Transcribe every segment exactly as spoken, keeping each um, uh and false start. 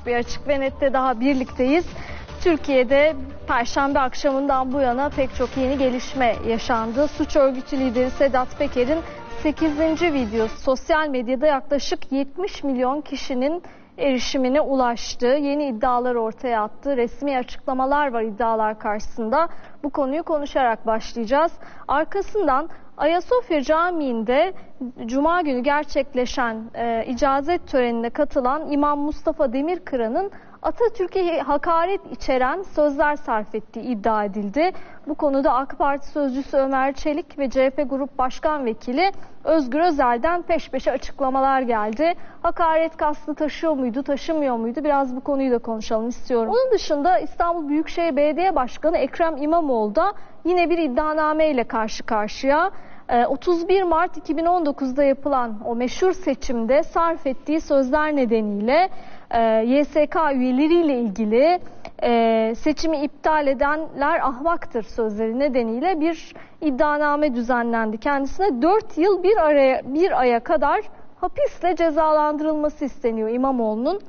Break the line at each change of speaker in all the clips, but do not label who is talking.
bir Açık ve Net'te daha birlikteyiz. Türkiye'de Perşembe akşamından bu yana pek çok yeni gelişme yaşandı. Suç örgütü lideri Sedat Peker'in sekizinci videosu sosyal medyada yaklaşık yetmiş milyon kişinin erişimine ulaştı. Yeni iddialar ortaya attı. Resmi açıklamalar var iddialar karşısında. Bu konuyu konuşarak başlayacağız. Arkasından Ayasofya Camii'nde Cuma günü gerçekleşen e, icazet törenine katılan İmam Mustafa Demirkıran'ın Atatürk'e hakaret içeren sözler sarf ettiği iddia edildi. Bu konuda AK Parti sözcüsü Ömer Çelik ve C H P Grup Başkan Vekili Özgür Özel'den peş peşe açıklamalar geldi. Hakaret kastı taşıyor muydu, taşımıyor muydu? Biraz bu konuyu da konuşalım istiyorum. Onun dışında İstanbul Büyükşehir Belediye Başkanı Ekrem İmamoğlu da yine bir iddianame ile karşı karşıya. otuz bir Mart iki bin on dokuz'da yapılan o meşhur seçimde sarf ettiği sözler nedeniyle Y S K üyeleriyle ilgili seçimi iptal edenler ahmaktır sözleri nedeniyle bir iddianame düzenlendi. Kendisine dört yıl bir, araya, bir aya kadar hapisle cezalandırılması isteniyor İmamoğlu'nun.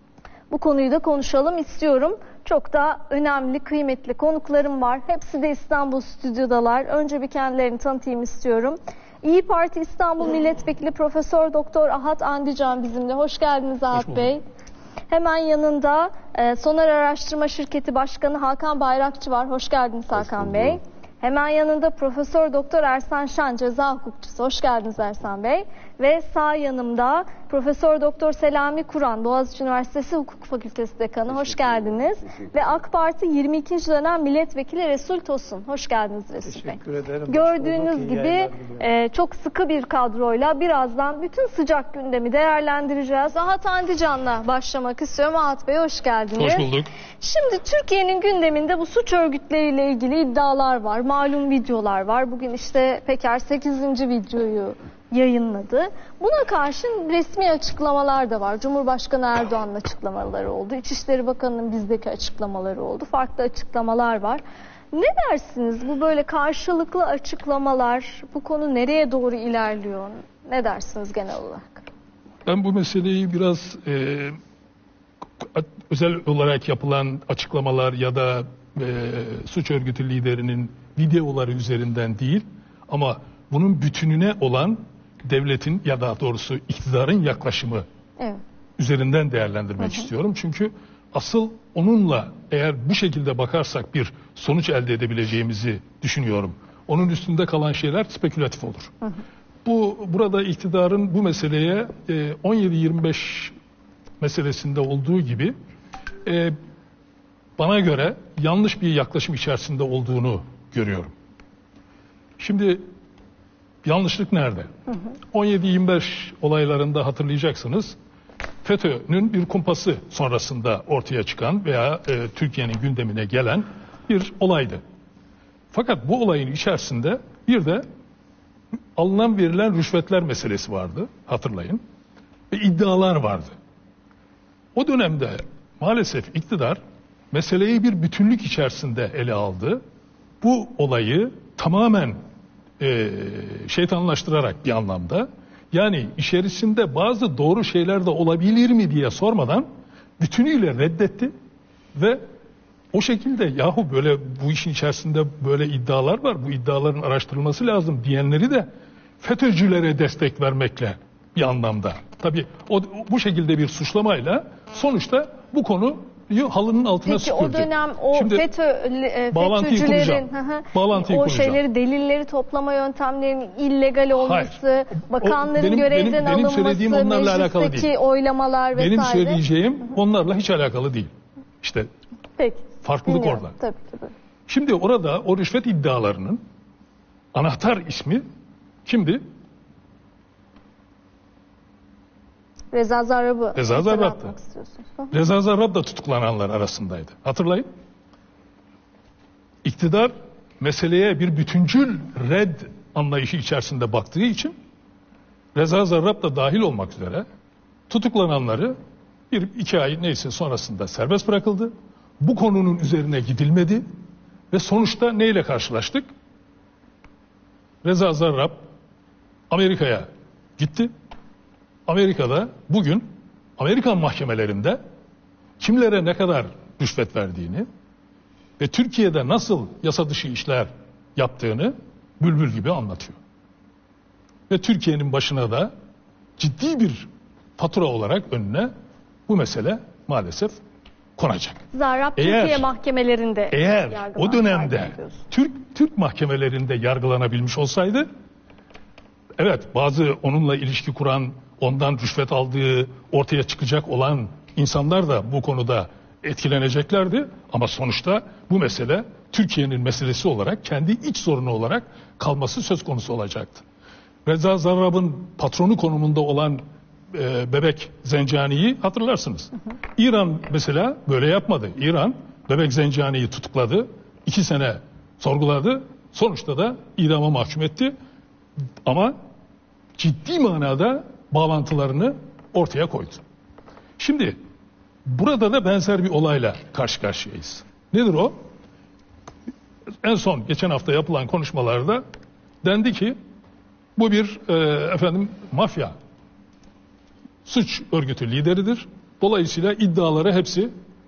Bu konuyu da konuşalım istiyorum. Çok da önemli, kıymetli konuklarım var. Hepsi de İstanbul stüdyodalar. Önce bir kendilerini tanıtayım istiyorum. İYİ Parti İstanbul Milletvekili Profesör Doktor Ahat Andican bizimle. Hoş geldiniz Ahat Bey. Hemen yanında e, Sonar Araştırma Şirketi Başkanı Hakan Bayrakçı var. Hoş geldiniz Hakan Hoş Bey. Hemen yanında Profesör Doktor Ersan Şan, ceza hukukçusu. Hoş geldiniz Ersan Bey. Ve sağ yanımda Profesör Doktor Selami Kur'an, Boğaziçi Üniversitesi Hukuk Fakültesi Dekanı. Hoş geldiniz. Ve AK Parti yirmi ikinci dönem Milletvekili Resul Tosun. Hoş geldiniz Resul Bey.
Teşekkür ederim.
Gördüğünüz gibi e, çok sıkı bir kadroyla birazdan bütün sıcak gündemi değerlendireceğiz. Ahat Andican'la başlamak istiyorum. Ahat Bey hoş geldiniz.
Hoş bulduk.
Şimdi Türkiye'nin gündeminde bu suç örgütleriyle ilgili iddialar var. Malum videolar var. Bugün işte Peker sekizinci videoyu yayınladı. Buna karşın resmi açıklamalar da var. Cumhurbaşkanı Erdoğan'ın açıklamaları oldu. İçişleri Bakanı'nın bizdeki açıklamaları oldu. Farklı açıklamalar var. Ne dersiniz? Bu böyle karşılıklı açıklamalar, bu konu nereye doğru ilerliyor? Ne dersiniz genel olarak?
Ben bu meseleyi biraz e, özel olarak yapılan açıklamalar ya da e, suç örgütü liderinin videoları üzerinden değil ama bunun bütününe olan devletin ya da doğrusu iktidarın yaklaşımı evet. üzerinden değerlendirmek hı hı. istiyorum. Çünkü asıl onunla eğer bu şekilde bakarsak bir sonuç elde edebileceğimizi düşünüyorum. Onun üstünde kalan şeyler spekülatif olur. Hı hı. Bu burada iktidarın bu meseleye e, on yedi yirmi beş meselesinde olduğu gibi e, bana göre yanlış bir yaklaşım içerisinde olduğunu görüyorum. Şimdi yanlışlık nerede? Hı hı. on yedi yirmi beş olaylarında hatırlayacaksınız. FETÖ'nün bir kumpası sonrasında ortaya çıkan veya e, Türkiye'nin gündemine gelen bir olaydı. Fakat bu olayın içerisinde bir de alınan verilen rüşvetler meselesi vardı, hatırlayın. Ve iddialar vardı. O dönemde maalesef iktidar meseleyi bir bütünlük içerisinde ele aldı. Bu olayı tamamen e, şeytanlaştırarak bir anlamda, yani içerisinde bazı doğru şeyler de olabilir mi diye sormadan bütünüyle reddetti ve o şekilde yahu böyle bu işin içerisinde böyle iddialar var, bu iddiaların araştırılması lazım diyenleri de FETÖ'cülere destek vermekle bir anlamda. Tabii o, bu şekilde bir suçlamayla sonuçta bu konu halının altına
Peki
süpürdü.
o dönem o
Şimdi,
FETÖ, e, FETÖ'cülerin
Bağlantıyı
o
kuracağım.
şeyleri, delilleri toplama yöntemlerinin illegal olması, Hayır. bakanların
benim,
görevden
benim, benim
alınması, meclisteki oylamalar vesaire.
Benim söyleyeceğim hı hı. onlarla hiç alakalı değil. İşte
Peki.
farklılık
Dinliyorum.
orada.
Tabii, tabii.
Şimdi orada o rüşvet iddialarının anahtar ismi kimdi?
Reza Zarrab'ı
Reza Zarrab'dı. Reza Zarrab da tutuklananlar arasındaydı. Hatırlayın. İktidar meseleye bir bütüncül red anlayışı içerisinde baktığı için Reza Zarrab da dahil olmak üzere tutuklananları bir iki ay neyse sonrasında serbest bırakıldı. Bu konunun üzerine gidilmedi ve sonuçta neyle karşılaştık? Reza Zarrab Amerika'ya gitti. Amerika'da bugün Amerikan mahkemelerinde kimlere ne kadar rüşvet verdiğini ve Türkiye'de nasıl yasa dışı işler yaptığını bülbül gibi anlatıyor. Ve Türkiye'nin başına da ciddi bir fatura olarak önüne bu mesele maalesef konacak.
Zarrab
Eğer-
Türkiye mahkemelerinde
Eğer o
yargılansaydı
dönemde
diyorsun.
Türk Türk mahkemelerinde yargılanabilmiş olsaydı, evet, bazı onunla ilişki kuran, ondan rüşvet aldığı ortaya çıkacak olan insanlar da bu konuda etkileneceklerdi. Ama sonuçta bu mesele Türkiye'nin meselesi olarak, kendi iç sorunu olarak kalması söz konusu olacaktı. Reza Zarrab'ın patronu konumunda olan e, Bebek Zencani'yi hatırlarsınız. Hı hı. İran mesela böyle yapmadı. İran Bebek Zencani'yi tutukladı. iki sene sorguladı. Sonuçta da idama mahkum etti. Ama ciddi manada bağlantılarını ortaya koydu. Şimdi burada da benzer bir olayla karşı karşıyayız. Nedir o? En son geçen hafta yapılan konuşmalarda dendi ki bu bir e, efendim mafya suç örgütü lideridir. Dolayısıyla iddiaları hepsi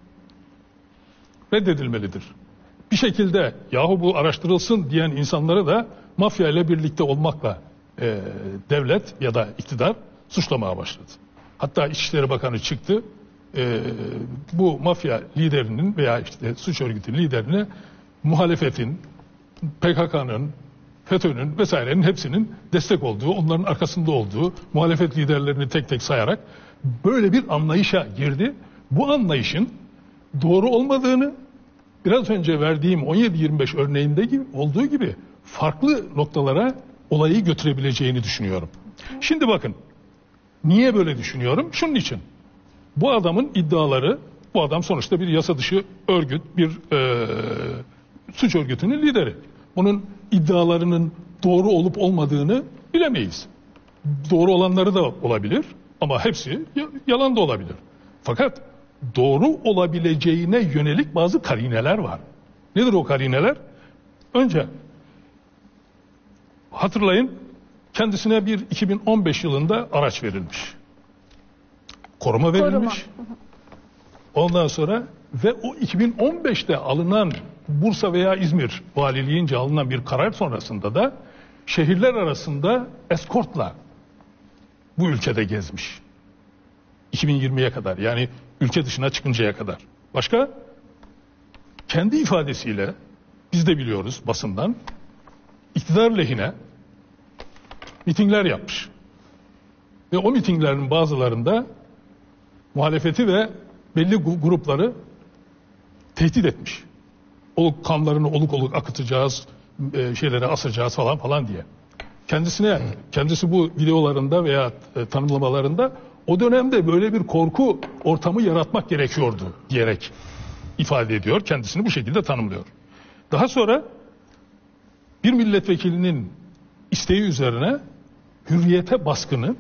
reddedilmelidir. Bir şekilde yahu bu araştırılsın diyen insanları da mafya ile birlikte olmakla e, devlet ya da iktidar suçlamaya başladı. Hatta İçişleri Bakanı çıktı. E, bu mafya liderinin veya işte suç örgütü liderine muhalefetin, P K K'nın, FETÖ'nün vesairenin hepsinin destek olduğu, onların arkasında olduğu, muhalefet liderlerini tek tek sayarak böyle bir anlayışa girdi. Bu anlayışın doğru olmadığını, biraz önce verdiğim on yedi yirmi beş örneğinde gibi, olduğu gibi farklı noktalara olayı götürebileceğini düşünüyorum. Şimdi bakın, niye böyle düşünüyorum? Şunun için. Bu adamın iddiaları, bu adam sonuçta bir yasa dışı örgüt, bir e, suç örgütünün lideri. Bunun iddialarının doğru olup olmadığını bilemeyiz. Doğru olanları da olabilir ama hepsi yalan da olabilir. Fakat doğru olabileceğine yönelik bazı karineler var. Nedir o karineler? Önce hatırlayın, kendisine bir iki bin on beş yılında araç verilmiş. Koruma verilmiş. Koruma. Ondan sonra ve o iki bin on beşte alınan Bursa veya İzmir valiliğince alınan bir karar sonrasında da şehirler arasında eskortla bu ülkede gezmiş. iki bin yirmiye kadar, yani ülke dışına çıkıncaya kadar. Başka? Kendi ifadesiyle, biz de biliyoruz basından, iktidar lehine mitingler yapmış. Ve o mitinglerin bazılarında muhalefeti ve belli grupları tehdit etmiş. Oluk kanlarını oluk oluk akıtacağız, e, şeylere asacağız falan falan diye. Kendisine, kendisi bu videolarında veya e, tanımlamalarında o dönemde böyle bir korku ortamı yaratmak gerekiyordu diyerek ifade ediyor. Kendisini bu şekilde tanımlıyor. Daha sonra bir milletvekilinin isteği üzerine hürriyete baskını,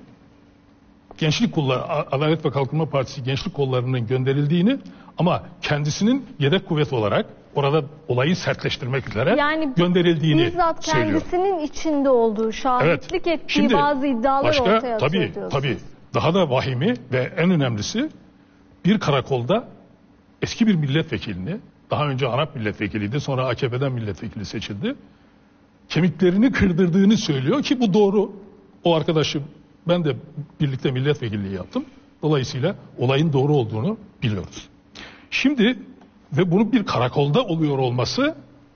Gençlik Kolları, Adalet ve Kalkınma Partisi Gençlik Kolları'nın gönderildiğini ama kendisinin yedek kuvvet olarak orada olayı sertleştirmek üzere yani gönderildiğini
bizzat
söylüyor.
Kendisinin içinde olduğu, şahitlik evet. ettiği Şimdi, bazı iddialar başka, ortaya
tabii,
atıyor diyorsunuz.
Tabii, daha da vahimi ve en önemlisi bir karakolda eski bir milletvekilini, daha önce ANAP milletvekiliydi, sonra A K P'den milletvekili seçildi, kemiklerini kırdırdığını söylüyor ki bu doğru. O arkadaşım, ben de birlikte milletvekilliği yaptım. Dolayısıyla olayın doğru olduğunu biliyoruz. Şimdi ve bunun bir karakolda oluyor olması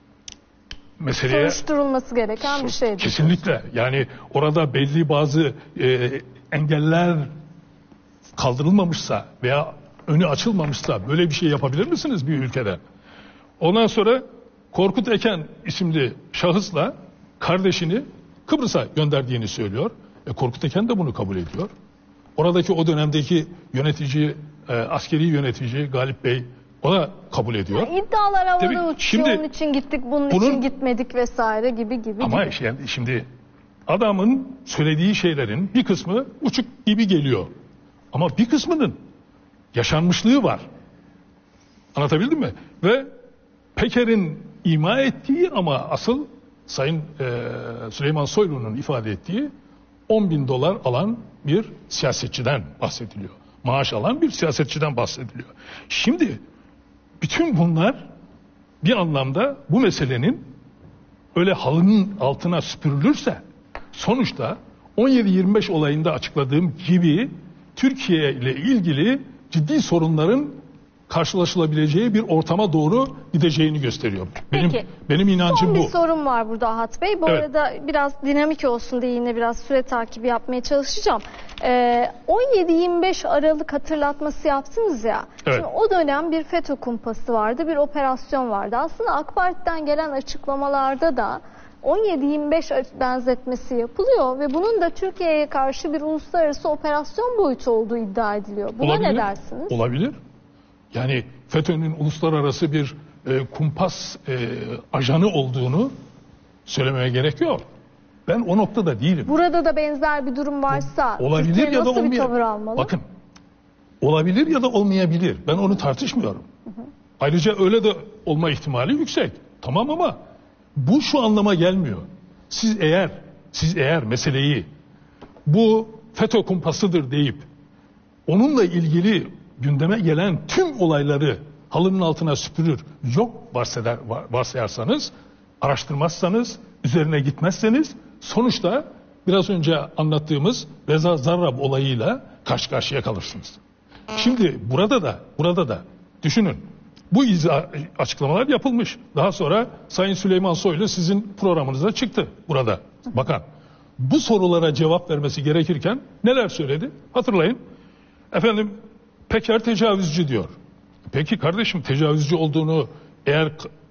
meseleye
soruşturulması gereken bir şeydir.
Kesinlikle. Yani orada belli bazı e, engeller kaldırılmamışsa veya önü açılmamışsa böyle bir şey yapabilir misiniz bir ülkede? Ondan sonra Korkut Eken isimli şahısla kardeşini Kıbrıs'a gönderdiğini söylüyor. E, Korkut Eken de bunu kabul ediyor. Oradaki o dönemdeki yönetici, e, askeri yönetici Galip Bey o da kabul ediyor.
Yani iddialar havada
Tabii,
uçuyor,
şimdi,
onun için gittik, bunun, bunun için gitmedik vesaire gibi gibi.
Ama
gibi.
Şey, şimdi adamın söylediği şeylerin bir kısmı uçuk gibi geliyor. Ama bir kısmının yaşanmışlığı var. Anlatabildim mi? Ve Peker'in ima ettiği ama asıl Sayın e, Süleyman Soylu'nun ifade ettiği on bin dolar alan bir siyasetçiden bahsediliyor. maaş alan bir siyasetçiden bahsediliyor. Şimdi bütün bunlar bir anlamda bu meselenin öyle halının altına süpürülürse sonuçta on yedi yirmi beş olayında açıkladığım gibi Türkiye ile ilgili ciddi sorunların karşılaşılabileceği bir ortama doğru gideceğini gösteriyor. Benim
Peki,
benim inancım
son
bu.
bir sorum var burada Ahat Bey. Bu
Evet.
arada biraz dinamik olsun diye yine biraz süre takibi yapmaya çalışacağım. Ee, on yedi yirmi beş Aralık hatırlatması yaptınız ya.
Evet.
Şimdi o dönem bir FETÖ kumpası vardı, bir operasyon vardı. Aslında AK Parti'den gelen açıklamalarda da on yedi yirmi beş benzetmesi yapılıyor ve bunun da Türkiye'ye karşı bir uluslararası operasyon boyutu olduğu iddia ediliyor. Buna
Olabilir.
ne dersiniz?
Olabilir. Yani FETÖ'nün uluslararası bir e, kumpas e, ajanı olduğunu söylemeye gerek yok. Ben o noktada değilim.
Burada da benzer bir durum varsa
Olabilir
Türkiye
ya da
nasıl bir
olmayabilir.
tavır almalı?
Bakın, olabilir ya da olmayabilir. Ben onu tartışmıyorum. Hı hı. Ayrıca öyle de olma ihtimali yüksek. Tamam ama bu şu anlama gelmiyor. Siz eğer siz eğer meseleyi bu FETÖ kumpasıdır deyip onunla ilgili gündeme gelen tüm olayları halının altına süpürür, yok varseder, varsayarsanız, araştırmazsanız, üzerine gitmezseniz sonuçta biraz önce anlattığımız Reza Zarrab olayıyla karşı karşıya kalırsınız. Şimdi burada da burada da düşünün. Bu izah, açıklamalar yapılmış. Daha sonra Sayın Süleyman Soylu sizin programınıza çıktı burada. Bakın bu sorulara cevap vermesi gerekirken neler söyledi? Hatırlayın. Efendim Peker tecavüzcü diyor. Peki kardeşim, tecavüzcü olduğunu eğer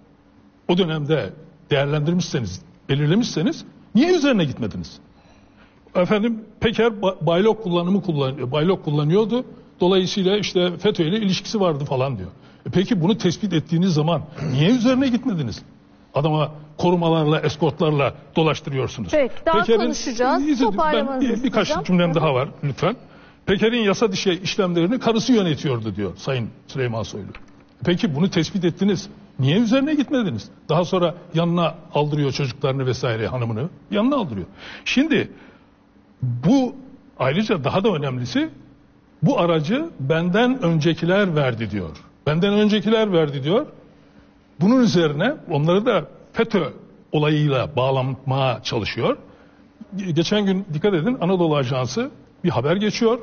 o dönemde değerlendirmişseniz, belirlemişseniz niye üzerine gitmediniz? Efendim Peker baylok kullanımı kullan, baylok kullanıyordu. Dolayısıyla işte FETÖ ile ilişkisi vardı falan diyor. E peki bunu tespit ettiğiniz zaman niye üzerine gitmediniz? Adama korumalarla, eskortlarla dolaştırıyorsunuz.
Peki, daha
Peker'in,
konuşacağız.
Ben bir, birkaç cümlem daha var lütfen. Peker'in yasa dışı işlemlerini karısı yönetiyordu diyor Sayın Süleyman Soylu. Peki bunu tespit ettiniz. Niye üzerine gitmediniz? Daha sonra yanına aldırıyor çocuklarını vesaire, hanımını. Yanına aldırıyor. Şimdi bu ayrıca daha da önemlisi, bu aracı benden öncekiler verdi diyor. Benden öncekiler verdi diyor. Bunun üzerine onları da FETÖ olayıyla bağlamaya çalışıyor. Geçen gün dikkat edin, Anadolu Ajansı bir haber geçiyor.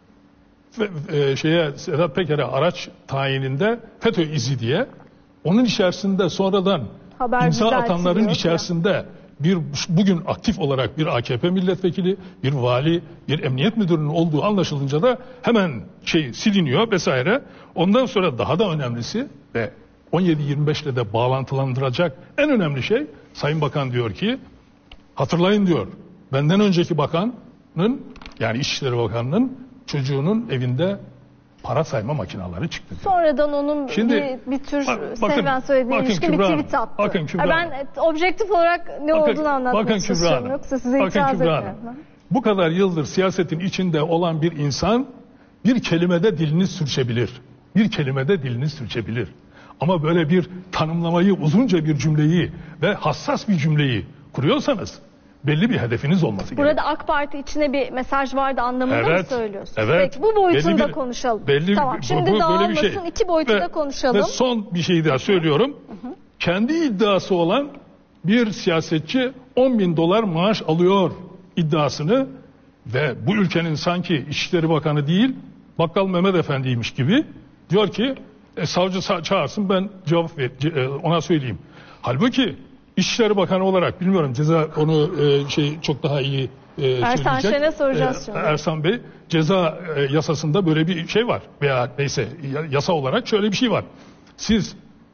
Ve, e, şeye Sedat Peker'e araç tayininde FETÖ izi diye. Onun içerisinde sonradan
haber
imza atanların
ya.
içerisinde bir bugün aktif olarak bir A K P milletvekili, bir vali, bir emniyet müdürünün olduğu anlaşılınca da hemen şey siliniyor vesaire. Ondan sonra daha da önemlisi ve on yedi yirmi beş ile de bağlantılandıracak en önemli şey, Sayın Bakan diyor ki, hatırlayın diyor, benden önceki bakanın, yani İçişleri Bakanı'nın çocuğunun evinde para sayma makineleri çıktı diyor.
Sonradan onun
Şimdi,
bir, bir tür
bakın,
Sevren söylediğine ilişkin bir tweet attı.
Bakın Kübra,
ben objektif olarak ne
bakın,
olduğunu anlatmak
bakın
istiyorum.
Kübra,
Yoksa size
bakın
itiraz
Kübra,
etmiyorum.
bu kadar yıldır siyasetin içinde olan bir insan bir kelimede dilini sürçebilir. Bir kelimede dilini sürçebilir. Ama böyle bir tanımlamayı, uzunca bir cümleyi ve hassas bir cümleyi kuruyorsanız belli bir hedefiniz olması gerekiyor.
Burada AK Parti içine bir mesaj vardı anlamında
evet,
mı söylüyorsunuz?
Evet.
Peki, bu boyutunu
belli
da
bir,
konuşalım.
Belli,
tamam, şimdi
bu, bu,
dağılmasın,
böyle bir şey.
iki boyutu
ve,
da konuşalım.
Ve son bir şey daha söylüyorum. Hı hı. Kendi iddiası olan bir siyasetçi on bin dolar maaş alıyor iddiasını ve bu ülkenin sanki İçişleri Bakanı değil, Bakkal Mehmet Efendi'ymiş gibi diyor ki e, savcı çağırsın, ben cevap ver, e, ona söyleyeyim. Halbuki İçişleri Bakanı olarak, bilmiyorum ceza onu e, şey çok daha iyi e,
Ersan Şen'e soracağız
e,
şimdi.
Ersan Bey, ceza e, yasasında böyle bir şey var veya neyse yasa olarak şöyle bir şey var. Siz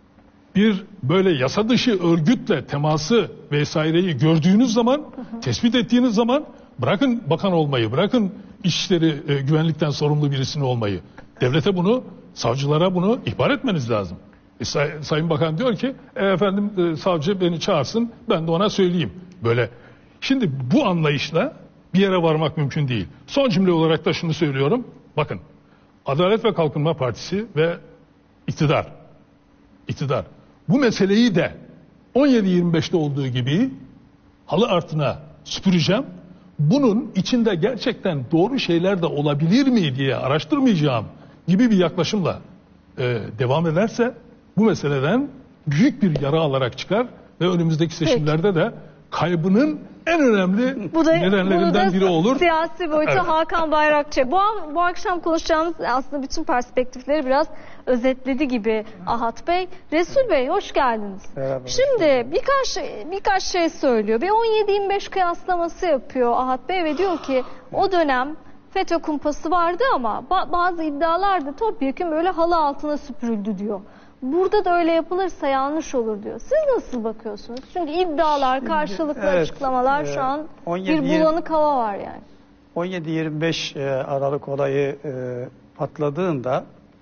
bir böyle yasa dışı örgütle teması vesaireyi gördüğünüz zaman, hı hı. tespit ettiğiniz zaman bırakın bakan olmayı, bırakın İçişleri e, güvenlikten sorumlu birisini olmayı. Devlete bunu, savcılara bunu ihbar etmeniz lazım. E, say, Sayın Bakan diyor ki e, efendim e, savcı beni çağırsın, ben de ona söyleyeyim. Böyle. Şimdi bu anlayışla bir yere varmak mümkün değil. Son cümle olarak da şunu söylüyorum. Bakın, Adalet ve Kalkınma Partisi ve iktidar, iktidar bu meseleyi de on yedi yirmi beşte olduğu gibi halı altına süpüreceğim. bunun içinde gerçekten doğru şeyler de olabilir mi diye araştırmayacağım gibi bir yaklaşımla e, devam ederse bu meseleden büyük bir yara alarak çıkar ve önümüzdeki seçimlerde de kaybının en önemli
bu da,
nedenlerinden biri olur.
Siyasi boyutu
Evet.
Hakan Bayrakçı. Bu, bu akşam konuşacağımız aslında bütün perspektifleri biraz özetledi gibi Ahat Bey. Resul Bey hoş geldiniz.
Merhaba.
Şimdi birkaç birkaç şey söylüyor. Bir on yedi yirmi beş kıyaslaması yapıyor Ahat Bey ve diyor ki o dönem FETÖ kumpası vardı ama bazı iddialar da topyekun böyle halı altına süpürüldü diyor. Burada da öyle yapılırsa yanlış olur diyor. Siz nasıl bakıyorsunuz? Çünkü iddialar,
Şimdi,
karşılıklı
evet,
açıklamalar
e,
şu an
on yedi,
bir bulanık hava var yani.
on yedi yirmi beş Aralık olayı e, patladığında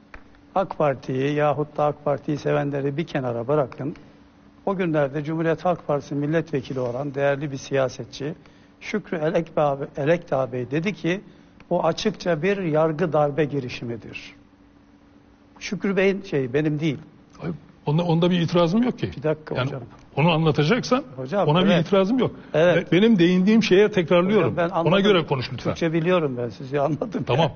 AK Parti'yi yahut da AK Parti'yi sevenleri bir kenara bırakın. O günlerde Cumhuriyet Halk Partisi milletvekili olan değerli bir siyasetçi Şükrü Elekdağ, Elekdağ Bey dedi ki bu açıkça bir yargı darbe girişimidir. Şükrü Bey'in şey benim değil.
Onda, onda bir itirazım yok ki.
Bir dakika
yani
hocam.
Onu anlatacaksan
hocam,
ona
evet.
bir itirazım yok.
Evet.
Benim değindiğim şeye tekrarlıyorum.
Hocam, ben
ona göre konuş lütfen.
Türkçe biliyorum ben sizi anladım.
Tamam.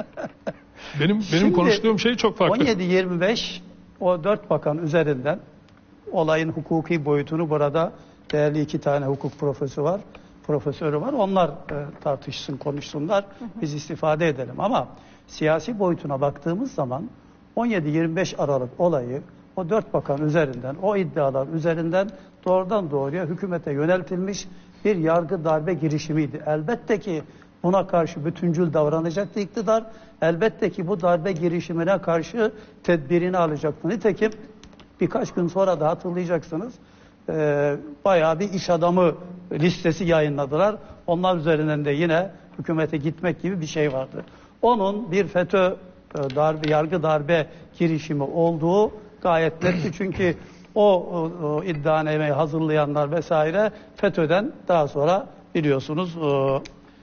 benim benim
Şimdi,
konuştuğum şey çok farklı.
on yedi yirmi beş o dört bakan üzerinden olayın hukuki boyutunu burada değerli iki tane hukuk profesörü var. Profesörü var. Onlar e, tartışsın, konuşsunlar. Biz istifade edelim. Ama siyasi boyutuna baktığımız zaman on yedi yirmi beş Aralık olayı o dört bakan üzerinden, o iddialar üzerinden doğrudan doğruya hükümete yöneltilmiş bir yargı darbe girişimiydi. Elbette ki buna karşı bütüncül davranacaktı iktidar. Elbette ki bu darbe girişimine karşı tedbirini alacaktı. Nitekim birkaç gün sonra da hatırlayacaksınız e, bayağı bir iş adamı listesi yayınladılar. Onlar üzerinden de yine hükümete gitmek gibi bir şey vardı. Onun bir FETÖ darbe, yargı darbe girişimi olduğu gayet netti. Çünkü o, o, o iddianameyi hazırlayanlar vesaire FETÖ'den daha sonra biliyorsunuz o,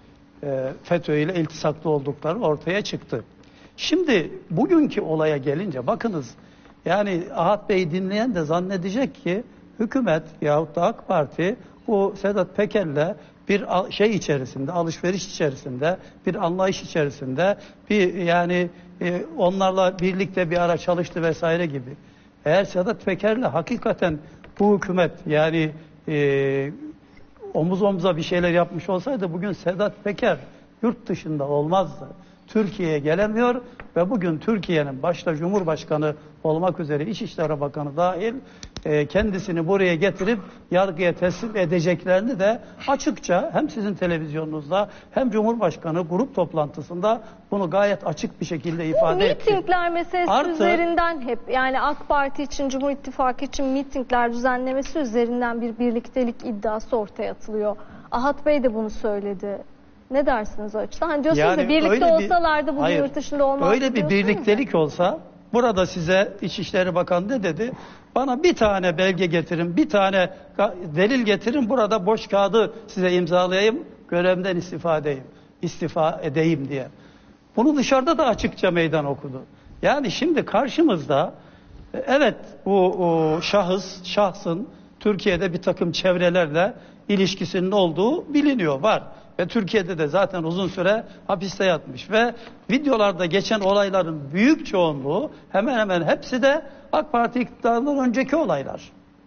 e, FETÖ ile iltisaklı oldukları ortaya çıktı. Şimdi bugünkü olaya gelince bakınız yani Ahat Bey'i dinleyen de zannedecek ki hükümet yahut da AK Parti bu Sedat Peker'le bir şey içerisinde, alışveriş içerisinde, bir anlayış içerisinde, bir yani e, onlarla birlikte bir ara çalıştı vesaire gibi. Eğer Sedat Peker'le hakikaten bu hükümet yani e, omuz omuza bir şeyler yapmış olsaydı bugün Sedat Peker yurt dışında olmazdı. Türkiye'ye gelemiyor ve bugün Türkiye'nin başta Cumhurbaşkanı olmak üzere İçişleri Bakanı dahil e, kendisini buraya getirip yargıya teslim edeceklerini de açıkça hem sizin televizyonunuzda hem Cumhurbaşkanı grup toplantısında bunu gayet açık bir şekilde ifade etti.
Mitingler meselesi
Artı,
üzerinden hep yani AK Parti için, Cumhur İttifakı için mitingler düzenlemesi üzerinden bir birliktelik iddiası ortaya atılıyor. Ahat Bey de bunu söyledi. Ne dersiniz o açıdan? Hani diyorsunuz
yani
ya birlikte
bir,
olsalardı bugün
hayır,
yurt dışında olmazdı.
Öyle bir birliktelik ya. Olsa burada size İçişleri Bakanı ne dedi? Bana bir tane belge getirin, bir tane delil getirin. Burada boş kağıdı size imzalayayım, görevimden istifa edeyim, istifa edeyim diye. Bunu dışarıda da açıkça meydan okudu. Yani şimdi karşımızda evet bu o, şahıs, şahsın Türkiye'de bir takım çevrelerle ilişkisinin olduğu biliniyor, var. Ve Türkiye'de de zaten uzun süre hapiste yatmış ve videolarda geçen olayların büyük çoğunluğu hemen hemen hepsi de AK Parti iktidarından önceki olaylar.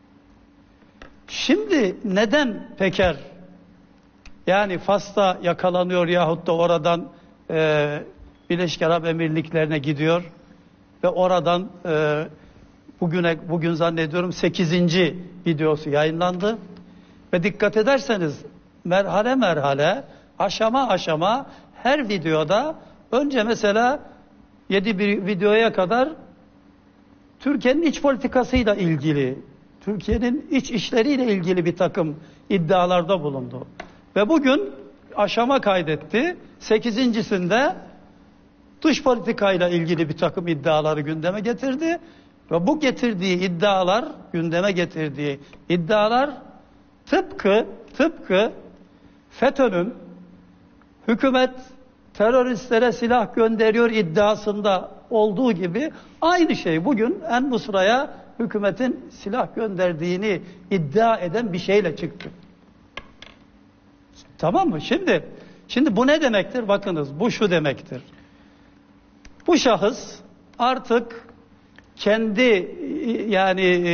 Şimdi neden Peker yani Fas'ta yakalanıyor yahut da oradan e, Birleşik Arap Emirlikleri'ne gidiyor ve oradan e, bugüne bugün zannediyorum sekizinci videosu yayınlandı ve dikkat ederseniz merhale merhale, aşama aşama her videoda önce mesela yedi bir videoya kadar Türkiye'nin iç politikasıyla ilgili, Türkiye'nin iç işleriyle ilgili bir takım iddialarda bulundu. Ve bugün aşama kaydetti. Sekizincisinde dış politikayla ilgili bir takım iddiaları gündeme getirdi. Ve bu getirdiği iddialar, gündeme getirdiği iddialar tıpkı tıpkı FETÖ'nün hükümet teröristlere silah gönderiyor iddiasında olduğu gibi aynı şey bugün En-Nusra'ya hükümetin silah gönderdiğini iddia eden bir şeyle çıktı. Tamam mı? Şimdi şimdi bu ne demektir? Bakınız, bu şu demektir. Bu şahıs artık kendi yani e,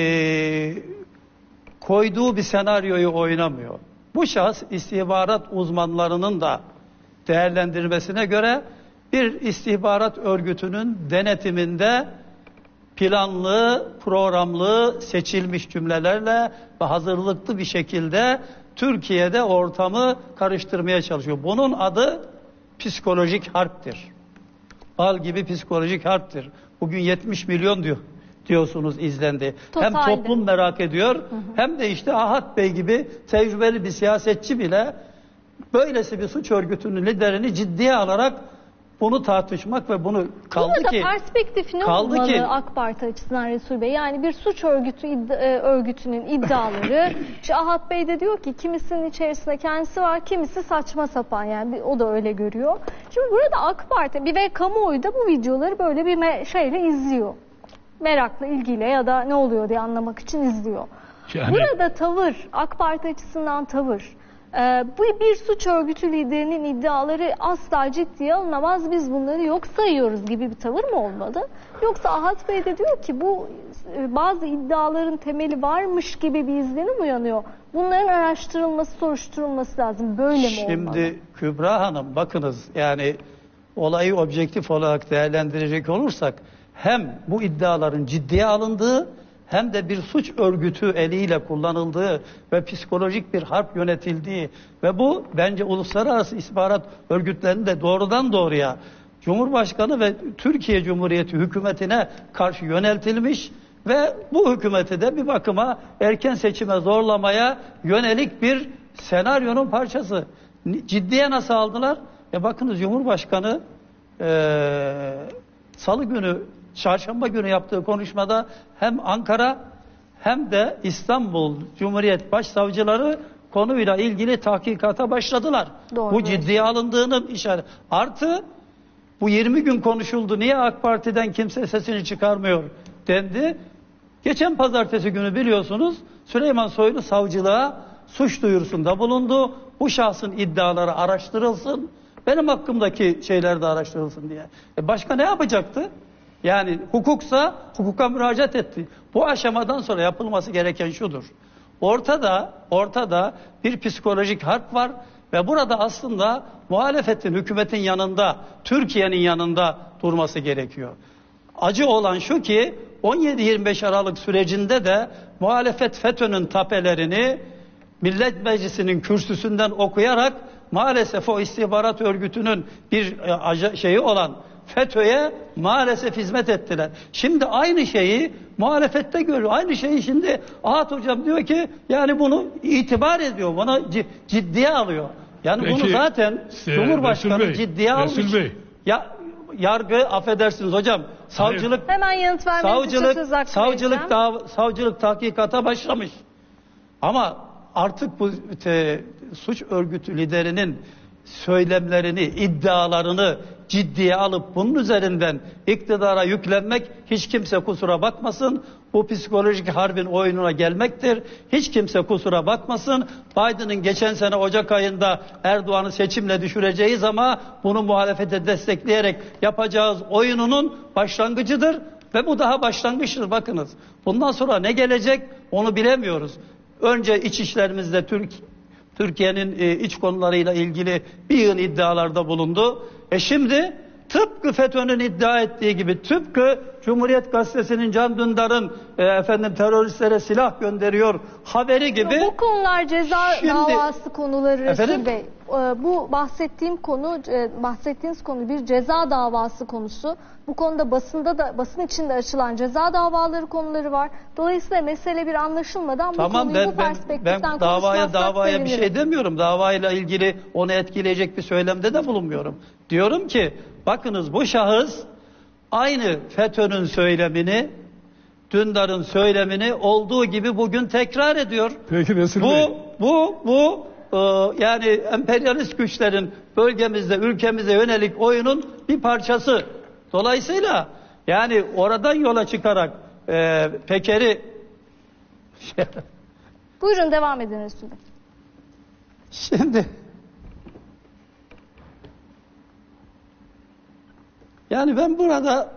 koyduğu bir senaryoyu oynamıyor. Bu şahıs istihbarat uzmanlarının da değerlendirmesine göre bir istihbarat örgütünün denetiminde planlı, programlı, seçilmiş cümlelerle ve hazırlıklı bir şekilde Türkiye'de ortamı karıştırmaya çalışıyor. Bunun adı psikolojik harptir. Bal gibi psikolojik harptir. Bugün yetmiş milyon diyor diyorsunuz izlendi.
Totalde.
Hem toplum merak ediyor, hı hı. hem de işte Ahat Bey gibi tecrübeli bir siyasetçi bile böylesi bir suç örgütünün liderini ciddiye alarak bunu tartışmak ve bunu kaldı
Burada
ki
perspektif ne
kaldı
olmalı
ki,
AK Parti açısından Resul Bey? Yani bir suç örgütü iddia, örgütünün iddiaları işte Ahat Bey de diyor ki kimisinin içerisinde kendisi var, kimisi saçma sapan, yani bir, o da öyle görüyor. Şimdi burada AK Parti bir ve kamuoyu da bu videoları böyle bir me- şeyle izliyor. Merakla, ilgiyle ya da ne oluyor diye anlamak için izliyor. Yani... Burada tavır, AK Parti açısından tavır. Ee, bu bir suç örgütü liderinin iddiaları asla ciddiye alınamaz, biz bunları yok sayıyoruz gibi bir tavır mı olmalı? Yoksa Ahat Bey de diyor ki bu e, bazı iddiaların temeli varmış gibi bir izlenim uyanıyor. Bunların araştırılması, soruşturulması lazım. Böyle mi olmalı?
Şimdi Kübra Hanım, bakınız, yani olayı objektif olarak değerlendirecek olursak hem bu iddiaların ciddiye alındığı hem de bir suç örgütü eliyle kullanıldığı ve psikolojik bir harp yönetildiği ve bu bence uluslararası istihbarat örgütlerinin de doğrudan doğruya Cumhurbaşkanı ve Türkiye Cumhuriyeti hükümetine karşı yöneltilmiş ve bu hükümeti de bir bakıma erken seçime zorlamaya yönelik bir senaryonun parçası. Ciddiye nasıl aldılar? E bakınız, Cumhurbaşkanı ee, Salı günü, Çarşamba günü yaptığı konuşmada hem Ankara hem de İstanbul Cumhuriyet Başsavcıları konuyla ilgili tahkikata başladılar.
Doğru.
Bu ciddiye alındığının işareti. Artı bu yirmi gün konuşuldu. Niye AK Parti'den kimse sesini çıkarmıyor dendi. Geçen pazartesi günü biliyorsunuz Süleyman Soylu savcılığa suç duyurusunda bulundu. Bu şahsın iddiaları araştırılsın. Benim hakkımdaki şeyler de araştırılsın diye. E başka ne yapacaktı? Yani hukuksa hukuka müracaat etti. Bu aşamadan sonra yapılması gereken şudur. Ortada, ortada bir psikolojik harp var ve burada aslında muhalefetin, hükümetin yanında, Türkiye'nin yanında durması gerekiyor. Acı olan şu ki on yedi yirmi beş Aralık sürecinde de muhalefet FETÖ'nün tapelerini Millet Meclisi'nin kürsüsünden okuyarak maalesef o istihbarat örgütünün bir e, şeyi olan FETÖ'ye maalesef hizmet ettiler. Şimdi aynı şeyi muhalefette görüyor. Aynı şeyi şimdi Ahat Hocam diyor ki yani bunu itibar ediyor. Buna ciddiye alıyor. Yani
Peki,
bunu zaten
e,
Cumhurbaşkanı
Bey,
ciddiye almış.
Resul Bey.
Ya yargı, affedersiniz hocam, savcılık
Hayır. Hemen yanıt vermeniz için söz hakkı
savcılık da, savcılık tahkikata başlamış. Ama artık bu te, suç örgütü liderinin söylemlerini, iddialarını ciddiye alıp bunun üzerinden iktidara yüklenmek, hiç kimse kusura bakmasın, bu psikolojik harbin oyununa gelmektir. Hiç kimse kusura bakmasın. Biden'ın geçen sene Ocak ayında Erdoğan'ı seçimle düşüreceğiz ama bunu muhalefete destekleyerek yapacağız oyununun başlangıcıdır ve bu daha başlangıçtır. Bakınız, bundan sonra ne gelecek onu bilemiyoruz. Önce iç işlerimizde Türk Türkiye'nin e, iç konularıyla ilgili bir yığın iddialarda bulundu. E şimdi tıpkı FETÖ'nün iddia ettiği gibi, tıpkı Cumhuriyet Gazetesi'nin Can Dündar'ın e, efendim teröristlere silah gönderiyor haberi gibi.
Bu konular ceza
şimdi,
davası konuları Resul
efendim?
Bey. Bu bahsettiğim konu, bahsettiğiniz konu bir ceza davası konusu. Bu konuda basında da, basın içinde açılan ceza davaları konuları var. Dolayısıyla mesele bir anlaşılmadan
tamam,
bu konuyu
ben,
bu
ben,
perspektiften
ben davaya davaya
sevinirim.
bir şey demiyorum. Davayla ilgili onu etkileyecek bir söylemde de bulunmuyorum. Diyorum ki bakınız, bu şahıs aynı FETÖ'nün söylemini, Dündar'ın söylemini olduğu gibi bugün tekrar ediyor.
Peki Resul
bu,
Bey.
Bu, bu, e, yani emperyalist güçlerin bölgemizde, ülkemize yönelik oyunun bir parçası. Dolayısıyla yani oradan yola çıkarak e, Peker'i
Buyurun devam edin Resul Bey.
şimdi Yani ben burada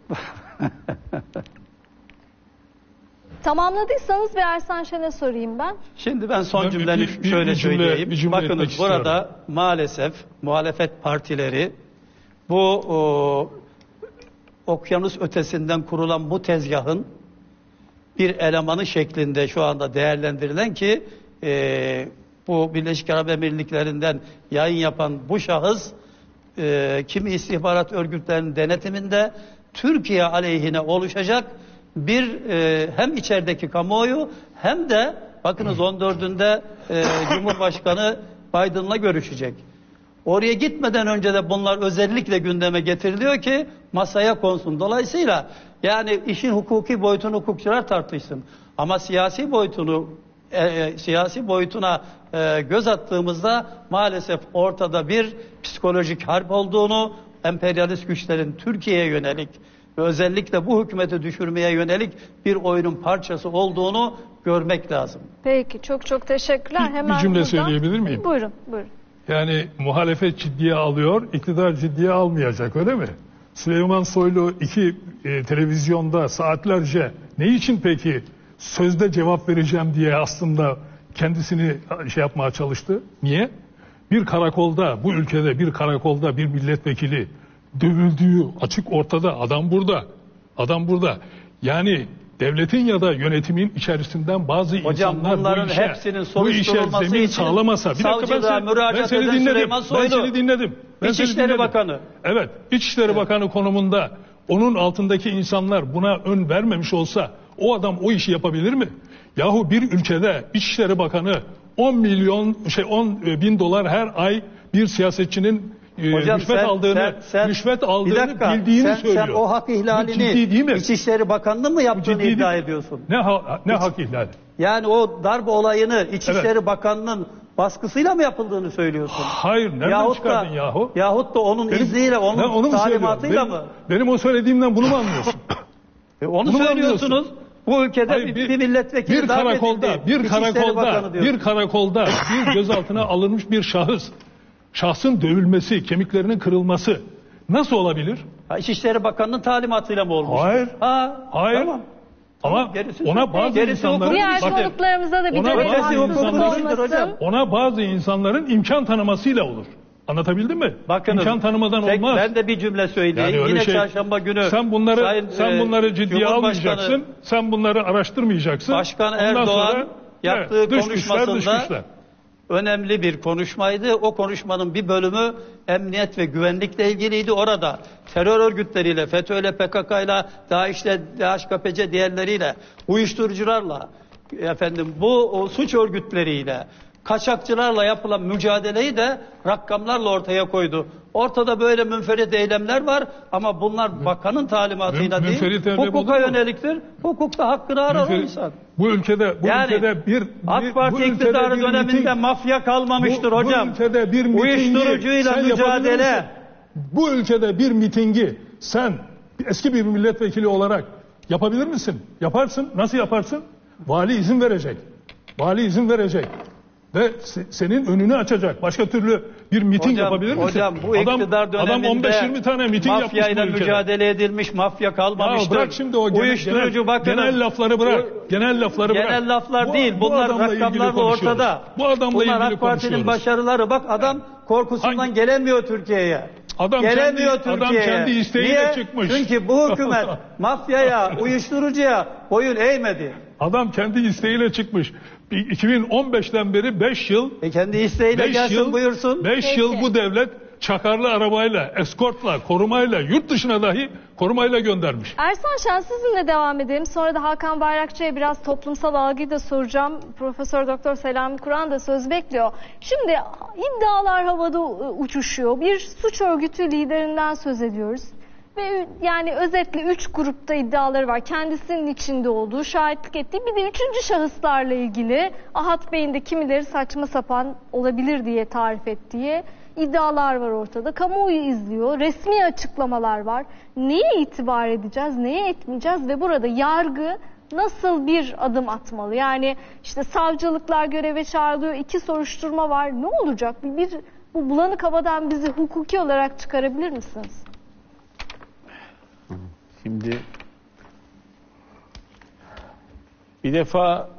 Tamamladıysanız bir Ersan Şen'e sorayım ben.
şimdi ben son
Ben bir-
cümlemi
bir- bir-
şöyle
bir cümle-
söyleyeyim.
bir cümle etmek
Bakınız
istiyorum.
burada maalesef muhalefet partileri bu o, okyanus ötesinden kurulan bu tezgahın bir elemanı şeklinde şu anda değerlendirilen ki e, bu Birleşik Arap Emirlikleri'nden yayın yapan bu şahıs e, kimi istihbarat örgütlerinin denetiminde Türkiye aleyhine oluşacak bir e, hem içerideki kamuoyu hem de bakınız on dördünde e, Cumhurbaşkanı Biden'la görüşecek. Oraya gitmeden önce de bunlar özellikle gündeme getiriliyor ki masaya konsun. Dolayısıyla yani işin hukuki boyutunu hukukçular tartışsın. Ama siyasi boyutunu e, e, siyasi boyutuna e, göz attığımızda maalesef ortada bir psikolojik harp olduğunu, emperyalist güçlerin Türkiye'ye yönelik ve özellikle bu hükümeti düşürmeye yönelik bir oyunun parçası olduğunu görmek lazım.
Peki, çok çok teşekkürler.
Bir-
Hemen
bir cümle
buradan-
söyleyebilir miyim?
Buyurun, buyurun.
Yani muhalefet ciddiye alıyor, iktidar ciddiye almayacak, öyle mi? Süleyman Soylu iki e, televizyonda saatlerce ne için peki sözde cevap vereceğim diye aslında kendisini şey yapmaya çalıştı. Niye? Bir karakolda, bu ülkede bir karakolda bir milletvekili dövüldüğü açık ortada. Adam burada. Adam burada. Yani devletin ya da yönetimin içerisinden bazı
Hocam,
insanlar
bunların
bu işe,
hepsinin
bu işe
soruşturulması
zemin
için
sağlamasa. Bir dakika, ben
savcılığa
seni,
müracaat
ben seni
eden
dinledim.
Süleyman
Ben
Soylu,
seni dinledim. Ben seni
İçişleri
dinledim.
Bakanı.
Evet. İçişleri Bakanı konumunda onun altındaki insanlar buna ön vermemiş olsa o adam o işi yapabilir mi? Yahu bir ülkede İçişleri Bakanı on milyon şey on bin dolar her ay bir siyasetçinin e,
Hocam
rüşvet
sen-
aldığını
sen- sen-
rüşvet
Bir
aldığını
dakika,
bildiğini
sen,
söylüyor.
Sen o hak
Bu
ihlalini
ciddi değil mi?
İçişleri Bakanlığı mı yaptığını
Ciddi
iddia
değil.
ediyorsun?
Ne ha, ne hak ihlali?
Yani o darbe olayını İçişleri
Evet.
Bakanlığı'nın baskısıyla mı yapıldığını söylüyorsun?
Hayır, nereden
Yahut
çıkardın
da,
yahu?
Yahut da onun
Benim-
izniyle, onun
Ben onu mu
talimatıyla
söylüyorum?
mı?
Benim, benim o söylediğimden bunu mu anlıyorsun?
E onu
Bunu mu
söylüyorsunuz.
anlıyorsun?
Bu ülkede
Hayır,
bir,
bir-
bir milletvekili
bir
darp
karakolda,
edildi.
bir
İçişleri
karakolda,
Bakanı diyorsun.
bir karakolda bir gözaltına alınmış bir şahıs, şahsın dövülmesi, kemiklerinin kırılması nasıl olabilir?
Ha, İçişleri Bakanı'nın talimatıyla mı olmuş?
Hayır.
Ha,
Hayır.
Tamam.
Ama
gerisi
ona
hukuk.
bazı
Gerisi
insanların
hukuk.
Diğer
Bakın,
konuklarımıza da bir
ona
görev
bazı
hakkımız
insanların-
olmasın.
ona bazı insanların imkan tanımasıyla olur. Anlatabildim mi?
Bakınız,
İmkan tanımadan
tek-
olmaz.
Ben de bir cümle söyleyeyim.
Yani öyle
Yine
şey-
çarşamba günü
sen bunları
Sayın,
sen
e,
bunları ciddiye
Cumhurbaşkanı
almayacaksın. Sen bunları araştırmayacaksın.
Başkan
Ondan
Erdoğan
sonra,
yaptığı
evet, dış
konuşmasında
güçler, dış güçler.
önemli bir konuşmaydı. O konuşmanın bir bölümü emniyet ve güvenlikle ilgiliydi. Orada terör örgütleriyle, FETÖ'yle, P K K'yla, DAEŞ'le, D H K P C diğerleriyle, uyuşturucularla, efendim bu o, suç örgütleriyle, kaçakçılarla yapılan mücadeleyi de rakamlarla ortaya koydu. Ortada böyle münferit eylemler var ama bunlar bakanın talimatıyla
Mün-
değil,
münferit eylem
hukuka
olur mu?
yöneliktir. Hukukta hakkını arar o
Münferit-
insan.
Bu ülkede bu
Yani
ülkede bir
AK
bir-
Parti
bu ülkede
iktidarı
bir
döneminde
miting-
mafya kalmamıştır
bu,
hocam.
Bu ülkede bir mitingi
Uyuşturucuyla
sen yapabilir
mücadele.
misin? Bu ülkede bir mitingi sen eski bir milletvekili olarak yapabilir misin? Yaparsın. Nasıl yaparsın? Vali izin verecek. Vali izin verecek. Ve se- senin önünü açacak. Başka türlü bir miting
Hocam,
yapabilir misin?
hocam bu iktidar döneminde
adam on beş yirmi tane miting yapmış bu
mafyayla
ülkede.
mücadele edilmiş, mafya
Ya
kalmamıştır.
bırak şimdi o genel,
uyuşturucu
genel,
bakın.
genel lafları bırak.
Bu-
genel lafları bırak.
Genel laflar
Bu-
değil.
bu
Bunlar
adamla ilgili
rakamlarla
konuşuyoruz.
ortada.
Bu adamla
Bunlar
ilgili
AK Parti'nin
konuşuyoruz.
başarıları. Bak adam korkusundan
Hangi-
gelemiyor Türkiye'ye.
Adam
Gelemiyor
kendi- adam
Türkiye'ye.
kendi isteğiyle
Niye?
çıkmış.
Çünkü bu hükümet mafyaya, uyuşturucuya boyun eğmedi.
Adam kendi isteğiyle çıkmış. iki bin on beşten beri beş yıl
E kendi isteğiyle
beş
gelsin
yıl
buyursun.
beş
Peki.
yıl bu devlet çakarlı arabayla, eskortla, korumayla, yurt dışına dahi korumayla göndermiş.
Ersan Şen, sizinle devam edelim. Sonra da Hakan Bayrakçı'ya biraz toplumsal algıyı da soracağım. Profesör Doktor Selami Kur'an da söz bekliyor. Şimdi iddialar havada uçuşuyor. Bir suç örgütü liderinden söz ediyoruz. Ve yani özetle üç grupta iddiaları var. Kendisinin içinde olduğu, şahitlik ettiği, bir de üçüncü şahıslarla ilgili Ahat Bey'in de kimileri saçma sapan olabilir diye tarif ettiği iddialar var ortada. Kamuoyu izliyor, resmi açıklamalar var. Neye itibar edeceğiz, neye etmeyeceğiz ve burada yargı nasıl bir adım atmalı? Yani işte savcılıklar göreve çağrılıyor, iki soruşturma var. Ne olacak? Bir, bir bu bulanık havadan bizi hukuki olarak çıkarabilir misiniz?
Şimdi bir defa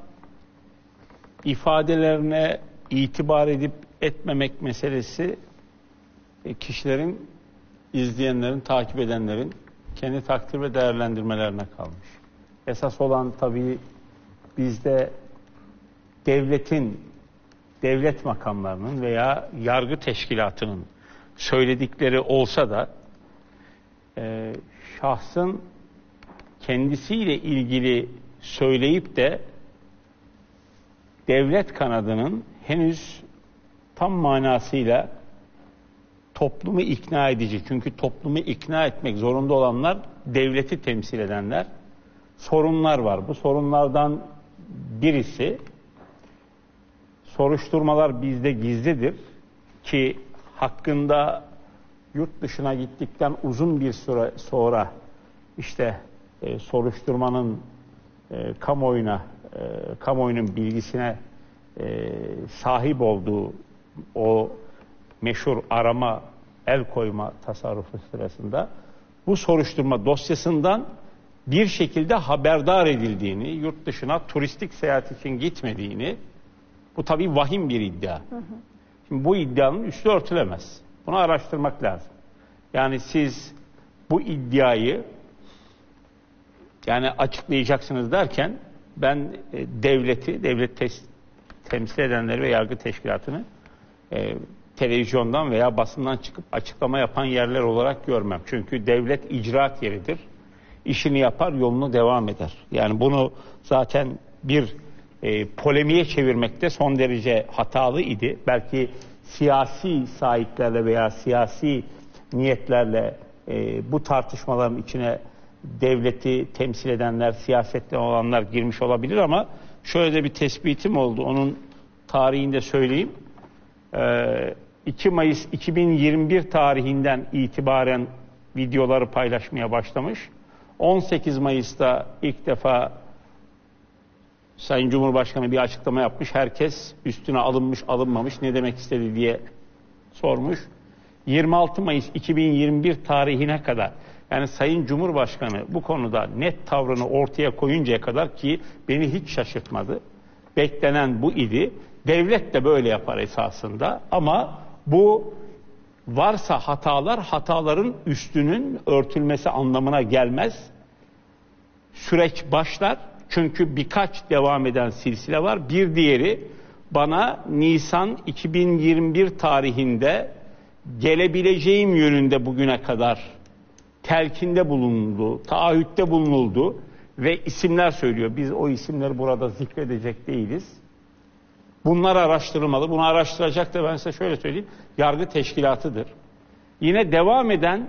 ifadelerine itibar edip etmemek meselesi kişilerin, izleyenlerin, takip edenlerin kendi takdir ve değerlendirmelerine kalmış. Esas olan tabii bizde devletin, devlet makamlarının veya yargı teşkilatının söyledikleri olsa da e, şahsın kendisiyle ilgili söyleyip de devlet kanadının henüz tam manasıyla toplumu ikna edici, çünkü toplumu ikna etmek zorunda olanlar devleti temsil edenler, sorunlar var. Bu sorunlardan birisi, soruşturmalar bizde gizlidir ki hakkında yurt dışına gittikten uzun bir süre sonra işte e, soruşturmanın e, kamuoyuna, e, kamuoyunun bilgisine e, sahip olduğu o meşhur arama, el koyma tasarrufu sırasında bu soruşturma dosyasından bir şekilde haberdar edildiğini, yurt dışına turistik seyahat için gitmediğini, bu tabii vahim bir iddia. Hı hı. Şimdi bu iddianın üstü örtülemez. Bunu araştırmak lazım. Yani siz bu iddiayı yani açıklayacaksınız derken ben e, devleti, devlet tes- temsil edenleri ve yargı teşkilatını e, televizyondan veya basından çıkıp açıklama yapan yerler olarak görmem. Çünkü devlet icraat yeridir. İşini yapar, yolunu devam eder. Yani bunu zaten bir e, polemiğe çevirmekte son derece hatalı idi. Belki siyasi sahiplerle veya siyasi niyetlerle e, bu tartışmaların içine devleti temsil edenler, siyasetle olanlar girmiş olabilir ama şöyle de bir tespitim oldu. Onun tarihini de söyleyeyim. E, iki Mayıs iki bin yirmi bir tarihinden itibaren videoları paylaşmaya başlamış. on sekiz Mayıs'ta ilk defa Sayın Cumhurbaşkanı bir açıklama yapmış. Herkes üstüne alınmış, alınmamış, ne demek istedi diye sormuş. yirmi altı Mayıs iki bin yirmi bir tarihine kadar, yani Sayın Cumhurbaşkanı bu konuda net tavrını ortaya koyuncaya kadar, ki beni hiç şaşırtmadı, beklenen bu idi. Devlet de böyle yapar esasında ama bu varsa hatalar, hataların üstünün örtülmesi anlamına gelmez. Süreç başlar. Çünkü birkaç devam eden silsile var. Bir diğeri, bana Nisan iki bin yirmi bir tarihinde gelebileceğim yönünde bugüne kadar telkinde bulunuldu, taahhütte bulunuldu ve isimler söylüyor. Biz o isimleri burada zikredecek değiliz. Bunlar araştırılmalı. Bunu araştıracak da ben size şöyle söyleyeyim, yargı teşkilatıdır. Yine devam eden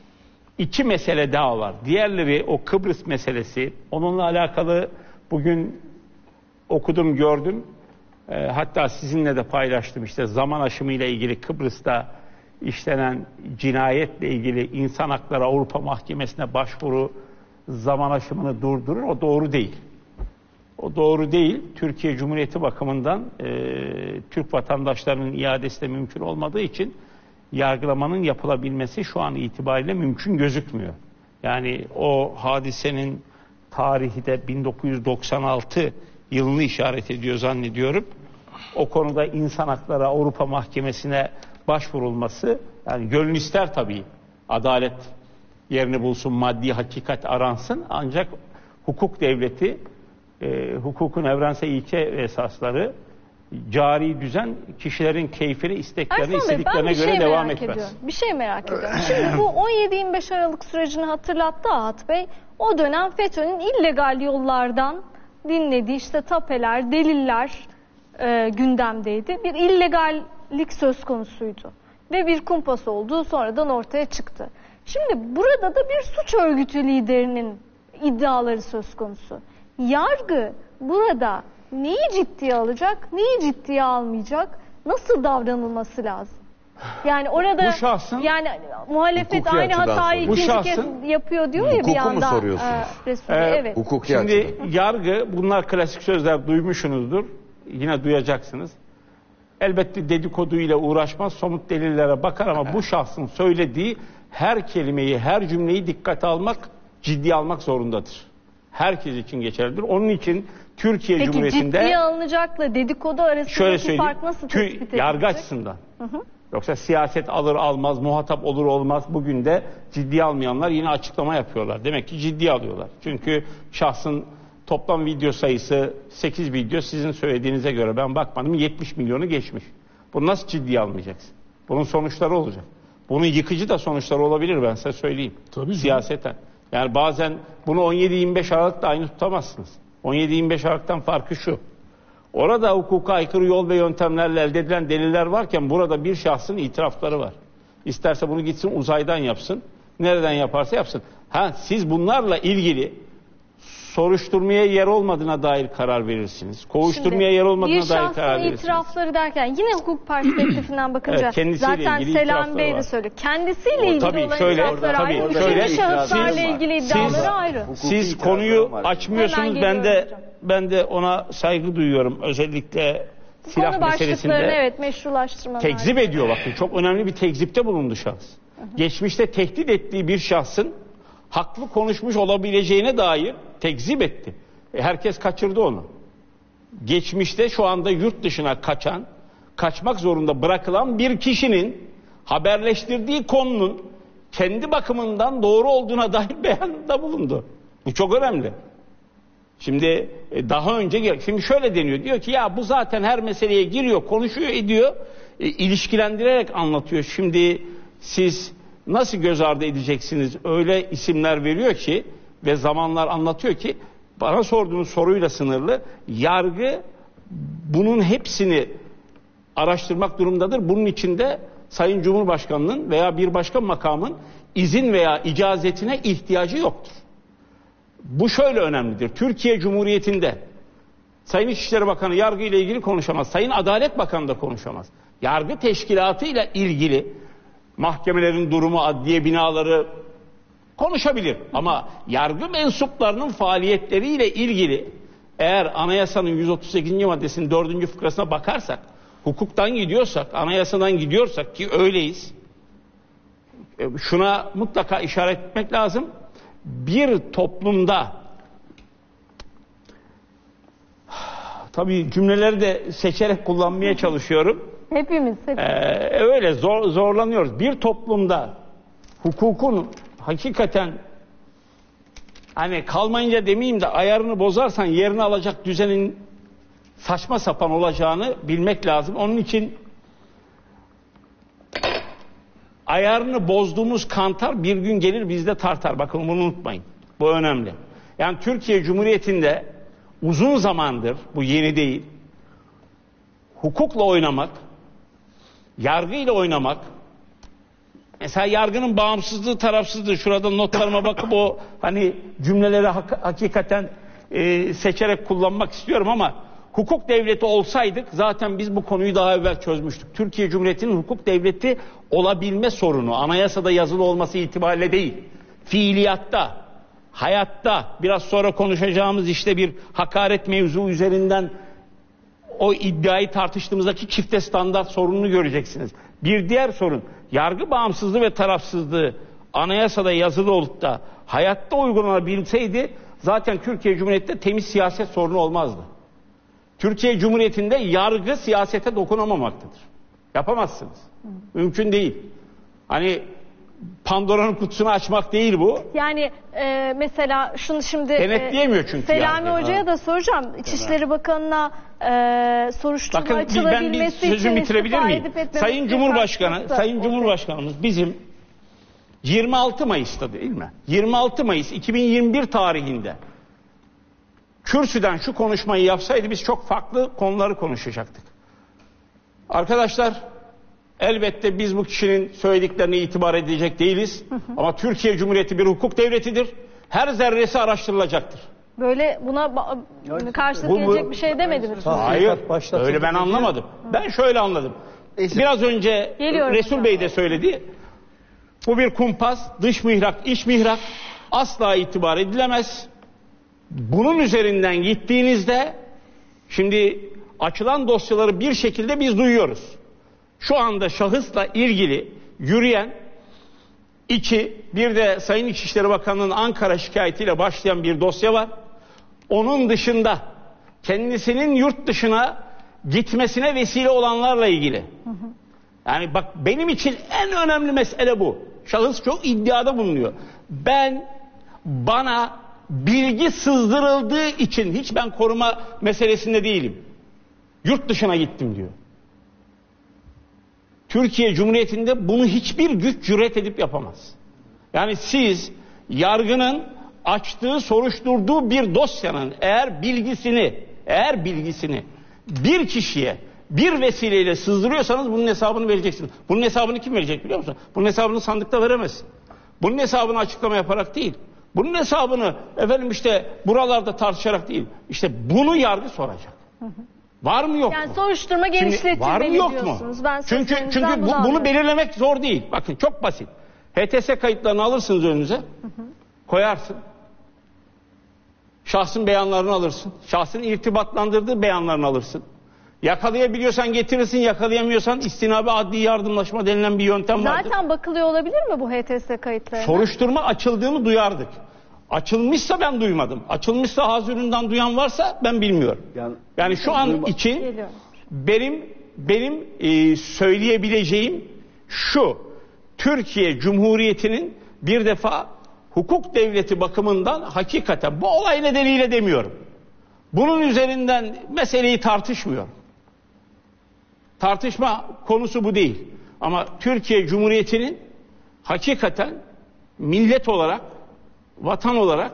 iki mesele daha var. Diğerleri o Kıbrıs meselesi. Onunla alakalı bugün okudum, gördüm. E, hatta sizinle de paylaştım. İşte zaman aşımıyla ilgili Kıbrıs'ta işlenen cinayetle ilgili İnsan Hakları Avrupa Mahkemesi'ne başvuru zaman aşımını durdurur. O doğru değil. O doğru değil. Türkiye Cumhuriyeti bakımından e, Türk vatandaşlarının iadesi de mümkün olmadığı için yargılamanın yapılabilmesi şu an itibariyle mümkün gözükmüyor. Yani o hadisenin tarihi de bin dokuz yüz doksan altı yılını işaret ediyor zannediyorum. O konuda İnsan Hakları Avrupa Mahkemesi'ne başvurulması, yani gönül ister tabii, adalet yerini bulsun, maddi hakikat aransın, ancak hukuk devleti, e, hukukun evrensel ilke ve esasları, cari düzen kişilerin keyfine, isteklerine,
Ersan Bey,
istediklerine göre
şey
devam etmez.
Ediyorum. Bir şey merak ediyorum. Şimdi bu on yedi yirmi beş Aralık sürecini hatırlattı Ahat Bey. O dönem FETÖ'nün illegal yollardan dinlediği işte tapeler, deliller e, gündemdeydi. Bir illegallik söz konusuydu. Ve bir kumpas olduğu sonradan ortaya çıktı. Şimdi burada da bir suç örgütü liderinin iddiaları söz konusu. Yargı burada neyi ciddiye alacak, neyi ciddiye almayacak, nasıl davranılması lazım? Yani orada
şahsın,
yani muhalefet aynı hatayı ikinci
şahsın,
kez yapıyor diyor ya bir yandan.
Hukuku mu soruyorsunuz?
E, Resulü,
Ee,
evet.
Hukuki
Şimdi
açıdan.
yargı, bunlar klasik sözler, duymuşsunuzdur. Yine duyacaksınız. Elbette dedikoduyla uğraşmaz, somut delillere bakar ama bu şahsın söylediği her kelimeyi, her cümleyi dikkate almak ciddiye almak zorundadır. Herkes için geçerlidir. Onun için Türkiye
Peki,
Cumhuriyeti'nde...
Peki ciddiye alınacakla dedikodu arasındaki fark nasıl tespit edilecek?
Yargı açısından. Hı hı. Yoksa siyaset alır almaz, muhatap olur olmaz bugün de ciddiye almayanlar yine açıklama yapıyorlar. Demek ki ciddiye alıyorlar. Çünkü şahsın toplam video sayısı sekiz video, sizin söylediğinize göre ben bakmadım yetmiş milyonu geçmiş. Bunu nasıl ciddiye almayacaksın? Bunun sonuçları olacak. Bunun yıkıcı da sonuçları olabilir, ben size söyleyeyim.
Tabii
siyaseten. Yani bazen bunu on yedi yirmi beş Aralık'ta aynı tutamazsınız. on yedi yirmi beş Aralık'tan farkı şu. Orada hukuka aykırı yol ve yöntemlerle elde edilen deliller varken burada bir şahsın itirafları var. İsterse bunu gitsin uzaydan yapsın. Nereden yaparsa yapsın. Ha, siz bunlarla ilgili soruşturmaya yer olmadığına dair karar verirsiniz. Kovuşturmaya
Şimdi,
yer olmadığına dair karar verirsiniz.
Bir şahsın itirafları derken yine hukuk perspektifinden bakınca
evet,
zaten Selam Bey de söylüyor. Kendisiyle ilgili
tabii,
olan
şöyle,
itirafları ayrı.
tabii,
Üçüncü
şöyle,
şahıslarla
siz,
ilgili iddiaları
siz,
ayrı.
Siz konuyu açmıyorsunuz. Ben de
hocam.
ben de ona saygı duyuyorum. Özellikle
Bu
silah
konu
meselesinde
evet meşrulaştırmalar.
tekzip ediyor bakın. Çok önemli bir tekzipte bulundu şahıs. Hı hı. Geçmişte tehdit ettiği bir şahsın haklı konuşmuş olabileceğine dair tekzip etti. E, herkes kaçırdı onu. Geçmişte şu anda yurt dışına kaçan, kaçmak zorunda bırakılan bir kişinin haberleştirdiği konunun kendi bakımından doğru olduğuna dair beyanında bulundu. Bu çok önemli. Şimdi daha önce, şimdi şöyle deniyor, diyor ki ya bu zaten her meseleye giriyor, konuşuyor, ediyor, e, ilişkilendirerek anlatıyor. Şimdi siz nasıl göz ardı edeceksiniz? Öyle isimler veriyor ki ve zamanlar anlatıyor ki bana sorduğunuz soruyla sınırlı. Yargı bunun hepsini araştırmak durumundadır. Bunun içinde Sayın Cumhurbaşkanı'nın veya bir başka makamın izin veya icazetine ihtiyacı yoktur. Bu şöyle önemlidir. Türkiye Cumhuriyeti'nde Sayın İçişleri Bakanı yargı ile ilgili konuşamaz. Sayın Adalet Bakanı da konuşamaz. Yargı teşkilatı ile ilgili mahkemelerin durumu, adliye binaları konuşabilir. Ama yargı mensuplarının faaliyetleriyle ilgili eğer anayasanın yüz otuz sekizinci maddesinin dördüncü fıkrasına bakarsak, hukuktan gidiyorsak, anayasadan gidiyorsak ki öyleyiz, şuna mutlaka işaret etmek lazım. Bir toplumda, tabii cümleleri de seçerek kullanmaya çalışıyorum.
Hepimiz. hepimiz.
Ee, öyle zor, zorlanıyoruz. Bir toplumda hukukun hakikaten hani kalmayınca demeyeyim de ayarını bozarsan yerini alacak düzenin saçma sapan olacağını bilmek lazım. Onun için ayarını bozduğumuz kantar bir gün gelir bizde tartar. Bakın bunu unutmayın. Bu önemli. Yani Türkiye Cumhuriyeti'nde uzun zamandır, bu yeni değil, hukukla oynamak, yargıyla oynamak, mesela yargının bağımsızlığı, tarafsızlığı, şurada notlarıma bakıp o hani cümleleri hak, hakikaten e, seçerek kullanmak istiyorum ama hukuk devleti olsaydık zaten biz bu konuyu daha evvel çözmüştük. Türkiye Cumhuriyeti'nin hukuk devleti olabilme sorunu anayasada yazılı olması itibariyle değil, fiiliyatta, hayatta, biraz sonra konuşacağımız işte bir hakaret mevzu üzerinden o iddiayı tartıştığımızdaki çifte standart sorununu göreceksiniz. Bir diğer sorun, yargı bağımsızlığı ve tarafsızlığı anayasada yazılı olup da hayatta uygulanabilseydi zaten Türkiye Cumhuriyeti'nde temiz siyaset sorunu olmazdı. Türkiye Cumhuriyeti'nde yargı siyasete dokunamamaktadır. Yapamazsınız. Mümkün değil. Hani Pandora'nın kutusunu açmak değil bu.
Yani e, mesela şunu şimdi
denetleyemiyor çünkü.
Selami
yargı.
Hoca'ya da soracağım. İçişleri Bakanı'na e, soruşturma
Bakın,
açılabilmesi
ben bir sözümü
için
bitirebilir miyim? Sayın Cumhurbaşkanı,
karşılıklı.
Sayın Cumhurbaşkanımız bizim yirmi altı Mayıs'ta değil mi? yirmi altı Mayıs iki bin yirmi bir tarihinde kürsüden şu konuşmayı yapsaydı biz çok farklı konuları konuşacaktık. Arkadaşlar, elbette biz bu kişinin söylediklerine itibar edecek değiliz. Hı hı. Ama Türkiye Cumhuriyeti bir hukuk devletidir. Her zerresi araştırılacaktır.
Böyle buna karşılık
bu,
gelecek
bu,
bir şey demediniz.
Hayır, öyle ben anlamadım. Ben şöyle anladım. Biraz önce Geliyorum Resul hocam. Bey de söyledi. Bu bir kumpas, dış mihrak, iç mihrak asla itibar edilemez. Bunun üzerinden gittiğinizde şimdi açılan dosyaları bir şekilde biz duyuyoruz. Şu anda şahısla ilgili yürüyen İki, bir de Sayın İçişleri Bakanlığı'nın Ankara şikayetiyle başlayan bir dosya var. Onun dışında kendisinin yurt dışına gitmesine vesile olanlarla ilgili. Hı hı. Yani bak, benim için en önemli mesele bu. Şahıs çok iddiada bulunuyor. Ben, bana bilgi sızdırıldığı için, hiç ben koruma meselesinde değilim, yurt dışına gittim diyor. Türkiye Cumhuriyeti'nde bunu hiçbir güç cüret edip yapamaz. Yani siz yargının açtığı, soruşturduğu bir dosyanın eğer bilgisini, eğer bilgisini bir kişiye bir vesileyle sızdırıyorsanız bunun hesabını vereceksiniz. Bunun hesabını kim verecek biliyor musun? Bunun hesabını sandıkta veremezsin. Bunun hesabını açıklama yaparak değil. Bunun hesabını efendim işte buralarda tartışarak değil. İşte bunu yargı soracak. Hı hı. Var mı yok
yani
mu?
soruşturma genişletilmeli
var mı yok
diyorsunuz.
mu?
Ben
çünkü çünkü bu, bunu belirlemek zor değil. Bakın çok basit. H T S kayıtlarını alırsınız önünüze. Hı hı. Koyarsın. Şahsın beyanlarını alırsın. Şahsın irtibatlandırdığı beyanlarını alırsın. Yakalayabiliyorsan getirirsin, yakalayamıyorsan istinabe adli yardımlaşma denilen bir yöntem vardır.
Zaten bakılıyor olabilir mi bu H T S kayıtlarına? Soruşturma
açıldığını duyardık. Açılmışsa ben duymadım. Açılmışsa hazırından duyan varsa ben bilmiyorum. Yani, yani şu an için geliyor. benim benim e, söyleyebileceğim şu: Türkiye Cumhuriyeti'nin bir defa hukuk devleti bakımından hakikaten, bu olay nedeniyle demiyorum, bunun üzerinden meseleyi tartışmıyorum. Tartışma konusu bu değil. Ama Türkiye Cumhuriyeti'nin hakikaten millet olarak, vatan olarak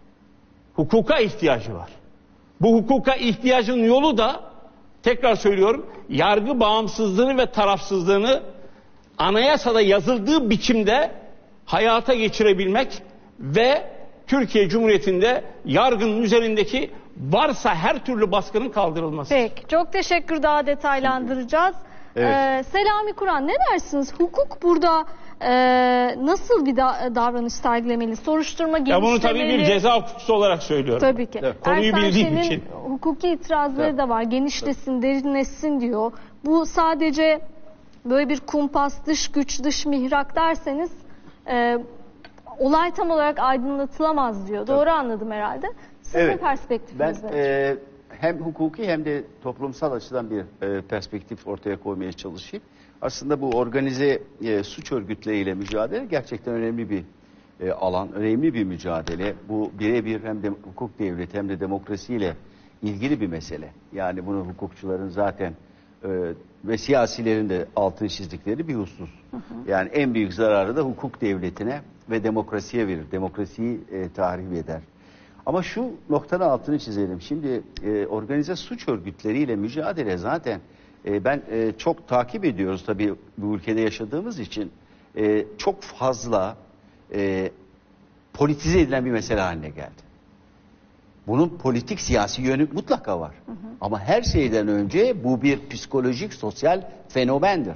hukuka ihtiyacı var. Bu hukuka ihtiyacın yolu da, tekrar söylüyorum, yargı bağımsızlığını ve tarafsızlığını anayasada yazıldığı biçimde hayata geçirebilmek ve Türkiye Cumhuriyeti'nde yargının üzerindeki varsa her türlü baskının kaldırılması.
Peki, çok teşekkür, daha detaylandıracağız.
Evet.
Ee, Selami Kur'an, ne dersiniz? Hukuk burada e, nasıl bir da davranış sergilemeli? Soruşturma genişlemeli.
Ya bunu tabii bir ceza hukukçusu olarak söylüyorum.
Tabii ki.
Evet. Konuyu
Ersan
bildiğim
Şen'in
için.
hukuki itirazları
evet.
da var. Genişlesin, evet. derinleşsin diyor. Bu sadece böyle bir kumpas, dış güç, dış mihrak derseniz e, olay tam olarak aydınlatılamaz diyor. Doğru evet. anladım herhalde. Sizin evet. perspektifiniz
ben e, hem hukuki hem de toplumsal açıdan bir e, perspektif ortaya koymaya çalışayım. Aslında bu organize e, suç örgütleriyle mücadele gerçekten önemli bir e, alan, önemli bir mücadele. Bu birebir hem de hukuk devleti hem de demokrasiyle ilgili bir mesele. Yani bunu hukukçuların zaten e, ve siyasilerin de altını çizdikleri bir husus. Hı hı. Yani en büyük zararı da hukuk devletine ve demokrasiye verir. Demokrasiyi e, tahrip eder. Ama şu noktanın altını çizelim. Şimdi e, organize suç örgütleriyle mücadele zaten e, ben e, çok takip ediyoruz tabii bu ülkede yaşadığımız için e, çok fazla e, politize edilen bir mesele haline geldi. Bunun politik siyasi yönü mutlaka var. Hı hı. Ama her şeyden önce bu bir psikolojik sosyal fenomendir.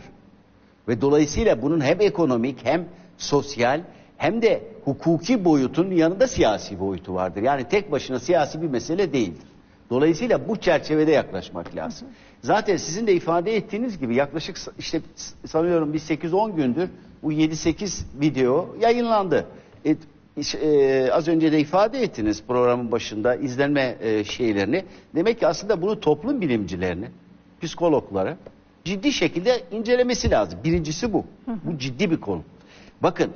Ve dolayısıyla bunun hem ekonomik hem sosyal hem de hukuki boyutun yanında siyasi boyutu vardır. Yani tek başına siyasi bir mesele değildir. Dolayısıyla bu çerçevede yaklaşmak lazım. Hı hı. Zaten sizin de ifade ettiğiniz gibi yaklaşık işte sanıyorum bir sekiz on gündür bu yedi sekiz video yayınlandı. E, e, az önce de ifade ettiniz programın başında izlenme e, şeylerini. Demek ki aslında bunu toplum bilimcilerini, psikologları ciddi şekilde incelemesi lazım. Birincisi bu. Hı hı. Bu ciddi bir konu. Bakın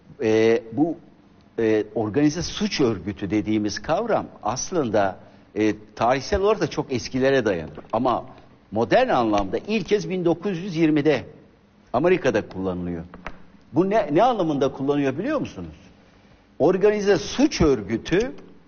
e, bu e, organize suç örgütü dediğimiz kavram aslında e, tarihsel olarak da çok eskilere dayanır. Ama modern anlamda ilk kez bin dokuz yüz yirmide Amerika'da kullanılıyor. Bu ne, ne anlamında kullanıyor biliyor musunuz? Organize suç örgütü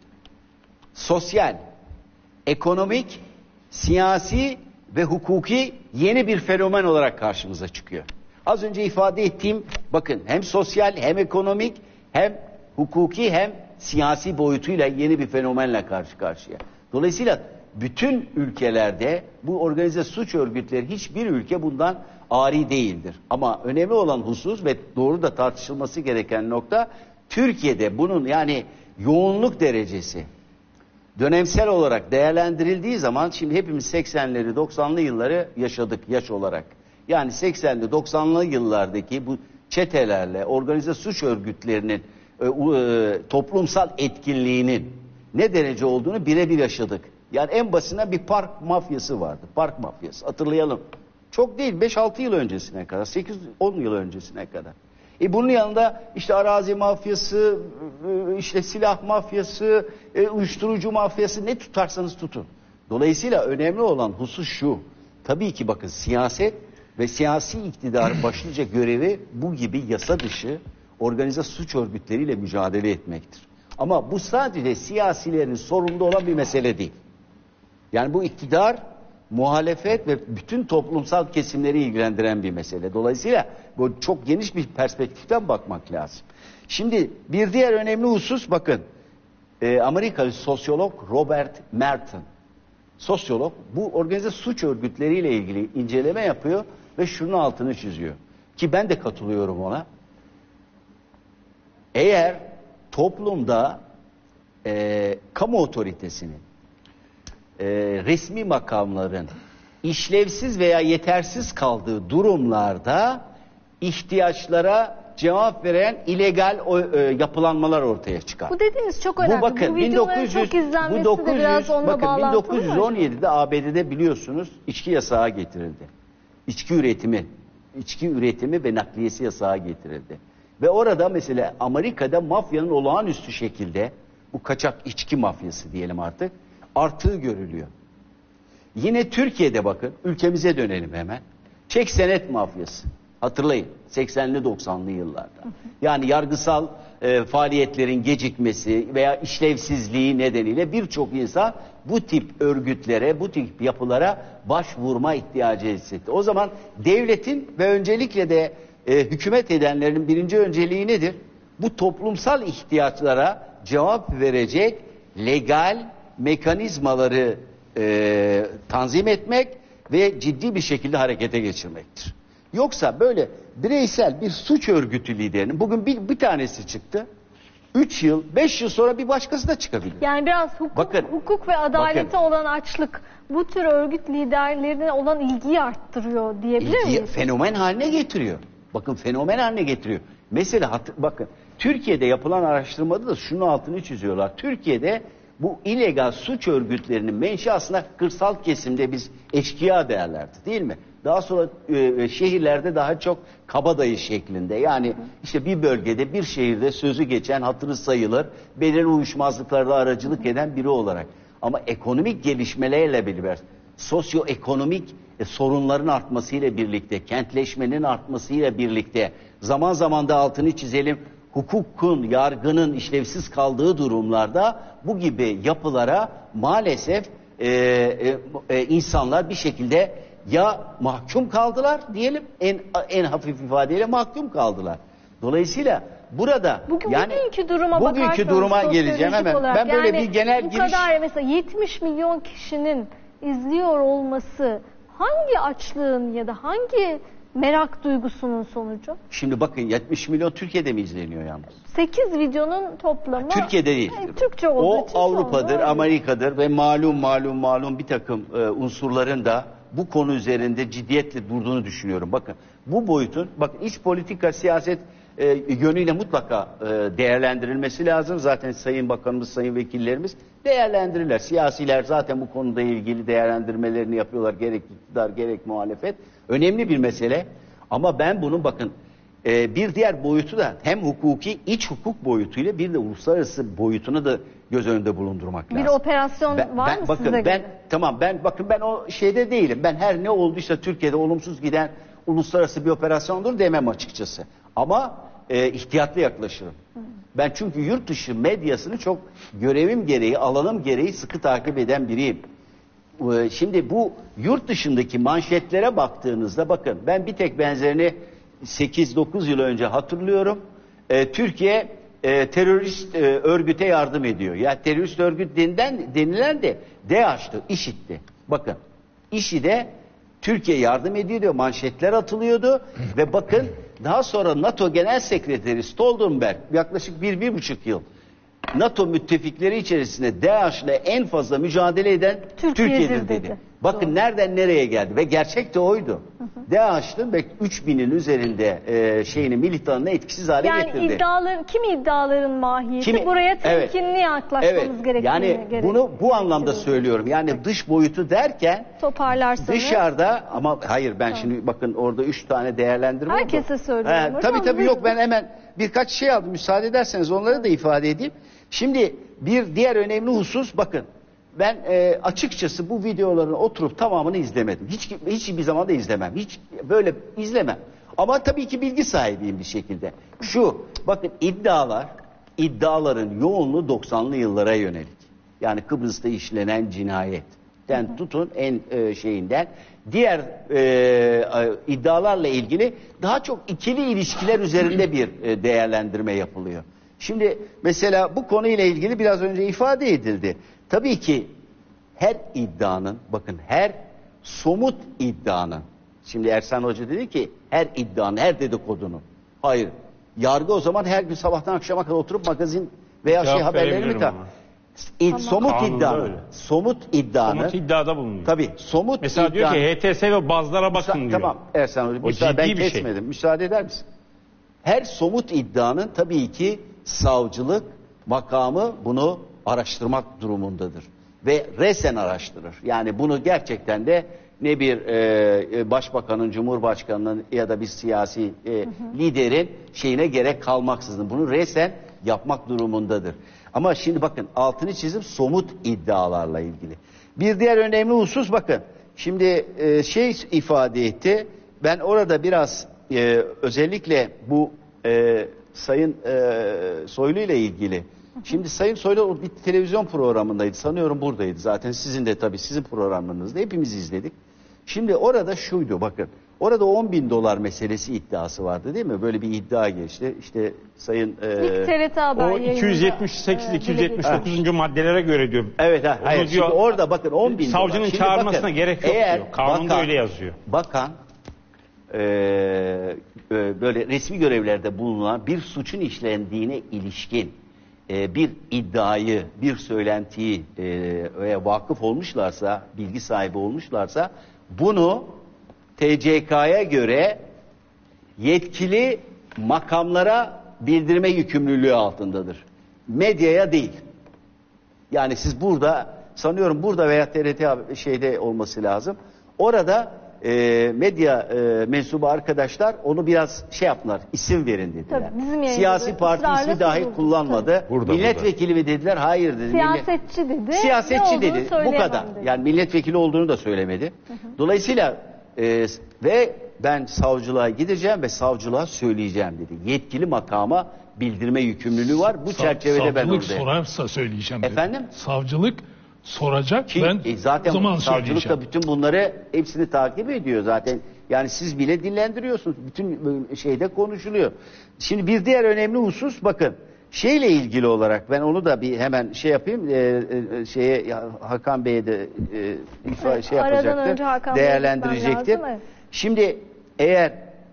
sosyal, ekonomik, siyasi ve hukuki yeni bir fenomen olarak karşımıza çıkıyor. Az önce ifade ettiğim, bakın hem sosyal hem ekonomik hem hukuki hem siyasi boyutuyla yeni bir fenomenle karşı karşıya. Dolayısıyla bütün ülkelerde bu organize suç örgütleri, hiçbir ülke bundan ari değildir. Ama önemli olan husus ve doğru da tartışılması gereken nokta, Türkiye'de bunun yani yoğunluk derecesi dönemsel olarak değerlendirildiği zaman, şimdi hepimiz seksenleri doksanlı yılları yaşadık yaş olarak. Yani seksenli doksanlı yıllardaki bu çetelerle, organize suç örgütlerinin e, e, toplumsal etkinliğinin ne derece olduğunu birebir yaşadık. Yani en basitinden bir park mafyası vardı. Park mafyası. Hatırlayalım. Çok değil, beş altı yıl öncesine kadar, sekiz on yıl öncesine kadar. E bunun yanında işte arazi mafyası, işte silah mafyası, uyuşturucu mafyası, ne tutarsanız tutun. Dolayısıyla önemli olan husus şu. Tabii ki bakın, siyaset ve siyasi iktidarın başlıca görevi bu gibi yasa dışı organize suç örgütleriyle mücadele etmektir. Ama bu sadece siyasilerin sorumlu olan bir mesele değil. Yani bu iktidar, muhalefet ve bütün toplumsal kesimleri ilgilendiren bir mesele. Dolayısıyla bu çok geniş bir perspektiften bakmak lazım. Şimdi bir diğer önemli husus, bakın, e, Amerikalı sosyolog Robert Merton, sosyolog, bu organize suç örgütleriyle ilgili inceleme yapıyor ve şunun altını çiziyor. Ki ben de katılıyorum ona. Eğer toplumda e, kamu otoritesinin, e, resmi makamların işlevsiz veya yetersiz kaldığı durumlarda ihtiyaçlara cevap veren illegal o, e, yapılanmalar ortaya çıkar.
Bu dediğiniz çok önemli.
Bu bakın
bu videoların
bin dokuz yüz,
çok izlenmesi
bu dokuz yüz,
de biraz onunla
bakın bin
bağlantılı
dokuz yüz
mı?
on yedide A B D'de biliyorsunuz içki yasağı getirildi. İçki üretimi, içki üretimi ve nakliyesi yasağı getirildi. Ve orada mesela Amerika'da mafyanın olağanüstü şekilde, bu kaçak içki mafyası diyelim artık, arttığı görülüyor. Yine Türkiye'de bakın, ülkemize dönelim hemen. Çek senet mafyası. Hatırlayın, seksenli doksanlı yıllarda. Yani yargısal e, faaliyetlerin gecikmesi veya işlevsizliği nedeniyle birçok insan bu tip örgütlere, bu tip yapılara başvurma ihtiyacı hissetti. O zaman devletin ve öncelikle de e, hükümet edenlerin birinci önceliği nedir? Bu toplumsal ihtiyaçlara cevap verecek legal mekanizmaları e, tanzim etmek ve ciddi bir şekilde harekete geçirmektir. Yoksa böyle bireysel bir suç örgütü liderinin, bugün bir, bir tanesi çıktı, üç yıl, beş yıl sonra bir başkası da çıkabilir.
Yani biraz hukuk,
Bakın,
hukuk ve adalete
bakın.
olan açlık bu tür örgüt liderlerine olan ilgiyi arttırıyor diyebilir
İlgi,
miyiz?
fenomen haline getiriyor. Bakın, fenomen haline getiriyor. Mesela hat, bakın, Türkiye'de yapılan araştırmada da şunun altını çiziyorlar. Türkiye'de bu illegal suç örgütlerinin menşei aslında kırsal kesimde biz eşkıya derlerdi, değil mi? Daha sonra e, şehirlerde daha çok kabadayı şeklinde. Yani işte bir bölgede, bir şehirde sözü geçen, hatırı sayılır, belirli uyuşmazlıklarda aracılık eden biri olarak. Ama ekonomik gelişmelerle birlikte, sosyoekonomik e, sorunların artmasıyla birlikte, kentleşmenin artmasıyla birlikte, zaman zaman da altını çizelim, hukukun, yargının işlevsiz kaldığı durumlarda bu gibi yapılara maalesef e, e, e, insanlar bir şekilde ya mahkum kaldılar diyelim, en en hafif ifadeyle mahkum kaldılar. Dolayısıyla burada
Bugün,
yani
bugünkü duruma
bugünkü
bakarsanız,
duruma geleceğim hemen.
olarak,
Ben böyle
yani
bir genel
bu
giriş.
kadar mesela yetmiş milyon kişinin izliyor olması hangi açlığın ya da hangi merak duygusunun sonucu?
Şimdi bakın, yetmiş milyon Türkiye'de mi izleniyor yalnız?
sekiz videonun toplamı.
Türkiye'de değil.
Yani Türkçe olduğu
o
için
Avrupa'dır,
sonra,
Amerika'dır ve malum malum malum bir takım e, unsurların da bu konu üzerinde ciddiyetle durduğunu düşünüyorum. Bakın, bu boyutun, bakın, iç politika, siyaset e, yönüyle mutlaka e, değerlendirilmesi lazım. Zaten Sayın Bakanımız, Sayın Vekillerimiz değerlendirirler. Siyasiler zaten bu konuda ilgili değerlendirmelerini yapıyorlar. Gerek iktidar, gerek muhalefet. Önemli bir mesele. Ama ben bunun, bakın, e, bir diğer boyutu da hem hukuki, iç hukuk boyutuyla bir de uluslararası boyutunu da göz önünde bulundurmak lazım.
bir operasyon
Ben,
var
ben,
mı
bakın,
size göre?
ben tamam ben bakın ben o şeyde değilim. Ben her ne olduysa Türkiye'de olumsuz giden uluslararası bir operasyondur demem açıkçası. Ama e, ihtiyatlı yaklaşırım. Hı. Ben çünkü yurt dışı medyasını çok görevim gereği, alanım gereği sıkı takip eden biriyim. E, şimdi bu yurt dışındaki manşetlere baktığınızda, bakın, ben bir tek benzerini sekiz dokuz yıl önce hatırlıyorum. E, Türkiye e, terörist e, örgüte yardım ediyor. Ya terörist örgüt denilen, denilen de DAEŞ'ti, IŞİD'ti. Bakın, IŞİD'e Türkiye yardım ediyor diyor, manşetler atılıyordu ve bakın, daha sonra NATO Genel Sekreteri Stoltenberg yaklaşık bir, bir buçuk yıl NATO müttefikleri içerisinde DAEŞ'le en fazla mücadele eden
Türkiye'dir
Türkiye'dir dedi.
dedi.
Bakın,
doğru.
Nereden nereye geldi ve gerçek de oydu. Hı hı. DAEŞ'ın üç binin üzerinde e, şeyini militanını etkisiz hale
yani
getirdi.
iddialar, kim iddiaların mahiyeti?
Kimi,
Buraya temkinli
evet,
yaklaşmamız
evet,
gerektiğini
yani
gerek,
bunu bu anlamda
gerektiriyor.
söylüyorum. Yani dış boyutu derken
Toparlarsanız.
dışarıda ama hayır ben tamam. Şimdi bakın orada üç tane değerlendirme
Herkese
oldu.
söylüyorum
He,
hocam.
tabii tabii
Buyurun.
yok ben hemen birkaç şey aldım müsaade ederseniz onları da ifade edeyim. Şimdi bir diğer önemli husus bakın ben e, açıkçası bu videoların oturup tamamını izlemedim. Hiç hiçbir zaman da izlemem. Hiç böyle izlemem. Ama tabii ki bilgi sahibiyim bir şekilde. Şu bakın iddialar iddiaların yoğunluğu doksanlı yıllara yönelik. Yani Kıbrıs'ta işlenen cinayetten tutun en e, şeyinden diğer e, iddialarla ilgili daha çok ikili ilişkiler üzerinde bir e, değerlendirme yapılıyor. Şimdi mesela bu konuyla ilgili biraz önce ifade edildi. Tabii ki her iddianın, bakın her somut iddianın, şimdi Ersan Hoca dedi ki her iddianın, her dedikodunun. Hayır, yargı o zaman her gün sabahtan akşama kadar oturup magazin veya
Cevap
şey haberlerini mi
verebilirim
ta-
ama.
İd,
Tamam.
somut
Kanunda
iddianın,
öyle.
somut iddianın,
Somut iddiada bulunuyor.
tabii somut
Mesela diyor
iddianın-
ki H T S ve bazlara bakın
Müsa-
diyor.
Tamam Ersan Hoca,
O
müsaade, ben
ciddi bir şey.
kesmedim. Müsaade eder misin? Her somut iddianın tabii ki savcılık makamı bunu araştırmak durumundadır. Ve resen araştırır. Yani bunu gerçekten de ne bir e, başbakanın, cumhurbaşkanının ya da bir siyasi e, hı hı. liderin şeyine gerek kalmaksızın bunu resen yapmak durumundadır. Ama şimdi bakın altını çizim somut iddialarla ilgili. Bir diğer önemli husus bakın. Şimdi e, şey ifade etti. Ben orada biraz e, özellikle bu e, Sayın e, Soylu ile ilgili. Şimdi Sayın Soylu bir televizyon programındaydı. Sanıyorum buradaydı. Zaten sizin de tabii sizin programınızda hepimiz izledik. Şimdi orada şuydu bakın. Orada on bin dolar meselesi iddiası vardı değil mi? Böyle bir iddia geçti. İşte Sayın... E,
İlk T R T Haber
O iki yüz yetmiş sekiz iki yüz yetmiş dokuzuncu maddelere göre diyor.
Evet ha, hayır.
diyor,
Şimdi orada bakın on bin
savcının
dolar. Şimdi
çağırmasına
bakın,
gerek yok
eğer
diyor. Kanunda
bakan,
öyle yazıyor.
Bakan e, e, böyle resmi görevlerde bulunan bir suçun işlendiğine ilişkin e, bir iddiayı, bir söylentiyi e, veya vakıf olmuşlarsa, bilgi sahibi olmuşlarsa bunu T C K'ya göre yetkili makamlara bildirme yükümlülüğü altındadır. Medyaya değil. Yani siz burada, sanıyorum burada veya T R T şeyde olması lazım. Orada e, medya e, mensubu arkadaşlar onu biraz şey yaptılar, isim verin dediler.
Tabii, bizim yayında
Siyasi parti
ısrarla
ismi dahi
soruldu.
kullanmadı.
Burada,
milletvekili mi dediler? Hayır dedi.
Siyasetçi dedi.
Siyasetçi
Ne
dedi.
olduğunu
Bu
söyleyemem
kadar.
dedi.
Yani milletvekili olduğunu da söylemedi. Hı hı. Dolayısıyla e, ve ben savcılığa gideceğim ve savcılığa söyleyeceğim dedi. Yetkili makama bildirme yükümlülüğü var. Bu
Sa-
çerçevede ben
savcılık
oradayım.
sorarsa söyleyeceğim dedi.
Efendim?
Savcılık soracak,
Ki,
ben
e, zaten
o zaman
savcılık
söyleyeceğim.
da bütün bunları hepsini takip ediyor zaten. Yani siz bile dillendiriyorsunuz. Bütün şeyde konuşuluyor. Şimdi bir diğer önemli husus bakın. Şeyle ilgili olarak ben onu da bir hemen şey yapayım. E, e, şeye Hakan Bey'e de e, ifa,
Evet,
şey
aradan
yapacaktır.
önce Hakan Bey'e
Değerlendirecektir.
gitmem lazım, evet.
Şimdi eğer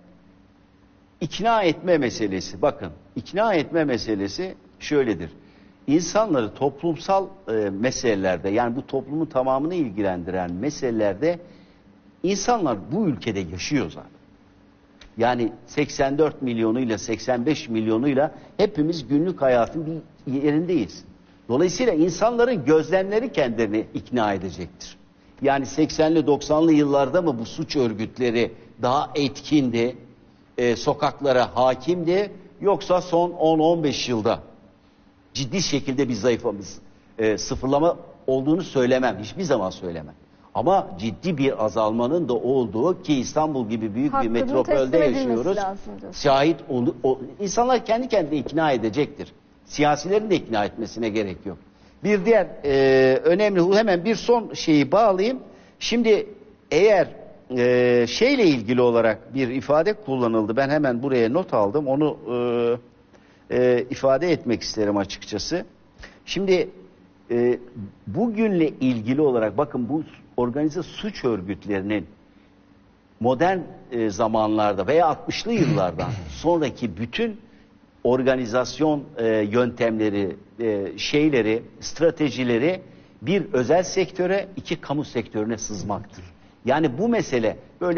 ikna etme meselesi bakın ikna etme meselesi şöyledir. İnsanları toplumsal e, meselelerde yani bu toplumun tamamını ilgilendiren meselelerde insanlar bu ülkede yaşıyor zaten. Yani seksen dört milyonuyla seksen beş milyonuyla hepimiz günlük hayatın bir yerindeyiz. Dolayısıyla insanların gözlemleri kendilerini ikna edecektir. Yani seksenli doksanlı yıllarda mı bu suç örgütleri daha etkindi, e, sokaklara hakimdi yoksa son on on beş yılda ciddi şekilde bir zayıflamış, e, sıfırlama olduğunu söylemem, hiçbir zaman söylemem. Ama ciddi bir azalmanın da olduğu ki İstanbul gibi büyük
Hakkının
bir metropolde
teslim edilmesi
yaşıyoruz.
lazım diyorsun.
Şahit olu, o, insanlar kendi kendine ikna edecektir. Siyasilerin de ikna etmesine gerek yok. Bir diğer e, önemli hemen bir son şeyi bağlayayım. Şimdi eğer e, şeyle ilgili olarak bir ifade kullanıldı. Ben hemen buraya not aldım. Onu e, e, ifade etmek isterim açıkçası. Şimdi e, bugünle ilgili olarak bakın bu organize suç örgütlerinin modern e, zamanlarda veya altmışlı yıllardan sonraki bütün organizasyon e, yöntemleri, e, şeyleri, stratejileri bir özel sektöre, iki kamu sektörüne sızmaktır. Yani bu mesele böyle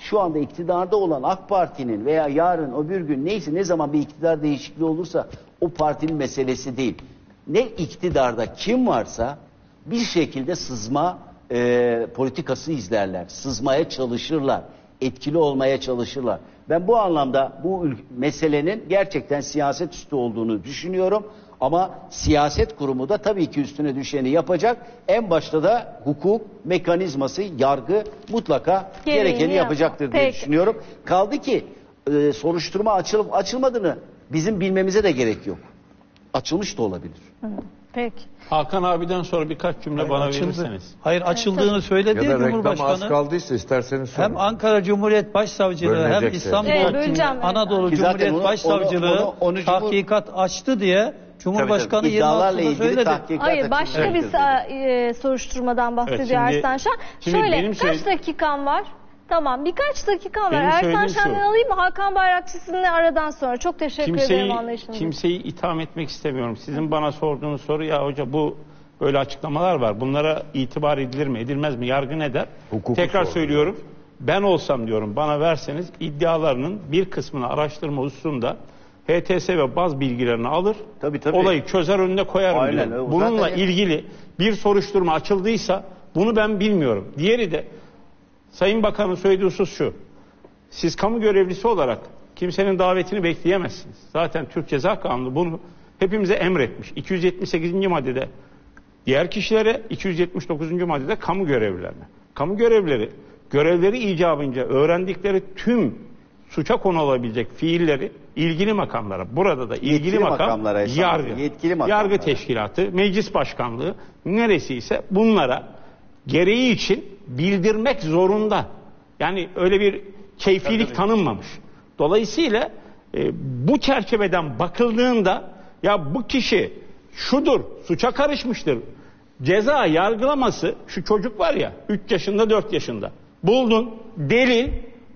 şu anda iktidarda olan AK Parti'nin veya yarın öbür gün neyse ne zaman bir iktidar değişikliği olursa o partinin meselesi değil. Ne iktidarda kim varsa bir şekilde sızma e, politikası izlerler. Sızmaya çalışırlar. Etkili olmaya çalışırlar. Ben bu anlamda bu meselenin gerçekten siyaset üstü olduğunu düşünüyorum. Ama siyaset kurumu da tabii ki üstüne düşeni yapacak. En başta da hukuk mekanizması, yargı mutlaka
Gereğini
gerekeni yapacaktır diye
Peki.
düşünüyorum. Kaldı ki e, soruşturma açılıp açılmadığını bizim bilmemize de gerek yok. Açılmış da olabilir.
Peki.
Hakan abiden sonra birkaç cümle
Hayır,
bana
açıldı.
verirseniz.
Hayır açıldığını söyledi
Ya da reklam az
Cumhurbaşkanı.
kaldıysa isterseniz sorun.
Hem Ankara Cumhuriyet Başsavcılığı hem
Bölünecekse.
İstanbul
Evet, böleceğim.
Anadolu
Ki zaten
Cumhuriyet
onu-
Başsavcılığı
onu- onu- onu
tahkikat açtı diye Cumhurbaşkanı
Tabii, tabii.
yirmi
İddialarla
altısında
ilgili
söyledi.
tahkikat
Hayır,
açıldı.
başka bir
Evet.
sa- e, soruşturmadan bahsediyor
Evet, şimdi-
Ersan Şen.
şimdi
Şöyle,
benim
kaç
söyle-
dakikan var? Tamam, birkaç dakikan var.
Benim
Ersan
söylediğim
Şen'den
şu.
alayım mı? Hakan Bayrakçı sizinle aradan sonra. Çok teşekkür
Kimseyi,
ederim anlayışınız için.
kimseyi itham etmek istemiyorum. Sizin bana sorduğunuz soru, ya hoca bu böyle açıklamalar var. Bunlara itibar edilir mi, edilmez mi? Yargı ne der?
Hukuku
Tekrar
sordu.
söylüyorum. Ben olsam diyorum, bana verseniz iddialarının bir kısmını araştırma hususunda H T S ve baz bilgilerini alır.
Tabii, tabii.
Olayı çözer, önüne koyarım
Aynen,
diyorum.
o
Bununla
zaten-
ilgili bir soruşturma açıldıysa bunu ben bilmiyorum. Diğeri de Sayın Bakan'ın söylediği husus şu. Siz kamu görevlisi olarak kimsenin davetini bekleyemezsiniz. Zaten Türk Ceza Kanunu bunu hepimize emretmiş. iki yüz yetmiş sekizinci maddede diğer kişilere, iki yüz yetmiş dokuzuncu maddede kamu görevlilerine. Kamu görevlileri görevleri icabınca öğrendikleri tüm suça konu olabilecek fiilleri ilgili makamlara, burada da ilgili
Yetkili
makam
makamlara hesap
yargı,
ediyor. Yetkili makamlara.
yargı teşkilatı, meclis başkanlığı neresi ise bunlara gereği için bildirmek zorunda. Yani öyle bir keyfilik tanınmamış. Dolayısıyla e, bu çerçeveden bakıldığında ya bu kişi şudur, suça karışmıştır. Ceza yargılaması, şu çocuk var ya üç yaşında dört yaşında. Buldun, delil,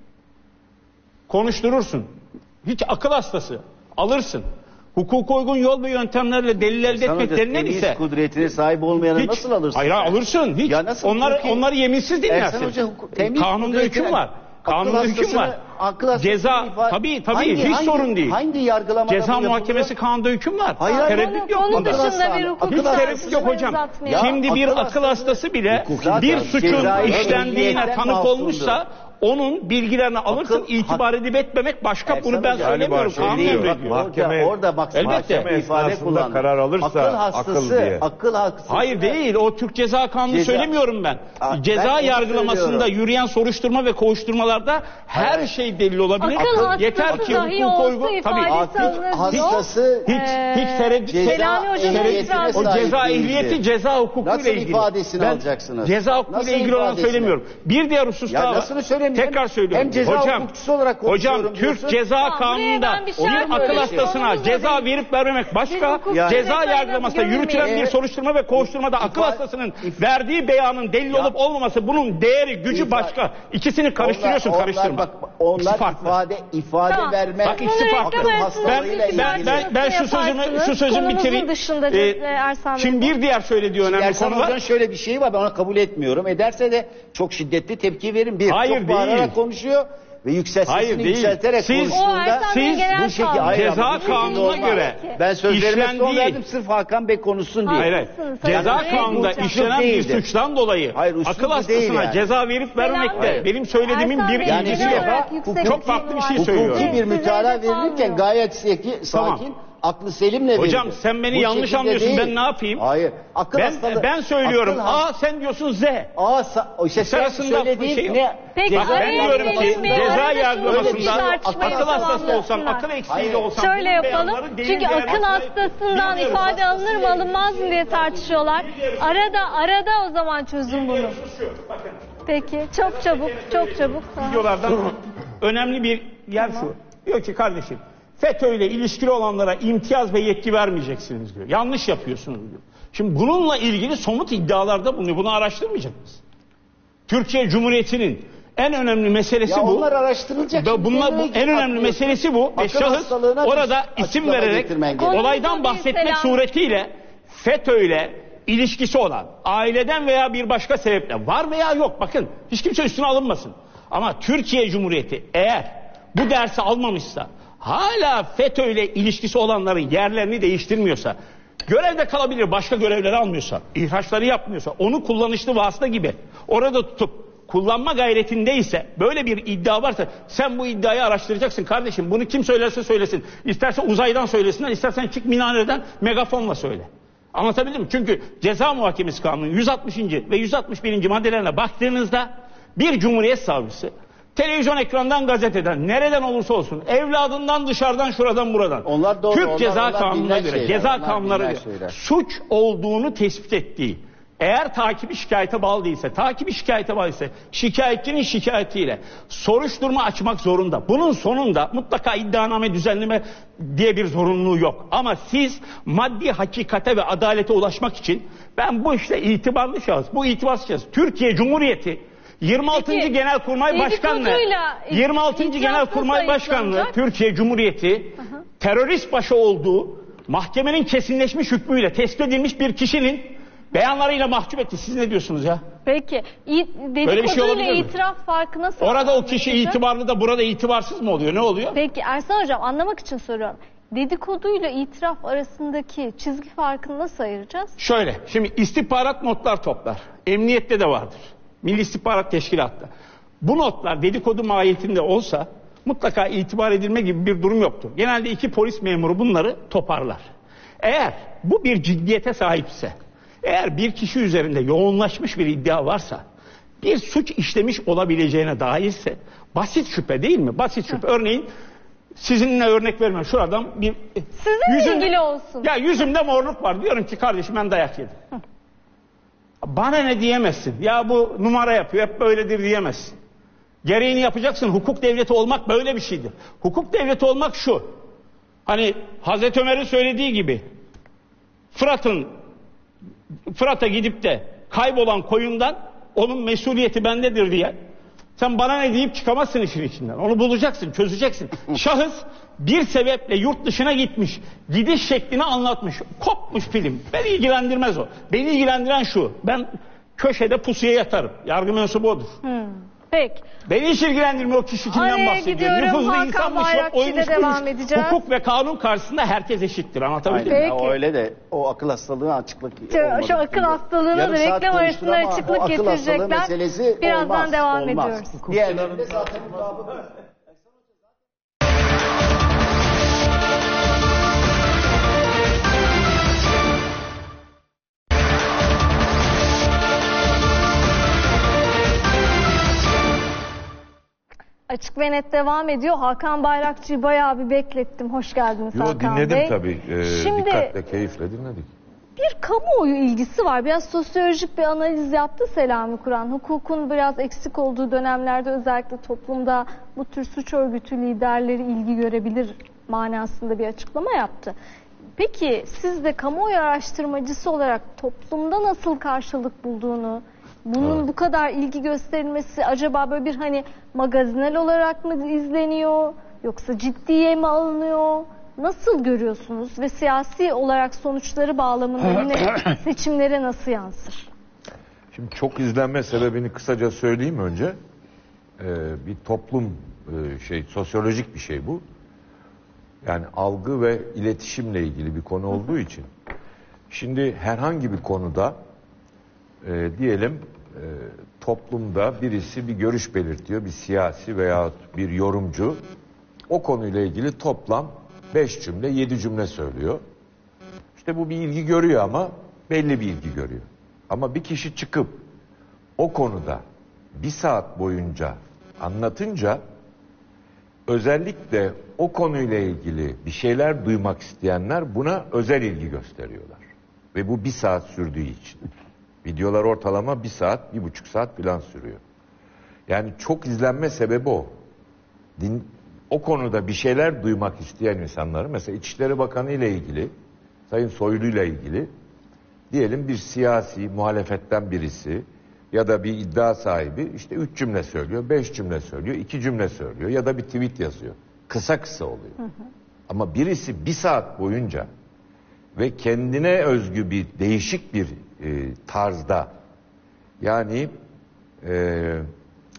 konuşturursun. Hiç akıl hastası, alırsın. Hukuka uygun yol ve yöntemlerle delil elde
Sana
etmek
da
denilen
temiz
ise
kudretine sahip olmayanı
hiç,
nasıl alırsın?
hayır alırsın. Hiç.
Ya nasıl
onları
hukuki-
onları yeminsiz dinlersin.
Ersan Hoca, hukuk- temiz
Kanunda
kudretine-
hüküm var.
Akıl
Kanunda hüküm
hastasını-
var.
akıl hastasını
Ceza
ifade-
tabii tabii
Hangi-
hiç
hangi-
sorun değil.
Hangi yargılamada
Ceza
bu yapılıyor?
muhakemesi kanunda hüküm var.
Hayır, hayır.
Tereddüt yok.
Onun
bunda.
Akıl
dışında bir
hastası-
hukuk
akıl
Hiç
hastası-
tereddüt yok hocam.
uzatmayalım.
Ya,
Şimdi bir
akıl
akıl hastası bile
Hukuki
bir
zaten
suçun
cezai
işlendiğine
ehliyetten
tanık
mahsumdur.
olmuşsa onun bilgilerini alırsın,
Akıl-
itibar edip etmemek başka.
Ersan
Bunu ben
Hoca,
söylemiyorum.
galiba
Kanun
şey diyor,
emrediyor.
bak- Mahkeme-
orada, orada bak
Elbette.
mahkeme ifade
esnasında
kullandı.
karar alırsa
akıl hastası,
akıl diye.
akıl hastası.
Hayır değil. O Türk Ceza Kanunu
Ceza-
söylemiyorum ben.
Aa, ben
Ceza
onu
yargılamasında
söylüyorum.
yürüyen soruşturma ve kovuşturmalarda her
Hayır.
şey delil olabilir.
Akıl hastası
Yeter ki
dahi
hukuka
olsa
uygun.
ifade
Tabii.
Akıl
alınır.
hastası
Hiç
Ee,
hiç tereddüt
ceza
Selami Hoca'nın
ehliyetine
itirazı.
O
sahip
ceza
değildi.
ehliyeti ceza hukukuyla
Nasıl
ilgili.
ifadesini
Ben
alacaksınız?
Ceza hukukuyla
Nasıl
ilgili olan
ifadesini?
söylemiyorum. Bir diğer husus
Ya
daha var.
nasıl söyleyeyim?
Tekrar
Hem-
söylüyorum.
hem ceza
hocam,
hukukçusu olarak konuşuyorum
Hocam Türk
diyorsun.
Ceza
Tamam, buraya
Kanunu'nda
ben bir şey
bir
yapmıyorum.
akıl
Böyle
hastasına
şey.
ceza verip vermemek
Biz
başka.
hukuk
Yani-
Ceza
detaylarına
yargılamasında
gömülmeyelim.
yürütülen bir
Evet.
soruşturma ve kovuşturmada akıl
İfa-
hastasının verdiği beyanın delil olup olmaması, bunun değeri, gücü
İfa-
başka. İkisini karıştırıyorsun,
Onlar-
karıştırma.
Onlar, bak, onlar
İkisi farklı.
ifade ifade
Tamam.
verme.
Bak, ikisi
Bunu
farklı.
reklam
Akıl
arasında
Ben,
hastalığıyla
siz
ben,
ilgili.
ben, ben şu sözümü, şu sözümü
Konumuzun
bitireyim.
dışında
Ee,
Ersan Bey.
şimdi bir diğer söylediği önemli
Ersan
konu var.
Hoca'nın şöyle bir şeyi var, ben ona kabul etmiyorum. Ederse de çok şiddetli tepki verin. Bir,
Hayır,
çok bağırarak
değil.
konuşuyor ve yüksek
Hayır,
sesini
değil.
yükselterek
Siz-
konuştuğunda...
O Ersan Bey'in
siz
genel
bu şekilde-
tavrı.
hayır,
Ceza
ama bu şekilde
kanununa
olmaz.
göre
Ben sözlerime son
işlendiği-
verdim sırf Hakan Bey konuşsun diye.
Hayır, hayır.
Haklısınız.
Ceza
Hayır,
kanununda
hayır,
işlenen bir
değildir.
suçtan dolayı
Hayır, usulü
akıl
değil
hastasına
yani.
ceza verip
Selam
vermekte
Bey.
benim söylediğimin
Ersan
bir
Bey,
Yani
ilgisi
bir
genel
yok.
defa
olarak yüksek
hukuk-
Çok farklı bir şey
var.
söylüyorum.
Hukuki bir
Size
mütalaa
hedef
verilirken
almıyorum.
gayet seki,
Tamam.
sakin, aklı selimle verilir.
Hocam sen beni
Bu
yanlış
şekilde
anlıyorsun.
değil.
Ben ne yapayım?
Hayır. Akıl
Ben
hastalığı.
ben söylüyorum
Akıl has-
A, sen diyorsun Z.
A, sa- o işte sen
Sırasında
söylediğin
bir şey yok.
ne?
Peki,
Bak ben
araya
diyorum ki
girelim mi?
ceza
Arada şunu
yargılamasında
bir tartışmayı
akıl hastası
tamamlasınlar.
olsam, akıl eksiği
Hayır.
de olsam
Şöyle
bunun
yapalım.
beyanları değil
Çünkü
değer
akıl
altına-
hastasından
Bilmiyorum.
ifade alınır mı alınmaz mı diye tartışıyorlar. Arada arada o zaman çözüm bunu. Peki çok çabuk çok çabuk.
Videolardan önemli bir yer şu. Diyor ki kardeşim FETÖ ile ilişkili olanlara imtiyaz ve yetki vermeyeceksiniz diyor. Yanlış yapıyorsunuz diyor. Şimdi bununla ilgili somut iddialarda bulunuyor. Bunu araştırmayacak mısın? Türkiye Cumhuriyeti'nin en önemli meselesi
Ya
bu.
onlar araştırılacak.
Ve
Şimdi
bunlar
kendine
bu en önemli
akıl-
meselesi bu. Ve
akıl
şahıs
hastalığına bir
orada isim
açıklama
vererek
getirmen gerekiyor.
olaydan bahsetmek
Selam.
suretiyle FETÖ ile ilişkisi olan aileden veya bir başka sebeple var veya yok bakın hiç kimse üstüne alınmasın. Ama Türkiye Cumhuriyeti eğer bu dersi almamışsa, hala FETÖ ile ilişkisi olanların yerlerini değiştirmiyorsa, görevde kalabilir, başka görevleri almıyorsa, ihraçları yapmıyorsa, onu kullanışlı vasıta gibi orada tutup kullanma gayretindeyse, böyle bir iddia varsa sen bu iddiayı araştıracaksın kardeşim. Bunu kim söylerse söylesin. İsterse uzaydan söylesinler, istersen çık minareden megafonla söyle. Anlatabildim mi? Çünkü Ceza Muhakemesi Kanunu yüz altmışıncı ve yüz altmış birinci maddelerine baktığınızda bir Cumhuriyet Savcısı televizyon ekrandan, gazeteden, nereden olursa olsun, evladından, dışarıdan, şuradan, buradan,
Onlar doğru,
Türk
onlar,
Ceza
onlar
Kanunu'na göre,
şeyler,
ceza
onlar
kanunları
binler
göre
şeyler.
suç olduğunu tespit ettiği, eğer takibi şikayete bağlı değilse, takibi şikayete bağlı ise, şikayetçinin şikayetiyle soruşturma açmak zorunda. Bunun sonunda mutlaka iddianame düzenleme diye bir zorunluluğu yok. Ama siz maddi hakikate ve adalete ulaşmak için, ben bu işte itibarlı şahıs, bu itibarsız şahıs, Türkiye Cumhuriyeti yirmi altıncı
Peki,
Genelkurmay Başkanlığı,
dedikoduyla
yirmi altıncı
itiraf
Genelkurmay
nasıl
Başkanlığı,
ayıklanacak?
Türkiye Cumhuriyeti
Hı hı.
terörist başı olduğu mahkemenin kesinleşmiş hükmüyle tespit edilmiş bir kişinin beyanlarıyla mahcup etti. Siz ne diyorsunuz ya?
Peki i-
Böyle bir şey olabilir
dedikoduyla
mi?
itiraf farkı nasıl?
Orada o kişi
anlaşılacak?
itibarlı da burada itibarsız mı oluyor? Ne oluyor?
Peki Ersan Hocam, anlamak için soruyorum. Dedikoduyla itiraf arasındaki çizgi farkını nasıl ayıracağız?
Şöyle, şimdi istihbarat notlar toplar. Emniyette de vardır. Milli İstihbarat Teşkilatı'nda. Bu notlar dedikodu mahiyetinde olsa mutlaka itibar edilme gibi bir durum yoktur. Genelde iki polis memuru bunları toparlar. Eğer bu bir ciddiyete sahipse, eğer bir kişi üzerinde yoğunlaşmış bir iddia varsa, bir suç işlemiş olabileceğine dairse, basit şüphe değil mi? Basit şüphe. Örneğin sizinle örnek vermem. Şuradan bir...
Sizinle ilgili olsun.
Ya yüzümde morluk var. Diyorum ki kardeşim ben dayak yedim. Hı. Bana ne diyemezsin? Ya bu numara yapıyor, hep böyledir diyemezsin. Gereğini yapacaksın. Hukuk devleti olmak böyle bir şeydir. Hukuk devleti olmak şu. Hani Hazreti Ömer'in söylediği gibi, Fırat'ın Fırat'a gidip de kaybolan koyundan onun mesuliyeti bendedir diye sen bana ne deyip çıkamazsın işin içinden. Onu bulacaksın, çözeceksin. Şahıs bir sebeple yurt dışına gitmiş, gidiş şeklini anlatmış, kopmuş film. Beni ilgilendirmez o. Beni ilgilendiren şu: ben köşede pusuya yatarım. Yargı mensubu odur.
Hmm. Peki.
Beni hiç ilgilendirmiyor o kişi kimden
Araya
bahsediyor.
gidiyorum.
Nüfuzlu
Hakan
insanmış, yok
Bayrakçı ile
oymuş,
devam
buymuş.
edeceğiz.
Hukuk ve kanun karşısında herkes eşittir. Anlatabildim mi?
Aynen.
Peki.
O öyle de o akıl hastalığına açıklık
Şu,
olmadı.
şu akıl hastalığına
Yarım
da
saat
reklam
konuştur
arasında
ama o
açıklık
akıl hastalığı
getirecekler.
meselesi
Birazdan
olmaz,
devam
olmaz.
ediyoruz.
Diğerlerinde zaten mutabık.
Açık ve Net devam ediyor. Hakan Bayrakçı'yı bayağı bir beklettim. Hoş geldiniz
Yo,
Hakan
dinledim
Bey.
tabii. Ee,
Şimdi
dikkatle, keyifle dinledik.
bir kamuoyu ilgisi var. Biraz sosyolojik bir analiz yaptı Selami Kur'an. Hukukun biraz eksik olduğu dönemlerde özellikle toplumda bu tür suç örgütü liderleri ilgi görebilir manasında bir açıklama yaptı. Peki siz de kamuoyu araştırmacısı olarak toplumda nasıl karşılık bulduğunu, bunun
Evet.
bu kadar ilgi gösterilmesi acaba böyle bir hani magazinel olarak mı izleniyor, yoksa ciddiye mi alınıyor? Nasıl görüyorsunuz ve siyasi olarak sonuçları bağlamında yine seçimlere nasıl yansır?
Şimdi çok izlenme sebebini kısaca söyleyeyim önce. Ee, bir toplum e, şey, sosyolojik bir şey bu. Yani algı ve iletişimle ilgili bir konu olduğu için. Şimdi herhangi bir konuda e, diyelim e, toplumda birisi bir görüş belirtiyor, bir siyasi veya bir yorumcu o konuyla ilgili toplam beş cümle, yedi cümle söylüyor. İşte bu bir ilgi görüyor ama belli bir ilgi görüyor. Ama bir kişi çıkıp o konuda bir saat boyunca anlatınca özellikle o konuyla ilgili bir şeyler duymak isteyenler buna özel ilgi gösteriyorlar. Ve bu bir saat sürdüğü için. Videolar ortalama bir saat, bir buçuk saat falan sürüyor. Yani çok izlenme sebebi o. Din, o konuda bir şeyler duymak isteyen insanları, mesela İçişleri Bakanı ile ilgili, Sayın Soylu ile ilgili, diyelim bir siyasi muhalefetten birisi ya da bir iddia sahibi işte üç cümle söylüyor, beş cümle söylüyor, iki cümle söylüyor ya da bir tweet yazıyor. Kısa kısa oluyor. Hı hı. Ama birisi bir saat boyunca ve kendine özgü bir değişik bir e, tarzda, yani e,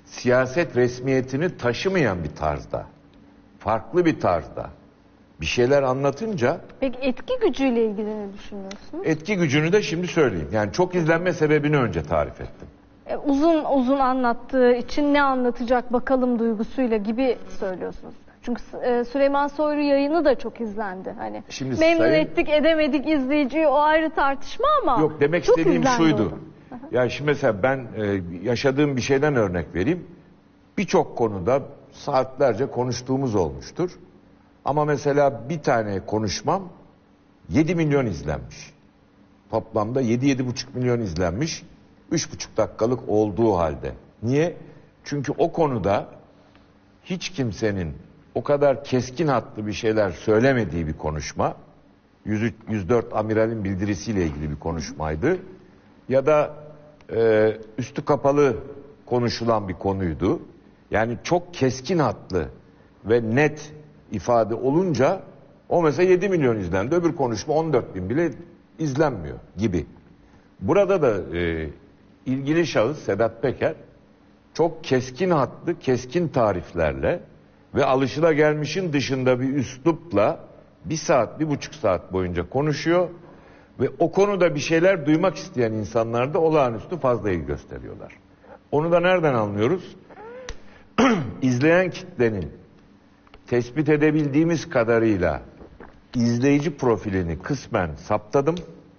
siyaset resmiyetini taşımayan bir tarzda, farklı bir tarzda bir şeyler anlatınca...
Peki etki gücüyle ilgili ne düşünüyorsunuz?
Etki gücünü de şimdi söyleyeyim. Yani çok izlenme sebebini önce tarif ettim.
E, uzun uzun anlattığı için ne anlatacak bakalım duygusuyla gibi söylüyorsunuz. Çünkü e, Süleyman Soylu yayını da çok izlendi. Hani
Şimdi
memnun
sayın...
ettik edemedik izleyiciyi, o ayrı tartışma ama
yok, demek
çok
istediğim şuydu.
Onu.
Yani şimdi mesela ben e, yaşadığım bir şeyden örnek vereyim. Birçok konuda saatlerce konuştuğumuz olmuştur. Ama mesela bir tane konuşmam yedi milyon izlenmiş. Toplamda yedi yedi buçuk milyon izlenmiş. üç buçuk dakikalık olduğu halde. Niye? Çünkü o konuda hiç kimsenin o kadar keskin hatlı bir şeyler söylemediği bir konuşma, yüz üç, yüz dört amiralin bildirisiyle ilgili bir konuşmaydı. Ya da e, üstü kapalı konuşulan bir konuydu. Yani çok keskin hatlı ve net ifade olunca o mesela yedi milyon izlendi. Öbür konuşma on dört bin bile izlenmiyor gibi. Burada da e, ilgili şahıs Sedat Peker çok keskin hatlı, keskin tariflerle ve alışılagelmişin dışında bir üslupla bir saat, bir buçuk saat boyunca konuşuyor ve o konuda bir şeyler duymak isteyen insanlar da olağanüstü fazla ilgi gösteriyorlar. Onu da nereden anlıyoruz? İzleyen kitlenin tespit edebildiğimiz kadarıyla izleyici profilini kısmen saptadım.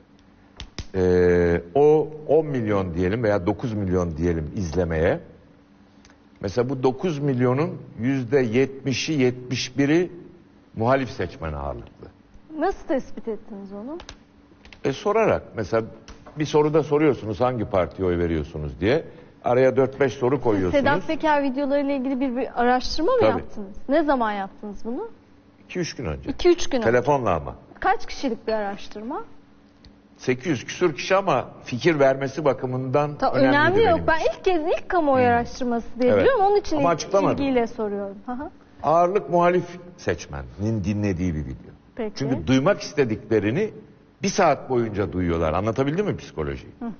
Ee, o on milyon diyelim veya dokuz milyon diyelim izlemeye. Mesela bu dokuz milyonun yüzde yetmişi yetmiş biri muhalif seçmen ağırlıklı.
Nasıl tespit ettiniz onu?
E sorarak mesela bir soruda soruyorsunuz hangi partiye oy veriyorsunuz diye. Araya dört beş soru koyuyorsunuz.
Siz Sedat Peker videolarıyla ilgili bir, bir araştırma mı
Tabii.
yaptınız? Ne zaman yaptınız bunu?
iki üç gün önce.
iki üç gün önce.
Telefonla ama.
Kaç kişilik bir araştırma?
sekiz yüz küsur kişi ama fikir vermesi bakımından
Ta,
önemliydi
önemli yok.
benim
Ben
için.
ilk kez ilk kamuoyu
Hmm.
araştırması diye
Evet.
biliyorum. Onun için
Ama
ilk,
açıklamadım.
ilgiyle soruyorum. Aha.
Ağırlık muhalif seçmenin dinlediği bir video.
Peki.
Çünkü duymak istediklerini bir saat boyunca duyuyorlar. Anlatabildim mi psikolojiyi? Hı hı.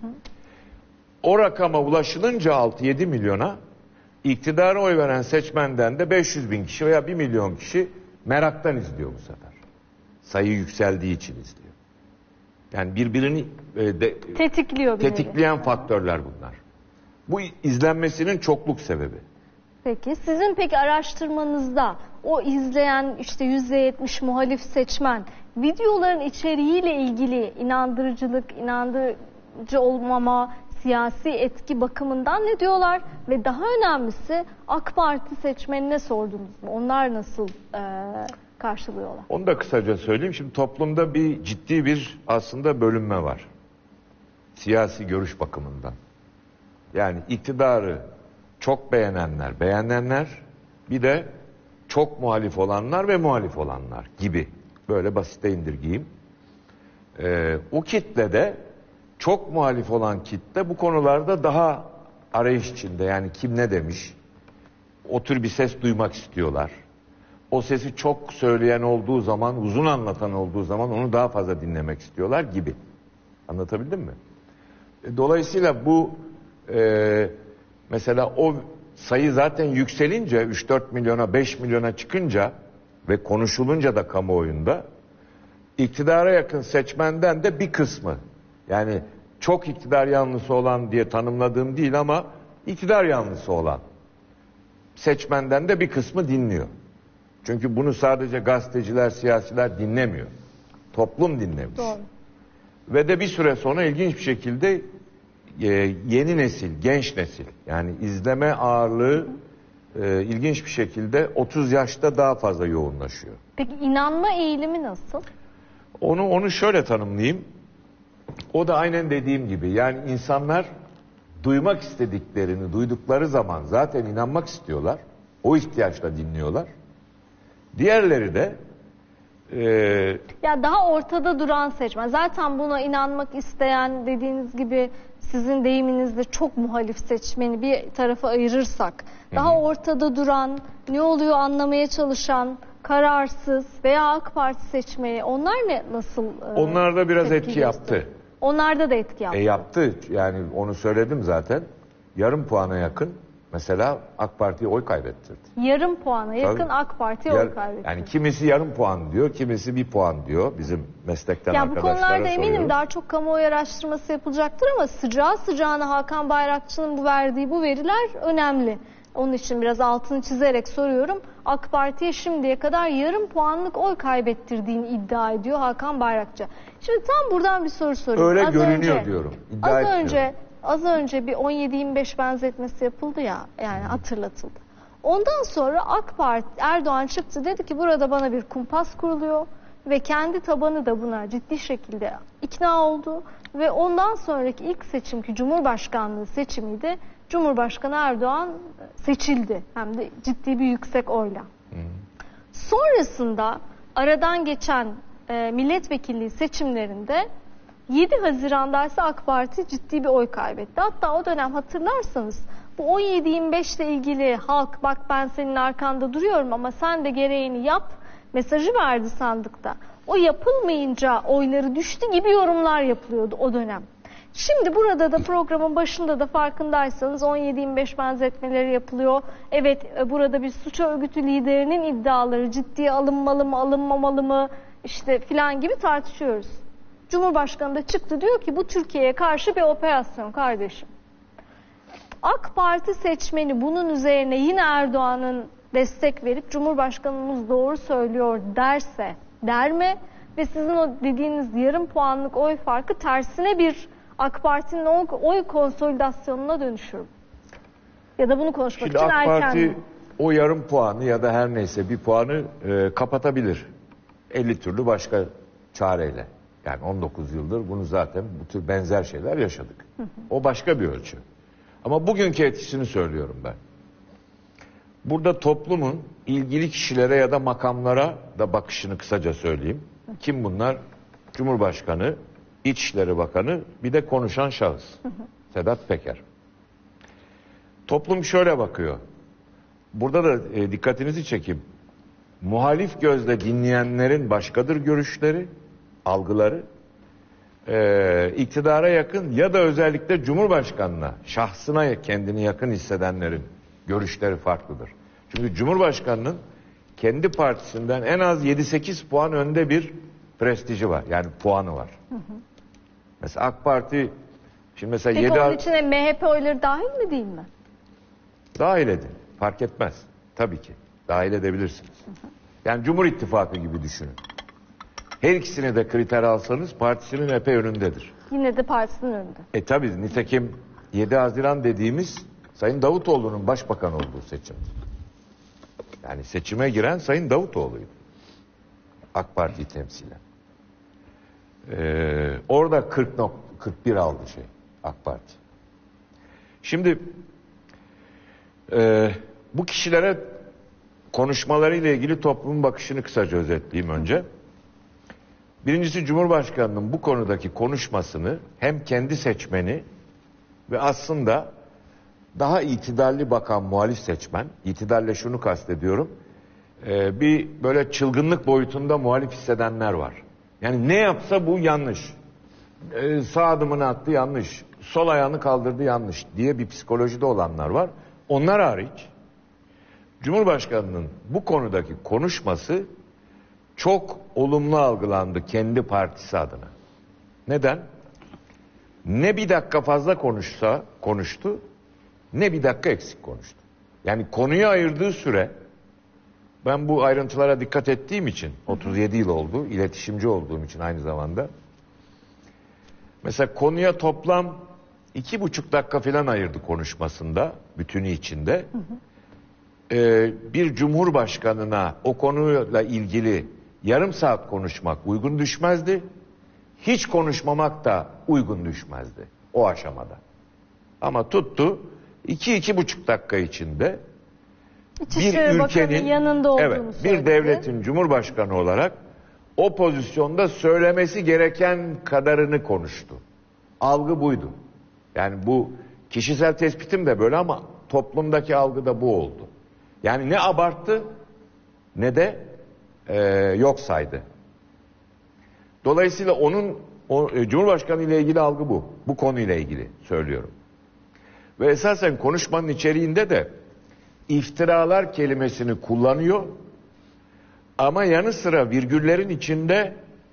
O rakama ulaşılınca altı yedi milyona iktidara oy veren seçmenden de beş yüz bin kişi veya bir milyon kişi meraktan izliyor bu sefer. Sayı yükseldiği için izliyor. Yani birbirini e, de,
tetikliyor bir
tetikleyen
nevi.
faktörler bunlar. Bu izlenmesinin çokluk sebebi.
Peki sizin peki araştırmanızda o izleyen işte yüzde yetmiş muhalif seçmen videoların içeriğiyle ilgili inandırıcılık, inandırıcı olmama, siyasi etki bakımından ne diyorlar? Ve daha önemlisi AK Parti seçmenine sordunuz mu? Onlar nasıl e, karşılıyorlar?
Onu da kısaca söyleyeyim. Şimdi toplumda bir ciddi bir aslında bölünme var. Siyasi görüş bakımından. Yani iktidarı çok beğenenler, beğenenler, bir de çok muhalif olanlar ve muhalif olanlar gibi. Böyle basite indirgeyim. Ee, o kitlede çok muhalif olan kitle bu konularda daha arayış içinde. Yani kim ne demiş? O tür bir ses duymak istiyorlar. O sesi çok söyleyen olduğu zaman, uzun anlatan olduğu zaman onu daha fazla dinlemek istiyorlar gibi. Anlatabildim mi? Dolayısıyla bu e, mesela o sayı zaten yükselince üç dört milyona beş milyona çıkınca ve konuşulunca da kamuoyunda iktidara yakın seçmenden de bir kısmı, yani çok iktidar yanlısı olan diye tanımladığım değil ama iktidar yanlısı olan seçmenden de bir kısmı dinliyor. Çünkü bunu sadece gazeteciler, siyasiler dinlemiyor. Toplum dinlemiş.
Doğru.
Ve de bir süre sonra ilginç bir şekilde e, yeni nesil, genç nesil, yani izleme ağırlığı e, ilginç bir şekilde otuz yaşta daha fazla yoğunlaşıyor.
Peki inanma eğilimi nasıl?
Onu onu şöyle tanımlayayım. O da aynen dediğim gibi, yani insanlar duymak istediklerini duydukları zaman zaten inanmak istiyorlar. O ihtiyaçla dinliyorlar. Diğerleri de e,
ya daha ortada duran seçmen. Zaten buna inanmak isteyen, dediğiniz gibi sizin deyiminizde çok muhalif seçmeni bir tarafa ayırırsak, daha hı. ortada duran, ne oluyor anlamaya çalışan, kararsız veya AK Parti seçmeni, onlar ne nasıl?
Onlar da biraz etki
gösteriyor?
yaptı.
Onlarda da etki yaptı.
E yaptı. Yani onu söyledim zaten. Yarım puana yakın mesela AK Parti'ye oy kaybettirdi.
Yarım puana yakın
Tabii.
AK Parti'ye
Yar-
oy kaybetti.
Yani kimisi yarım puan diyor, kimisi bir puan diyor. Bizim meslekten
Ya bu
arkadaşlara
konularda eminim
soruyoruz.
daha çok kamuoyu araştırması yapılacaktır ama sıcağı sıcağına Hakan Bayrakçı'nın bu verdiği bu veriler önemli. Onun için biraz altını çizerek soruyorum. AK Parti'ye şimdiye kadar yarım puanlık oy kaybettirdiğini iddia ediyor Hakan Bayrakçı. Şimdi tam buradan bir soru sorayım.
Öyle
az
görünüyor
önce,
diyorum. İddia
Az
etmiyorum.
önce az önce bir on yedi yirmi beş benzetmesi yapıldı ya, yani hatırlatıldı. Ondan sonra AK Parti Erdoğan çıktı, dedi ki burada bana bir kumpas kuruluyor ve kendi tabanı da buna ciddi şekilde ikna oldu ve ondan sonraki ilk seçim ki Cumhurbaşkanlığı seçimiydi. Cumhurbaşkanı Erdoğan seçildi, hem de ciddi bir yüksek oyla. Hı. Sonrasında aradan geçen e, milletvekilliği seçimlerinde yedi Haziran'da ise AK Parti ciddi bir oy kaybetti. Hatta o dönem hatırlarsanız bu on yedi yirmi beş ile ilgili halk bak ben senin arkanda duruyorum ama sen de gereğini yap mesajı verdi sandıkta. O yapılmayınca oyları düştü gibi yorumlar yapılıyordu o dönem. Şimdi burada da programın başında da farkındaysanız on yedi yirmi beş benzetmeleri yapılıyor. Evet, burada bir suç örgütü liderinin iddiaları ciddiye alınmalı mı alınmamalı mı işte filan gibi tartışıyoruz. Cumhurbaşkanı da çıktı, diyor ki bu Türkiye'ye karşı bir operasyon kardeşim. AK Parti seçmeni bunun üzerine yine Erdoğan'ın destek verip Cumhurbaşkanımız doğru söylüyor derse der mi? Ve sizin o dediğiniz yarım puanlık oy farkı tersine bir AK Parti'nin oy konsolidasyonuna dönüşür mü? Ya da bunu konuşmak
Şimdi
için
AK
erken
Parti
mi?
o yarım puanı ya da her neyse bir puanı e, kapatabilir. elli türlü başka çareyle. Yani on dokuz yıldır bunu zaten bu tür benzer şeyler yaşadık. Hı hı. O başka bir ölçü. Ama bugünkü etkisini söylüyorum ben. Burada toplumun ilgili kişilere ya da makamlara da bakışını kısaca söyleyeyim. Hı. Kim bunlar? Cumhurbaşkanı, İçişleri Bakanı, bir de konuşan şahıs. Hı hı. Sedat Peker. Toplum şöyle bakıyor. Burada da e, dikkatinizi çekeyim. Muhalif gözle dinleyenlerin başkadır görüşleri, algıları. Ee, iktidara yakın ya da özellikle Cumhurbaşkanına, şahsına kendini yakın hissedenlerin görüşleri farklıdır. Çünkü Cumhurbaşkanının kendi partisinden en az yedi sekiz puan önde bir prestiji var. Yani puanı var. Hı hı. Mesela AK Parti şimdi mesela
Peki
yedi
onun içine M H P oyları dahil mi değil mi?
Dahil edin. Fark etmez. Tabii ki. Dahil edebilirsiniz. Hı hı. Yani Cumhur İttifakı gibi düşünün. Her ikisini de kriter alsanız partisinin epey önündedir.
Yine de partisinin önünde.
E tabii nitekim yedi Haziran dediğimiz Sayın Davutoğlu'nun başbakan olduğu seçim. Yani seçime giren Sayın Davutoğlu'ydu. AK Parti'yi temsilen. Ee, orada kırk kırk bir aldı şey AK Parti. Şimdi e, bu kişilere konuşmalarıyla ilgili toplumun bakışını kısaca özetleyeyim önce. Birincisi Cumhurbaşkanı'nın bu konudaki konuşmasını hem kendi seçmeni ve aslında daha itidalli bakan muhalif seçmen, itidalle şunu kastediyorum, e, bir böyle çılgınlık boyutunda muhalif hissedenler var. Yani ne yapsa bu yanlış, e, sağ adımını attı yanlış, sol ayağını kaldırdı yanlış diye bir psikolojide olanlar var. Onlar hariç Cumhurbaşkanı'nın bu konudaki konuşması çok olumlu algılandı kendi partisi adına. Neden? Ne bir dakika fazla konuşsa konuştu, ne bir dakika eksik konuştu. Yani konuya ayırdığı süre, ben bu ayrıntılara dikkat ettiğim için, otuz yedi yıl oldu, iletişimci olduğum için aynı zamanda. Mesela konuya toplam iki buçuk dakika falan ayırdı konuşmasında, bütünü içinde. Hı hı. Ee, bir cumhurbaşkanına o konuyla ilgili yarım saat konuşmak uygun düşmezdi. Hiç konuşmamak da uygun düşmezdi o aşamada. Ama tuttu iki iki buçuk dakika içinde
İçişleri
bir
Bakanı
ülkenin
yanında olduğunu
evet, bir
söyledi.
devletin cumhurbaşkanı olarak o pozisyonda söylemesi gereken kadarını konuştu. Algı buydu. Yani bu kişisel tespitim de böyle ama toplumdaki algı da bu oldu. Yani ne abarttı ne de e, yok saydı. Dolayısıyla onun o, e, Cumhurbaşkanı ile ilgili algı bu. Bu konuyla ilgili söylüyorum. Ve esasen konuşmanın içeriğinde de iftiralar kelimesini kullanıyor. Ama yanı sıra virgüllerin içinde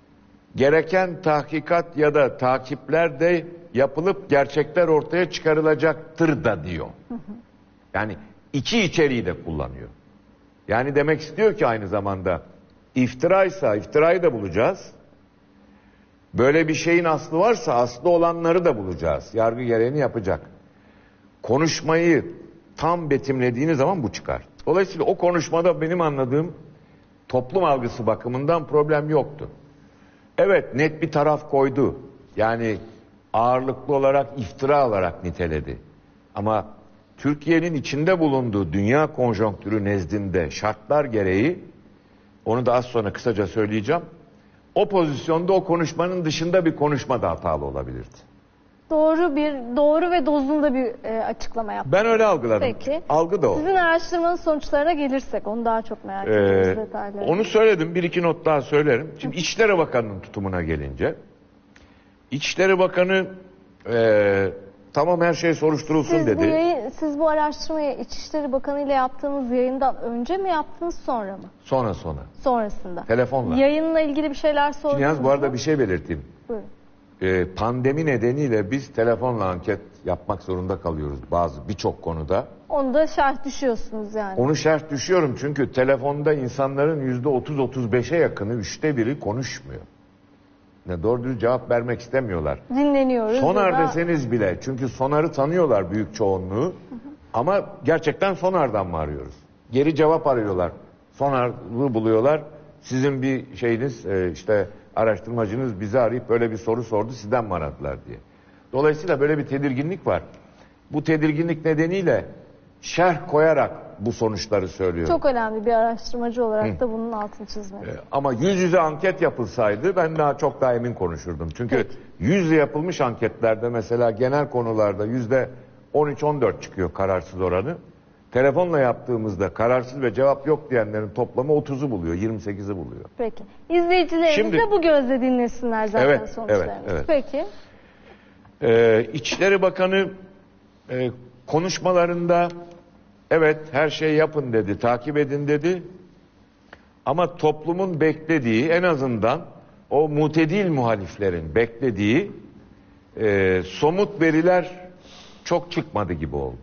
gereken tahkikat ya da takipler de yapılıp gerçekler ortaya çıkarılacaktır da diyor. Yani iki içeriği de kullanıyor. Yani demek istiyor ki aynı zamanda iftiraysa iftirayı da bulacağız. Böyle bir şeyin aslı varsa aslı olanları da bulacağız. Yargı gereğini yapacak. Konuşmayı tam betimlediğiniz zaman bu çıkar. Dolayısıyla o konuşmada benim anladığım toplum algısı bakımından problem yoktu. Evet, net bir taraf koydu. Yani ağırlıklı olarak iftira olarak niteledi. Ama Türkiye'nin içinde bulunduğu dünya konjonktürü nezdinde şartlar gereği, onu da az sonra kısaca söyleyeceğim, o pozisyonda o konuşmanın dışında bir konuşma da hatalı olabilirdi.
Doğru bir doğru ve dozunda bir e, açıklama yaptınız.
Ben öyle algıladım.
Peki.
Algı da o.
Sizin araştırmanın sonuçlarına gelirsek onu daha çok merak ediyoruz
Ee,
detayları.
onu söyledim, bir iki not daha söylerim. Şimdi İçişleri Bakanı'nın tutumuna gelince, İçişleri Bakanı e, tamam her şey soruşturulsun
siz
dedi.
Bu yayın, siz bu araştırmayı İçişleri Bakanı ile yaptığınız yayından önce mi yaptınız, sonra mı?
Sonra sonra.
Sonrasında.
Telefonla.
Yayınla ilgili bir şeyler sordunuz
Şimdi yalnız bu arada
mu?
bir şey belirteyim.
Buyurun.
Ee, pandemi nedeniyle biz telefonla anket yapmak zorunda kalıyoruz bazı birçok konuda.
Onu da şerh düşüyorsunuz yani.
Onu şerh düşüyorum çünkü telefonda insanların yüzde otuz otuz beşe yakını, üçte biri konuşmuyor. Ne doğru düz cevap vermek istemiyorlar.
Dinleniyoruz.
Sonar
ya da...
deseniz bile, çünkü sonarı tanıyorlar büyük çoğunluğu. Hı hı. Ama gerçekten sonardan mı arıyoruz? Geri cevap arıyorlar. Sonarı buluyorlar. Sizin bir şeyiniz e, işte araştırmacınız bizi arayıp böyle bir soru sordu, sizden mi aradılar diye. Dolayısıyla böyle bir tedirginlik var. Bu tedirginlik nedeniyle şerh koyarak bu sonuçları söylüyorum.
Çok önemli bir araştırmacı olarak Hı. da bunun altını çizmek.
Ee, ama yüz yüze anket yapılsaydı ben daha çok daha emin konuşurdum. Çünkü Peki. yüz yüze yapılmış anketlerde mesela genel konularda yüzde on üç on dört çıkıyor kararsız oranı. Telefonla yaptığımızda kararsız ve cevap yok diyenlerin toplamı otuzu buluyor, yirmi sekizi buluyor.
Peki. İzleyicilerimiz
Şimdi,
de bu gözle dinlesinler zaten
evet,
sonuçlarını.
Evet, evet.
Peki.
Ee, İçişleri Bakanı e, konuşmalarında evet her şeyi yapın dedi, takip edin dedi. Ama toplumun beklediği, en azından o mutedil muhaliflerin beklediği e, somut veriler çok çıkmadı gibi oldu.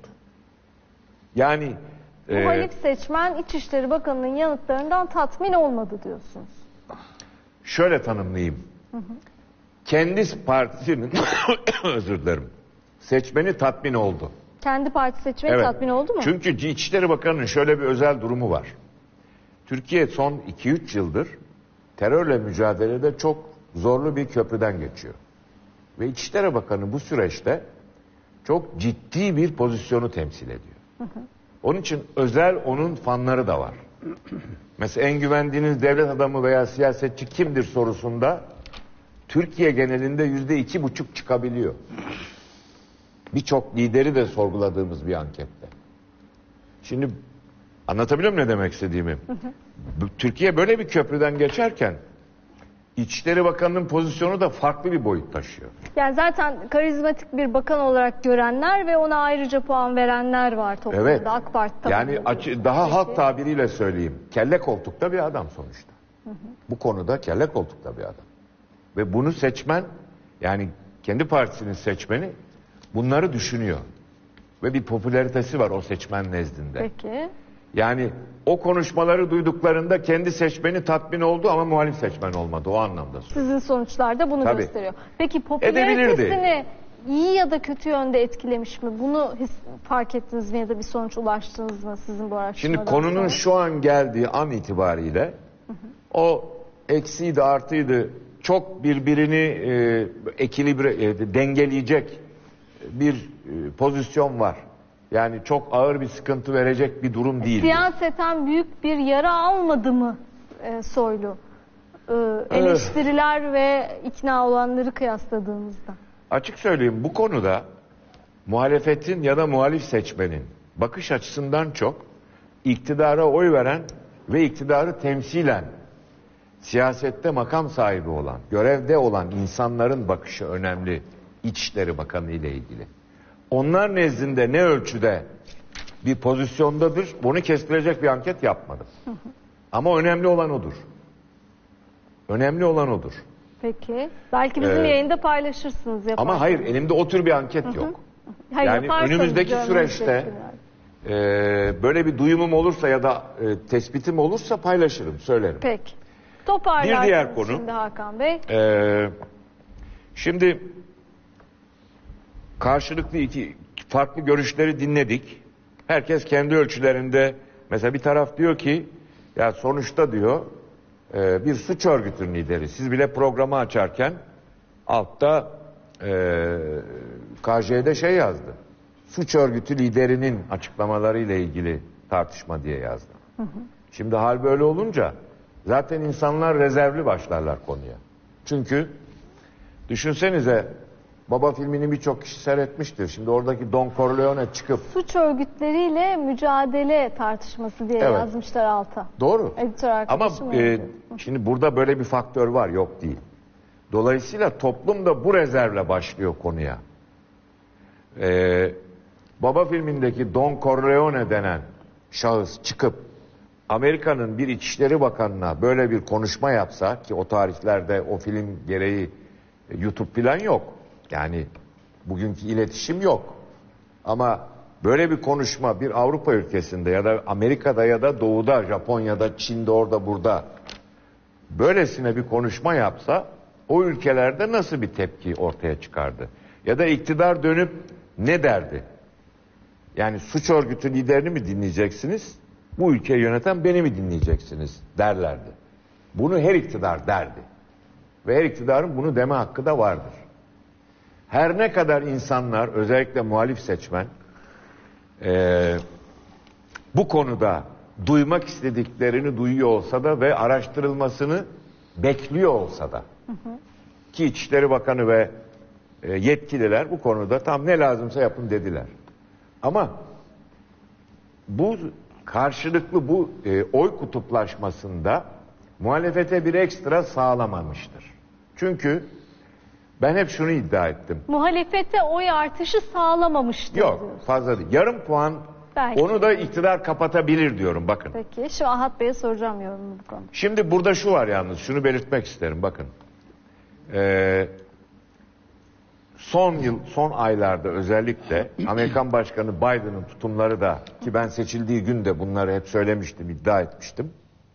Yani
muhalif e, seçmen İçişleri Bakanı'nın yanıtlarından tatmin olmadı diyorsunuz.
Şöyle tanımlayayım. Hı hı. Kendi partisinin özür dilerim. Seçmeni tatmin oldu.
Kendi parti seçmeni evet. tatmin oldu mu?
Çünkü İçişleri Bakanı'nın şöyle bir özel durumu var. Türkiye son iki üç yıldır terörle mücadelede çok zorlu bir köprüden geçiyor. Ve İçişleri Bakanı bu süreçte çok ciddi bir pozisyonu temsil ediyor. Hı hı. Onun için özel onun fanları da var. Mesela en güvendiğiniz devlet adamı veya siyasetçi kimdir sorusunda Türkiye genelinde yüzde iki buçuk çıkabiliyor. Birçok lideri de sorguladığımız bir ankette. Şimdi anlatabiliyor muyum ne demek istediğimi? Hı hı. Türkiye böyle bir köprüden geçerken İçişleri Bakanı'nın pozisyonu da farklı bir boyut taşıyor. Yani
zaten karizmatik bir bakan olarak görenler ve ona ayrıca puan verenler var toplumda.
Evet.
AK Parti tabii.
Yani açı, daha Peki. halk tabiriyle söyleyeyim. Kelle koltukta bir adam sonuçta. Hı hı. Bu konuda kelle koltukta bir adam. Ve bunu seçmen, yani kendi partisinin seçmeni bunları düşünüyor. Ve bir popülaritesi var o seçmen nezdinde.
Peki.
Yani o konuşmaları duyduklarında kendi seçmeni tatmin oldu ama muhalif seçmen olmadı, o anlamda.
Sizin sonuçlar da bunu
Tabii.
gösteriyor. Peki popülaritesini iyi ya da kötü yönde etkilemiş mi? Bunu his, fark ettiniz mi ya da bir sonuç ulaştınız mı sizin bu araştırmadan?
Şimdi konunun sonra? Şu an geldiği an itibariyle hı hı. o eksiydi artıydı çok birbirini e, ekilibre, e, dengeleyecek bir e, pozisyon var. Yani çok ağır bir sıkıntı verecek bir durum değil.
Siyaseten büyük bir yara almadı mı e, Soylu? E, eleştiriler ve ikna olanları kıyasladığımızda.
Açık söyleyeyim, bu konuda muhalefetin ya da muhalif seçmenin bakış açısından çok iktidara oy veren ve iktidarı temsilen siyasette makam sahibi olan, görevde olan insanların bakışı önemli İçişleri Bakanı ile ilgili. onlar nezdinde ne ölçüde bir pozisyondadır, bunu kestirecek bir anket yapmadım. Hı hı. Ama önemli olan odur. Önemli olan odur.
Peki. Belki bizim ee, yayında paylaşırsınız. Yaparken.
Ama hayır, elimde o tür bir anket yok. Hı hı. Hayır, yani önümüzdeki süreçte e, böyle bir duyumum olursa ya da e, tespitim olursa paylaşırım, söylerim.
Peki. Toparlarsınız
bir diğer konu,
şimdi Hakan Bey.
E, şimdi karşılıklı iki farklı görüşleri dinledik. Herkes kendi ölçülerinde, mesela bir taraf diyor ki ya sonuçta diyor e, bir suç örgütünün lideri. Siz bile programı açarken altta e, K J'de şey yazdı. Suç örgütü liderinin açıklamaları ile ilgili tartışma diye yazdı. Hı hı. Şimdi hal böyle olunca zaten insanlar rezervli başlarlar konuya. Çünkü düşünsenize, Baba filmini birçok kişi seyretmiştir. Şimdi oradaki Don Corleone çıkıp...
Suç örgütleriyle mücadele tartışması diye evet. yazmışlar alta.
Doğru.
Editör
Ama e, şimdi burada böyle bir faktör var, yok değil. Dolayısıyla toplum da bu rezervle başlıyor konuya. Ee, Baba filmindeki Don Corleone denen şahıs çıkıp Amerika'nın bir İçişleri Bakanı'na böyle bir konuşma yapsa, ki o tarihlerde o film gereği YouTube falan yok. Yani bugünkü iletişim yok. Ama böyle bir konuşma bir Avrupa ülkesinde ya da Amerika'da ya da Doğu'da, Japonya'da, Çin'de, orada burada böylesine bir konuşma yapsa o ülkelerde nasıl bir tepki ortaya çıkardı? Ya da iktidar dönüp ne derdi? Yani suç örgütü liderini mi dinleyeceksiniz? Bu ülkeyi yöneten beni mi dinleyeceksiniz derlerdi. Bunu her iktidar derdi. Ve her iktidarın bunu deme hakkı da vardır. Her ne kadar insanlar, özellikle muhalif seçmen, e, bu konuda duymak istediklerini duyuyor olsa da ve araştırılmasını bekliyor olsa da, hı hı. ki İçişleri Bakanı ve e, yetkililer bu konuda tam ne lazımsa yapın dediler. Ama bu karşılıklı bu e, oy kutuplaşmasında muhalefete bir ekstra sağlamamıştır. Çünkü ben hep şunu iddia ettim.
Muhalefete oy artışı sağlamamıştır.
Yok,
diyorsun.
fazla değil. Yarım puan belki. Onu da iktidar kapatabilir diyorum, bakın.
Peki, şu Ahat Bey'e soracağım yorumumu bu konuda.
Şimdi burada şu var yalnız, şunu belirtmek isterim, bakın. Ee, son yıl, son aylarda özellikle Amerikan Başkanı Biden'ın tutumları da, ki ben seçildiği gün de bunları hep söylemiştim, iddia etmiştim.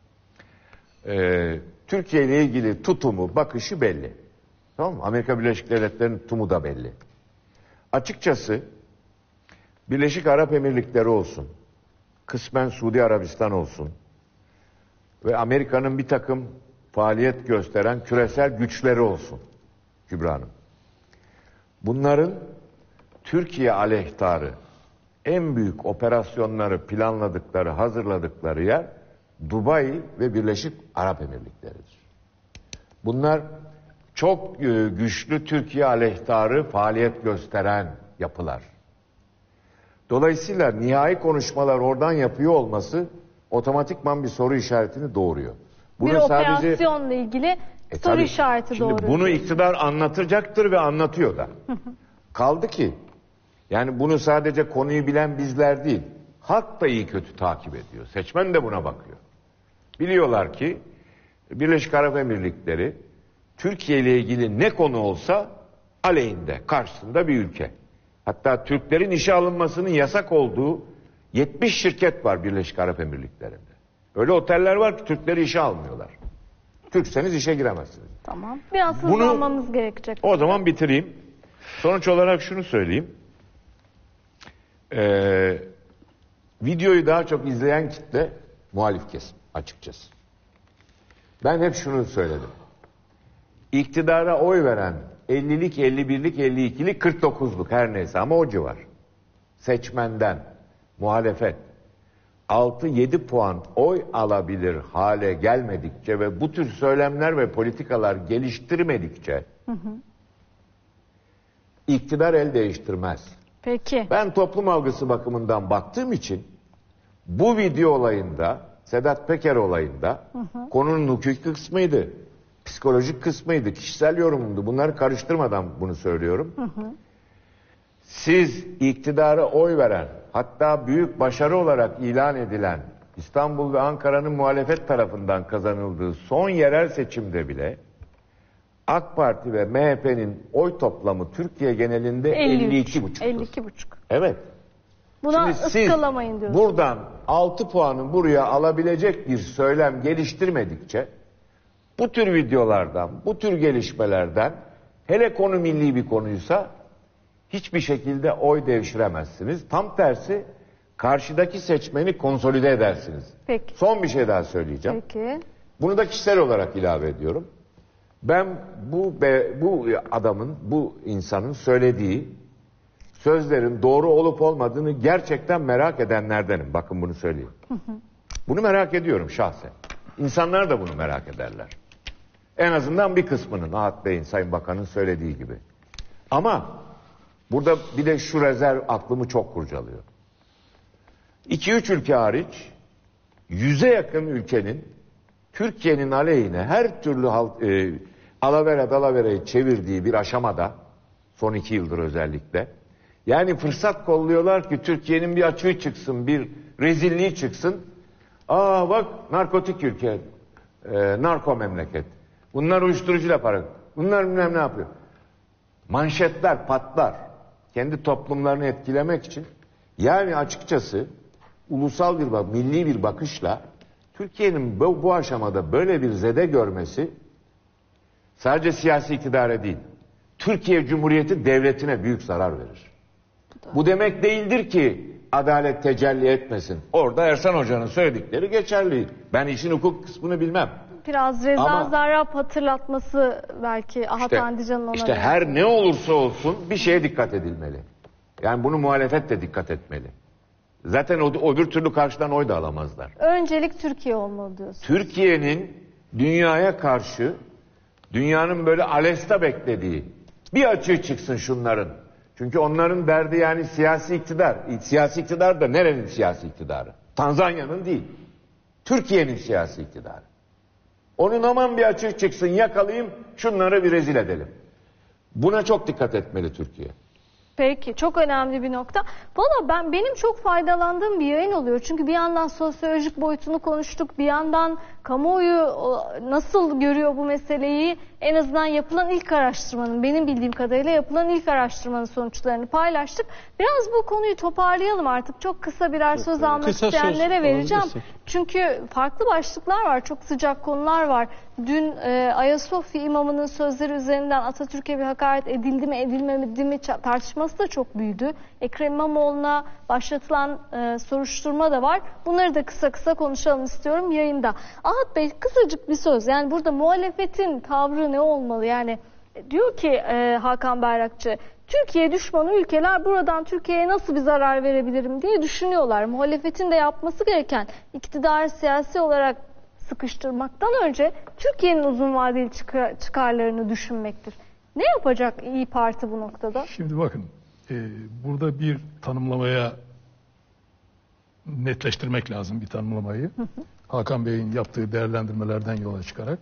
Ee, Türkiye ile ilgili tutumu, bakışı belli. Tamam mı? Amerika Birleşik Devletleri'nin tutumu da belli. Açıkçası Birleşik Arap Emirlikleri olsun, kısmen Suudi Arabistan olsun ve Amerika'nın bir takım faaliyet gösteren küresel güçleri olsun Kübra Hanım. Bunların Türkiye aleyhtarı en büyük operasyonları planladıkları, hazırladıkları yer Dubai ve Birleşik Arap Emirlikleri'dir. Bunlar çok güçlü Türkiye aleyhtarı faaliyet gösteren yapılar. Dolayısıyla nihai konuşmalar oradan yapıyor olması otomatikman bir soru işaretini doğuruyor.
Bunu bir operasyonla sadece, ilgili e, soru tabii, işareti
şimdi
doğuruyor.
Bunu iktidar anlatacaktır ve anlatıyor da. Kaldı ki yani bunu sadece konuyu bilen bizler değil, halk da iyi kötü takip ediyor. Seçmen de buna bakıyor. Biliyorlar ki Birleşik Arap Emirlikleri Türkiye ile ilgili ne konu olsa aleyhinde, karşısında bir ülke. Hatta Türklerin işe alınmasının yasak olduğu yetmiş şirket var Birleşik Arap Emirlikleri'nde. Öyle oteller var ki Türkleri işe almıyorlar. Türkseniz işe giremezsiniz.
Tamam. Biraz hızlanmamız gerekecek.
O zaman bitireyim. Sonuç olarak şunu söyleyeyim. Ee, videoyu daha çok izleyen kitle muhalif kesim açıkçası. Ben hep şunu söyledim. İktidara oy veren ellilik, elli birlik, elli ikilik, kırk dokuzluk her neyse ama o civar. Seçmenden muhalefet altı yedi puan oy alabilir hale gelmedikçe ve bu tür söylemler ve politikalar geliştirmedikçe hı hı. iktidar el değiştirmez.
Peki.
Ben toplum algısı bakımından baktığım için bu video olayında, Sedat Peker olayında hı hı. konunun hukuki kısmıydı, psikolojik kısmıydı, kişisel yorumumdu. Bunları karıştırmadan bunu söylüyorum. Hı hı. siz iktidara oy veren, hatta büyük başarı olarak ilan edilen İstanbul ve Ankara'nın muhalefet tarafından kazanıldığı son yerel seçimde bile AK Parti ve M H P'nin oy toplamı Türkiye genelinde elli iki buçuk.
elli iki buçuk.
Evet.
Buna
Şimdi siz
ıskalamayın diyorsunuz.
buradan altı puanı buraya alabilecek bir söylem geliştirmedikçe bu tür videolardan, bu tür gelişmelerden, hele konu milli bir konuysa hiçbir şekilde oy devşiremezsiniz. Tam tersi karşıdaki seçmeni konsolide edersiniz.
Peki.
Son bir şey daha söyleyeceğim.
Peki.
Bunu da kişisel olarak ilave ediyorum. Ben bu be, bu adamın, bu insanın söylediği sözlerin doğru olup olmadığını gerçekten merak edenlerdenim. Bakın bunu söyleyeyim. Bunu merak ediyorum şahsen. İnsanlar da bunu merak ederler. En azından bir kısmının, Ahat Bey'in, Sayın Bakan'ın söylediği gibi. Ama burada bir de şu rezerv aklımı çok kurcalıyor. iki üç ülke hariç yüze yakın ülkenin Türkiye'nin aleyhine her türlü halt, e, alavere dalavereyi çevirdiği bir aşamada, son iki yıldır özellikle, yani fırsat kolluyorlar ki Türkiye'nin bir açığı çıksın, bir rezilliği çıksın. Aa bak, narkotik ülke, e, narko memleket. Bunlar uyuşturucuyla para. Bunlar bilmem ne yapıyor. Manşetler patlar. Kendi toplumlarını etkilemek için. Yani açıkçası ulusal bir bak, milli bir bakışla Türkiye'nin bu, bu aşamada böyle bir zede görmesi sadece siyasi iktidara değil, Türkiye Cumhuriyeti devletine büyük zarar verir. Bu demek değildir ki adalet tecelli etmesin. Orada Ersan Hoca'nın söyledikleri geçerli. Ben işin hukuk kısmını bilmem.
Biraz Reza
Ama,
Zarrab hatırlatması belki Ahat
işte,
Andican'ın ona.
İşte her ne olursa olsun bir şeye dikkat edilmeli. Yani bunu muhalefet de dikkat etmeli. Zaten o, öbür türlü karşıdan oy da alamazlar.
Öncelik Türkiye olmalı diyorsun.
Türkiye'nin dünyaya karşı, dünyanın böyle alesta beklediği bir açığı çıksın şunların. Çünkü onların derdi yani siyasi iktidar. Siyasi iktidar da nerenin siyasi iktidarı? Tanzanya'nın değil. Türkiye'nin siyasi iktidarı. Onun aman bir açığı çıksın, yakalayayım, şunları bir rezil edelim. Buna çok dikkat etmeli Türkiye.
Peki, çok önemli bir nokta. Valla ben benim çok faydalandığım bir yayın oluyor. Çünkü bir yandan sosyolojik boyutunu konuştuk, bir yandan kamuoyu nasıl görüyor bu meseleyi, en azından yapılan ilk araştırmanın, benim bildiğim kadarıyla yapılan ilk araştırmanın sonuçlarını paylaştık. Biraz bu konuyu toparlayalım artık. Çok kısa birer çok söz almak kısa isteyenlere söz vereceğim. Çünkü farklı başlıklar var, çok sıcak konular var. Dün e, Ayasofya imamının sözleri üzerinden Atatürk'e bir hakaret edildi mi edilmedi mi tartışması da çok büyüdü. Ekrem İmamoğlu'na başlatılan e, soruşturma da var. Bunları da kısa kısa konuşalım istiyorum yayında. Ahat Bey, kısacık bir söz. Yani burada muhalefetin tavrı ne olmalı? Yani diyor ki e, Hakan Bayrakçı, Türkiye düşmanı ülkeler buradan Türkiye'ye nasıl bir zarar verebilirim diye düşünüyorlar. Muhalefetin de yapması gereken iktidarı siyasi olarak sıkıştırmaktan önce Türkiye'nin uzun vadeli çıkar, çıkarlarını düşünmektir. Ne yapacak İYİ Parti bu noktada?
Şimdi bakın, e, burada bir tanımlamaya netleştirmek lazım, bir tanımlamayı. Hı hı. Hakan Bey'in yaptığı değerlendirmelerden yola çıkarak.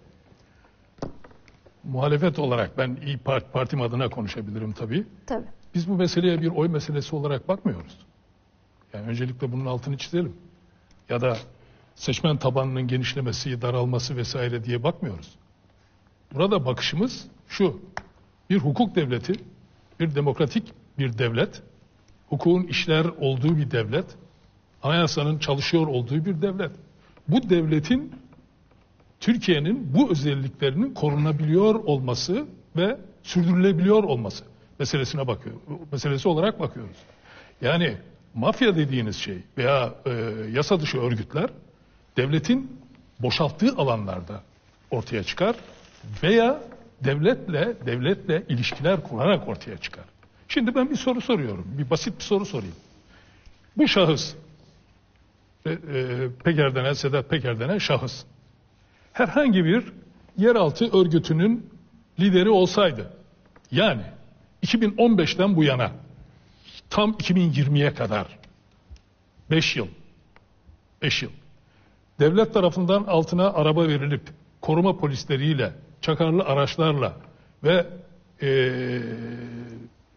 Muhalefet olarak ben İYİ Parti, partim adına konuşabilirim tabii.
Tabii.
Biz bu meseleye bir oy meselesi olarak bakmıyoruz. Yani öncelikle bunun altını çizelim. Ya da seçmen tabanının genişlemesi, daralması vesaire diye bakmıyoruz. Burada bakışımız şu: bir hukuk devleti, bir demokratik bir devlet, hukukun işler olduğu bir devlet, anayasanın çalışıyor olduğu bir devlet. Bu devletin, Türkiye'nin bu özelliklerinin korunabiliyor olması ve sürdürülebiliyor olması meselesine bakıyor, meselesi olarak bakıyoruz. Yani mafya dediğiniz şey veya e, yasa dışı örgütler devletin boşalttığı alanlarda ortaya çıkar veya devletle devletle ilişkiler kurarak ortaya çıkar. Şimdi ben bir soru soruyorum, bir basit bir soru sorayım. Bu şahıs, e, e, Peker denen, Sedat Peker denen şahıs, herhangi bir yeraltı örgütünün lideri olsaydı, yani iki bin on beşten bu yana tam iki bin yirmiye kadar beş yıl beş yıl devlet tarafından altına araba verilip koruma polisleriyle, çakarlı araçlarla ve ee,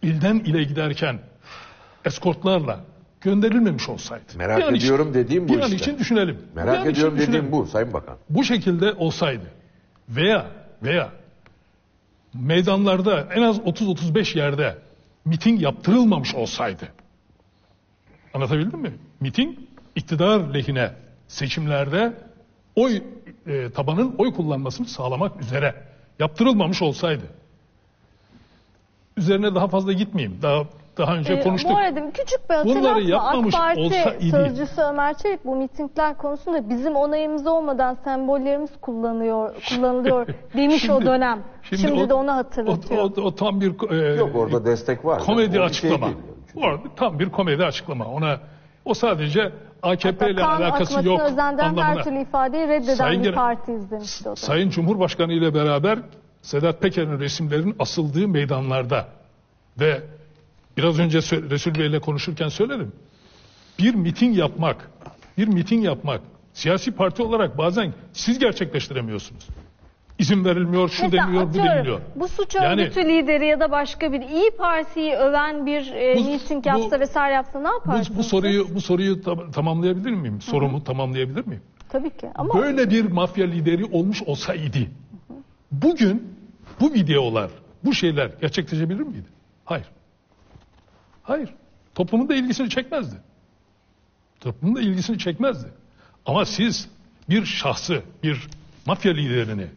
ilden ile giderken eskortlarla gönderilmemiş olsaydı.
Merak
Bir an
ediyorum
için,
dediğim bu
bir an
işte.
için düşünelim.
Merak
Bir an için
ediyorum dediğim
düşünelim.
bu Sayın Bakan.
Bu şekilde olsaydı veya veya meydanlarda en az otuz otuz beş yerde miting yaptırılmamış olsaydı. Anlatabildim mi? Miting iktidar lehine seçimlerde oy e, tabanın oy kullanmasını sağlamak üzere yaptırılmamış olsaydı. Üzerine daha fazla gitmeyeyim. Daha daha önce
Ee,
konuştuk.
Bu arada küçük bir hatırlatma.
Bunları yapmamış
AK Parti
olsa idi.
sözcüsü Ömer Çelik bu mitingler konusunda bizim onayımız olmadan sembollerimiz kullanıyor, kullanılıyor demiş o dönem. Şimdi,
o-
de onu hatırlatıyor.
O, o, o tam bir e,
Yok orada destek var.
komedi
O bir
açıklama.
şey değil.
Orada tam bir komedi açıklama. Ona o sadece A K P ile
kan
alakası
akmasını
yok
özendiren
anlamına.
her türlü ifadeyi reddeden
Sayın
bir
Genel-
parti izlemişti o dönem.
Sayın Cumhurbaşkanı ile beraber Sedat Peker'in resimlerinin asıldığı meydanlarda ve biraz önce sö- Resul Bey ile konuşurken söyledim. Bir miting yapmak, bir miting yapmak siyasi parti olarak bazen siz gerçekleştiremiyorsunuz. İzin verilmiyor, şu
Mesela
deniliyor, bu
atıyorum,
deniliyor.
bu suç
Yani-
örgütü lideri ya da başka bir İyi Parti'yi öven bir e,
Bu-
miting
bu-
yapsa vesaire yapsa ne yaparsınız?
Bu, bu soruyu bu soruyu tam- tamamlayabilir miyim? Sorumu tamamlayabilir miyim?
Tabii ki ama
Böyle bir mafya lideri olmuş olsaydı bugün bu videolar, bu şeyler gerçekleşebilir miydi? Hayır. Hayır. Toplumun da ilgisini çekmezdi. Toplumun da ilgisini çekmezdi. Ama siz bir şahsı, bir mafya liderini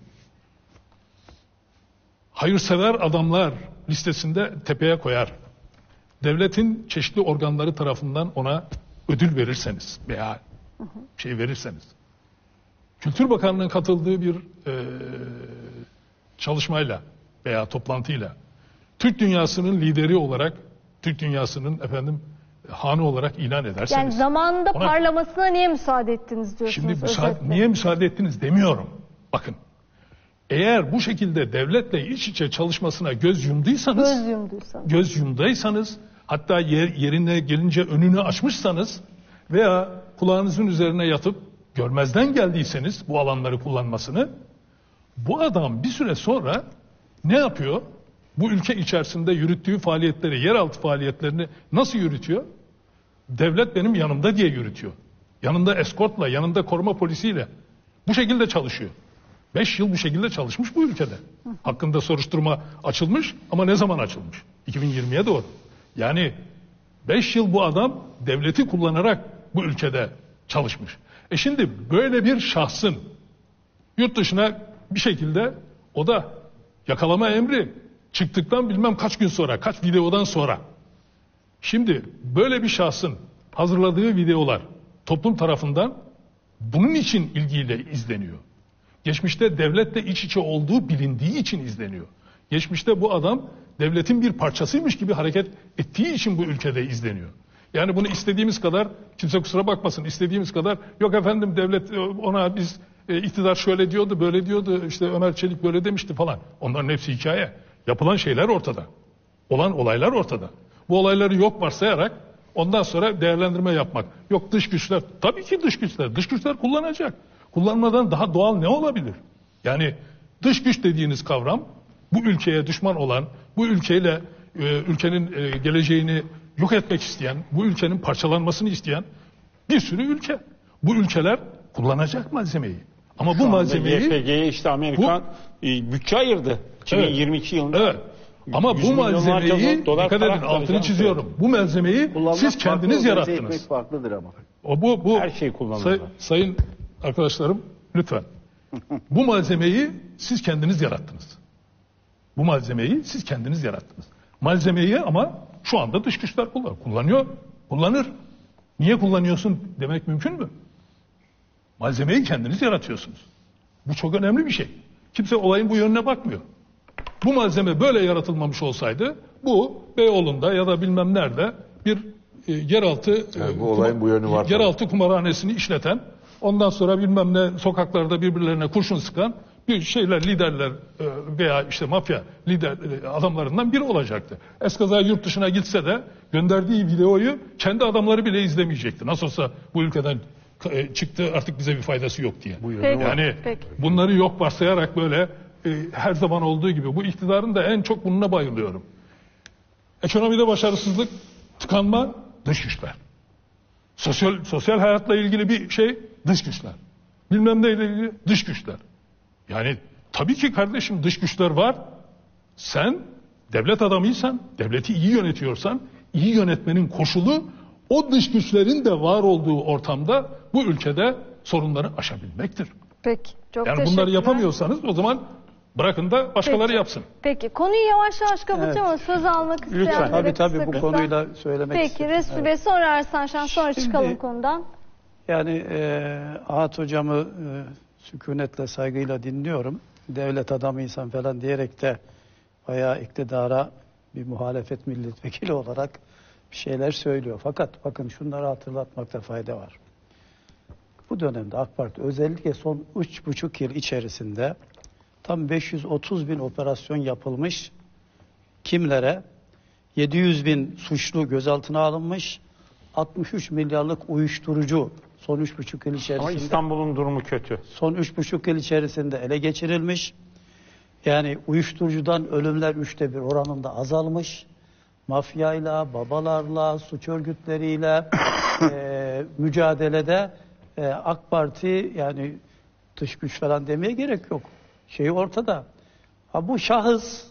hayırsever adamlar listesinde tepeye koyar. Devletin çeşitli organları tarafından ona ödül verirseniz veya şey verirseniz. Kültür Bakanlığı'nın katıldığı bir e, çalışmayla veya toplantıyla Türk dünyasının lideri olarak, Türk dünyasının efendim hanı olarak ilan ederseniz.
yani zamanında
ona-
parlamasına niye müsaade ettiniz diyorsunuz
Şimdi müsaade,
özetle.
niye müsaade ettiniz demiyorum. Bakın. Eğer bu şekilde devletle iç içe çalışmasına göz yumduysanız,
Göz yumduysanız.
göz yumdaysanız, hatta yer, yerine gelince önünü açmışsanız veya kulağınızın üzerine yatıp görmezden geldiyseniz bu alanları kullanmasını, bu adam bir süre sonra ne yapıyor? Bu ülke içerisinde yürüttüğü faaliyetleri, yeraltı faaliyetlerini nasıl yürütüyor? Devlet benim yanımda diye yürütüyor. Yanında eskortla, yanında koruma polisiyle bu şekilde çalışıyor. Beş yıl bu şekilde çalışmış bu ülkede. Hakkında soruşturma açılmış ama ne zaman açılmış? iki bin yirmiye doğru. Yani beş yıl bu adam devleti kullanarak bu ülkede çalışmış. E şimdi böyle bir şahsın yurt dışına bir şekilde o da yakalama emri çıktıktan bilmem kaç gün sonra, kaç videodan sonra. Şimdi böyle bir şahsın hazırladığı videolar toplum tarafından bunun için ilgiyle izleniyor. Geçmişte devletle iç içe olduğu bilindiği için izleniyor. Geçmişte bu adam devletin bir parçasıymış gibi hareket ettiği için bu ülkede izleniyor. Yani bunu istediğimiz kadar, kimse kusura bakmasın, istediğimiz kadar yok efendim devlet ona biz e, iktidar şöyle diyordu, böyle diyordu, işte Ömer Çelik böyle demişti falan. Onların hepsi hikaye. Yapılan şeyler ortada. Olan olaylar ortada. Bu olayları yok varsayarak ondan sonra değerlendirme yapmak. Yok dış güçler. Tabii ki dış güçler. Dış güçler kullanacak. Kullanmadan daha doğal ne olabilir? Yani dış güç dediğiniz kavram bu ülkeye düşman olan, bu ülkeyle e, ülkenin e, geleceğini yok etmek isteyen, bu ülkenin parçalanmasını isteyen bir sürü ülke. Bu ülkeler kullanacak malzemeyi. Ama bu malzemeyi
Y P G'ye işte Amerikan e, bütçe ayırdı. iki bin yirmi iki yılında.
Evet. Ama
yüz
bu
milyonlarca
malzemeyi
dolar
dikkat
para
edin altını
harcanmış.
çiziyorum. Bu malzemeyi
Kullanmak
siz
farklı,
kendiniz
organize
yarattınız.
etmek farklıdır ama.
O bu bu
Her şey kullanılır.
say- sayın arkadaşlarım lütfen. Bu malzemeyi siz kendiniz yarattınız. Bu malzemeyi siz kendiniz yarattınız. Malzemeyi ama şu anda dış güçler kullanıyor. Kullanıyor, kullanır. Niye kullanıyorsun demek mümkün mü? Malzemeyi kendiniz yaratıyorsunuz. Bu çok önemli bir şey. Kimse olayın bu yönüne bakmıyor. Bu malzeme böyle yaratılmamış olsaydı bu Beyoğlu'nda ya da bilmem nerede bir e, yeraltı
Yani
e,
bu olayın bu yönü var.
yeraltı kumarhanesini işleten, ondan sonra bilmem ne sokaklarda birbirlerine kurşun sıkan bir şeyler, liderler e, veya işte mafya lider e, adamlarından biri olacaktı. Eskaza yurt dışına gitse de gönderdiği videoyu kendi adamları bile izlemeyecekti. Nasıl olsa bu ülkeden e, çıktı, artık bize bir faydası yok diye.
Peki,
Yani
peki.
bunları yok varsayarak böyle e, her zaman olduğu gibi bu iktidarın da en çok bununla bayılıyorum. Ekonomide başarısızlık, tıkanma, dış güçler. Sosyal, sosyal hayatla ilgili bir şey, dış güçler. Bilmem neyle ilgili dış güçler. Yani tabii ki kardeşim dış güçler var. Sen devlet adamıysan, devleti iyi yönetiyorsan, iyi yönetmenin koşulu o dış güçlerin de var olduğu ortamda bu ülkede sorunları aşabilmektir.
Peki. Çok
Yani
teşekkürler.
bunları yapamıyorsanız o zaman bırakın da başkaları
Peki.
yapsın.
Peki. Konuyu yavaş yavaş kapatacağım ama söz almak isteyenlere
Lütfen. Tabii
kısa
tabii bu
kısa.
konuyla söylemek
Peki
istedim.
Resul
Evet.
Bey, sonra Ersan Şen, sonra
Şimdi-
çıkalım konudan.
Yani e, Ahat hocamı e, sükunetle, saygıyla dinliyorum. Devlet adamıysan falan diyerek de bayağı iktidara bir muhalefet milletvekili olarak bir şeyler söylüyor. Fakat bakın şunları hatırlatmakta fayda var. Bu dönemde AK Parti özellikle son üç buçuk yıl içerisinde tam beş yüz otuz bin operasyon yapılmış. Kimlere? yedi yüz bin suçlu gözaltına alınmış. altmış üç milyarlık uyuşturucu son üç buçuk yıl
Ama
içerisinde
İstanbul'un durumu kötü.
son üç buçuk yıl içerisinde ele geçirilmiş. Yani uyuşturucudan ölümler üçte bir oranında azalmış. Mafyayla, babalarla, suç örgütleriyle e, mücadelede e, AK Parti, yani dış güç falan demeye gerek yok. Şey ortada. Ha, bu şahıs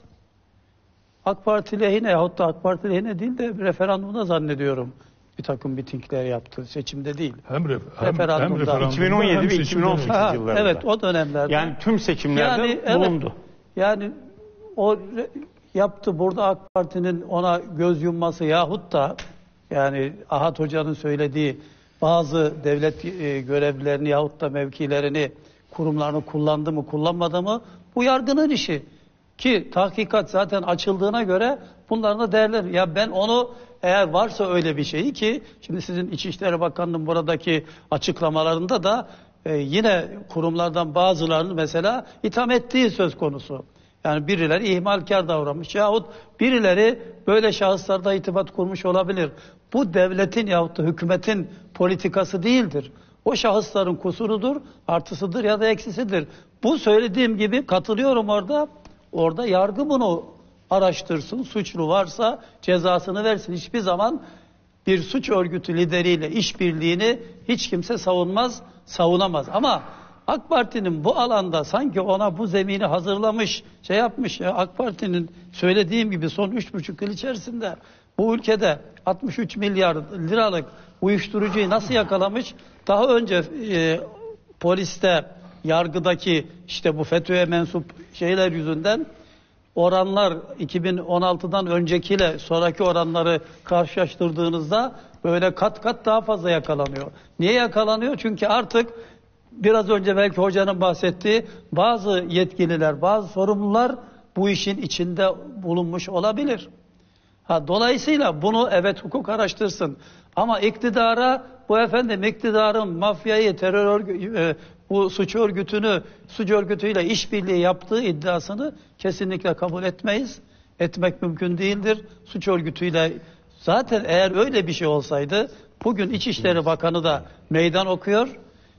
AK Parti lehine yahut da AK Parti lehine değil de referandumda zannediyorum bir takım mitingler yaptı. Seçimde değil.
Hem, ref, hem,
Referandumda.
hem referandumda
iki bin on yedi
hem
ve iki bin
seçimde.
on sekiz
Ha,
yıllarında.
evet, o dönemlerde.
Yani tüm seçimlerde
Yani, evet.
bulundu.
Yani o re- yaptı burada AK Parti'nin ona göz yumması yahut da yani Ahat Hoca'nın söylediği bazı devlet e, görevlilerini yahut da mevkilerini, kurumlarını kullandı mı kullanmadı mı bu yargının işi. Ki tahkikat zaten açıldığına göre bunların da değerleri. Ya ben onu, eğer varsa öyle bir şey ki şimdi sizin İçişleri Bakanlığı'nın buradaki açıklamalarında da e, yine kurumlardan bazılarını mesela itham ettiği söz konusu. Yani birileri ihmalkar davranmış yahut birileri böyle şahıslarda itibat kurmuş olabilir. Bu devletin yahut da hükümetin politikası değildir. O şahısların kusurudur, artısıdır ya da eksisidir. Bu söylediğim gibi katılıyorum orada. Orada yargı bunu araştırsın. Suçlu varsa cezasını versin. Hiçbir zaman bir suç örgütü lideriyle işbirliğini hiç kimse savunmaz, savunamaz. Ama AK Parti'nin bu alanda sanki ona bu zemini hazırlamış, şey yapmış ya, AK Parti'nin söylediğim gibi son üç buçuk yıl içerisinde bu ülkede altmış üç milyar liralık uyuşturucuyu nasıl yakalamış? Daha önce e, poliste, yargıdaki işte bu FETÖ'ye mensup şeyler yüzünden oranlar iki bin on altıdan öncekiyle sonraki oranları karşılaştırdığınızda böyle kat kat daha fazla yakalanıyor. Niye yakalanıyor? Çünkü artık biraz önce belki hocanın bahsettiği bazı yetkililer, bazı sorumlular bu işin içinde bulunmuş olabilir. Ha, dolayısıyla bunu evet hukuk araştırsın. Ama iktidara bu efendim iktidarın mafyayı, terör örgü, e, bu suç örgütünü, suç örgütüyle işbirliği yaptığı iddiasını kesinlikle kabul etmeyiz. Etmek mümkün değildir. Suç örgütüyle zaten eğer öyle bir şey olsaydı bugün İçişleri Bakanı da meydan okuyor.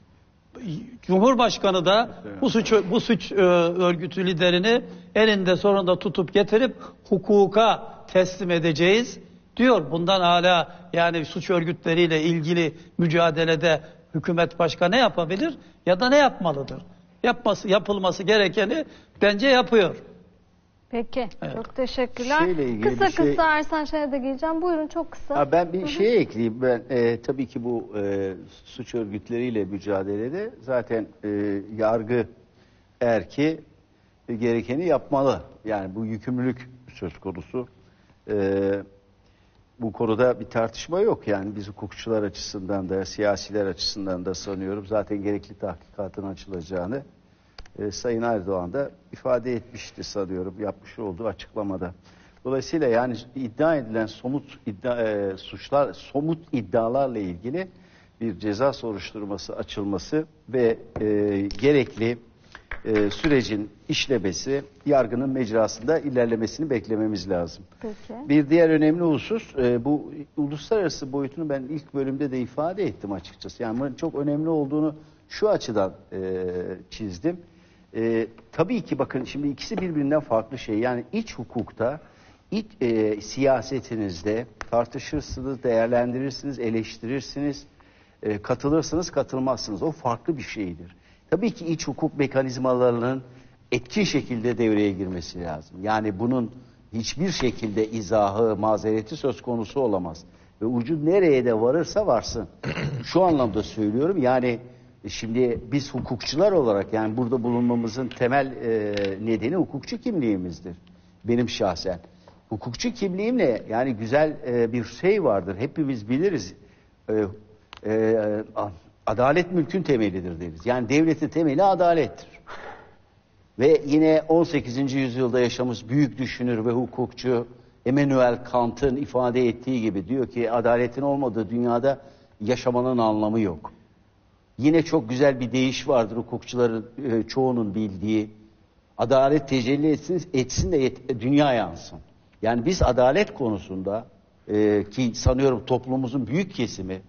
Cumhurbaşkanı da bu suç bu suç e, örgütü liderini elinde sonunda tutup getirip hukuka teslim edeceğiz diyor. Bundan hala yani suç örgütleriyle ilgili mücadelede hükümet başka ne yapabilir ya da ne yapmalıdır? Yapması yapılması gerekeni bence yapıyor.
Peki.
Evet.
Çok teşekkürler.
Şeyle ilgili
Kısa
bir şey-
kısa Ersan Şen'e de geleceğim. Buyurun, çok kısa.
Ha, ben bir şey ekleyeyim. Ben e, tabii ki bu e, suç örgütleriyle mücadelede zaten e, yargı erki e, gerekeni yapmalı. Yani bu yükümlülük söz konusu. E, bu konuda bir tartışma yok. Yani biz hukukçular açısından da siyasiler açısından da sanıyorum zaten gerekli tahkikatın açılacağını e, Sayın Erdoğan da ifade etmişti sanıyorum yapmış olduğu açıklamada. Dolayısıyla yani iddia edilen somut iddia, e, suçlar, somut iddialarla ilgili bir ceza soruşturması açılması ve e, gerekli e, sürecin işlemesi, yargının mecrasında ilerlemesini beklememiz lazım.
Peki.
Bir diğer önemli husus, e, bu uluslararası boyutunu ben ilk bölümde de ifade ettim açıkçası. Yani bunun çok önemli olduğunu şu açıdan e, çizdim. E, tabii ki bakın şimdi ikisi birbirinden farklı şey. Yani iç hukukta İç, e, siyasetinizde tartışırsınız, değerlendirirsiniz, eleştirirsiniz, e, katılırsınız, katılmazsınız. O farklı bir şeydir. Tabii ki iç hukuk mekanizmalarının etkin şekilde devreye girmesi lazım. Yani bunun hiçbir şekilde izahı, mazereti söz konusu olamaz. Ve ucu nereye de varırsa varsın. Şu anlamda söylüyorum, yani şimdi biz hukukçular olarak, yani burada bulunmamızın temel e, nedeni hukukçu kimliğimizdir. Benim şahsen. Hukukçu kimliğimle yani güzel e, bir şey vardır. Hepimiz biliriz. E, e, adalet mülkün temelidir deriz. Yani devletin temeli adalettir. Ve yine on sekizinci yüzyılda yaşamış büyük düşünür ve hukukçu Immanuel Kant'ın ifade ettiği gibi diyor ki adaletin olmadığı dünyada yaşamanın anlamı yok. Yine çok güzel bir deyiş vardır hukukçuların e, çoğunun bildiği. Adalet tecelli etsin, etsin de yet, dünya yansın. Yani biz adalet konusunda e, ki sanıyorum toplumumuzun büyük kesimi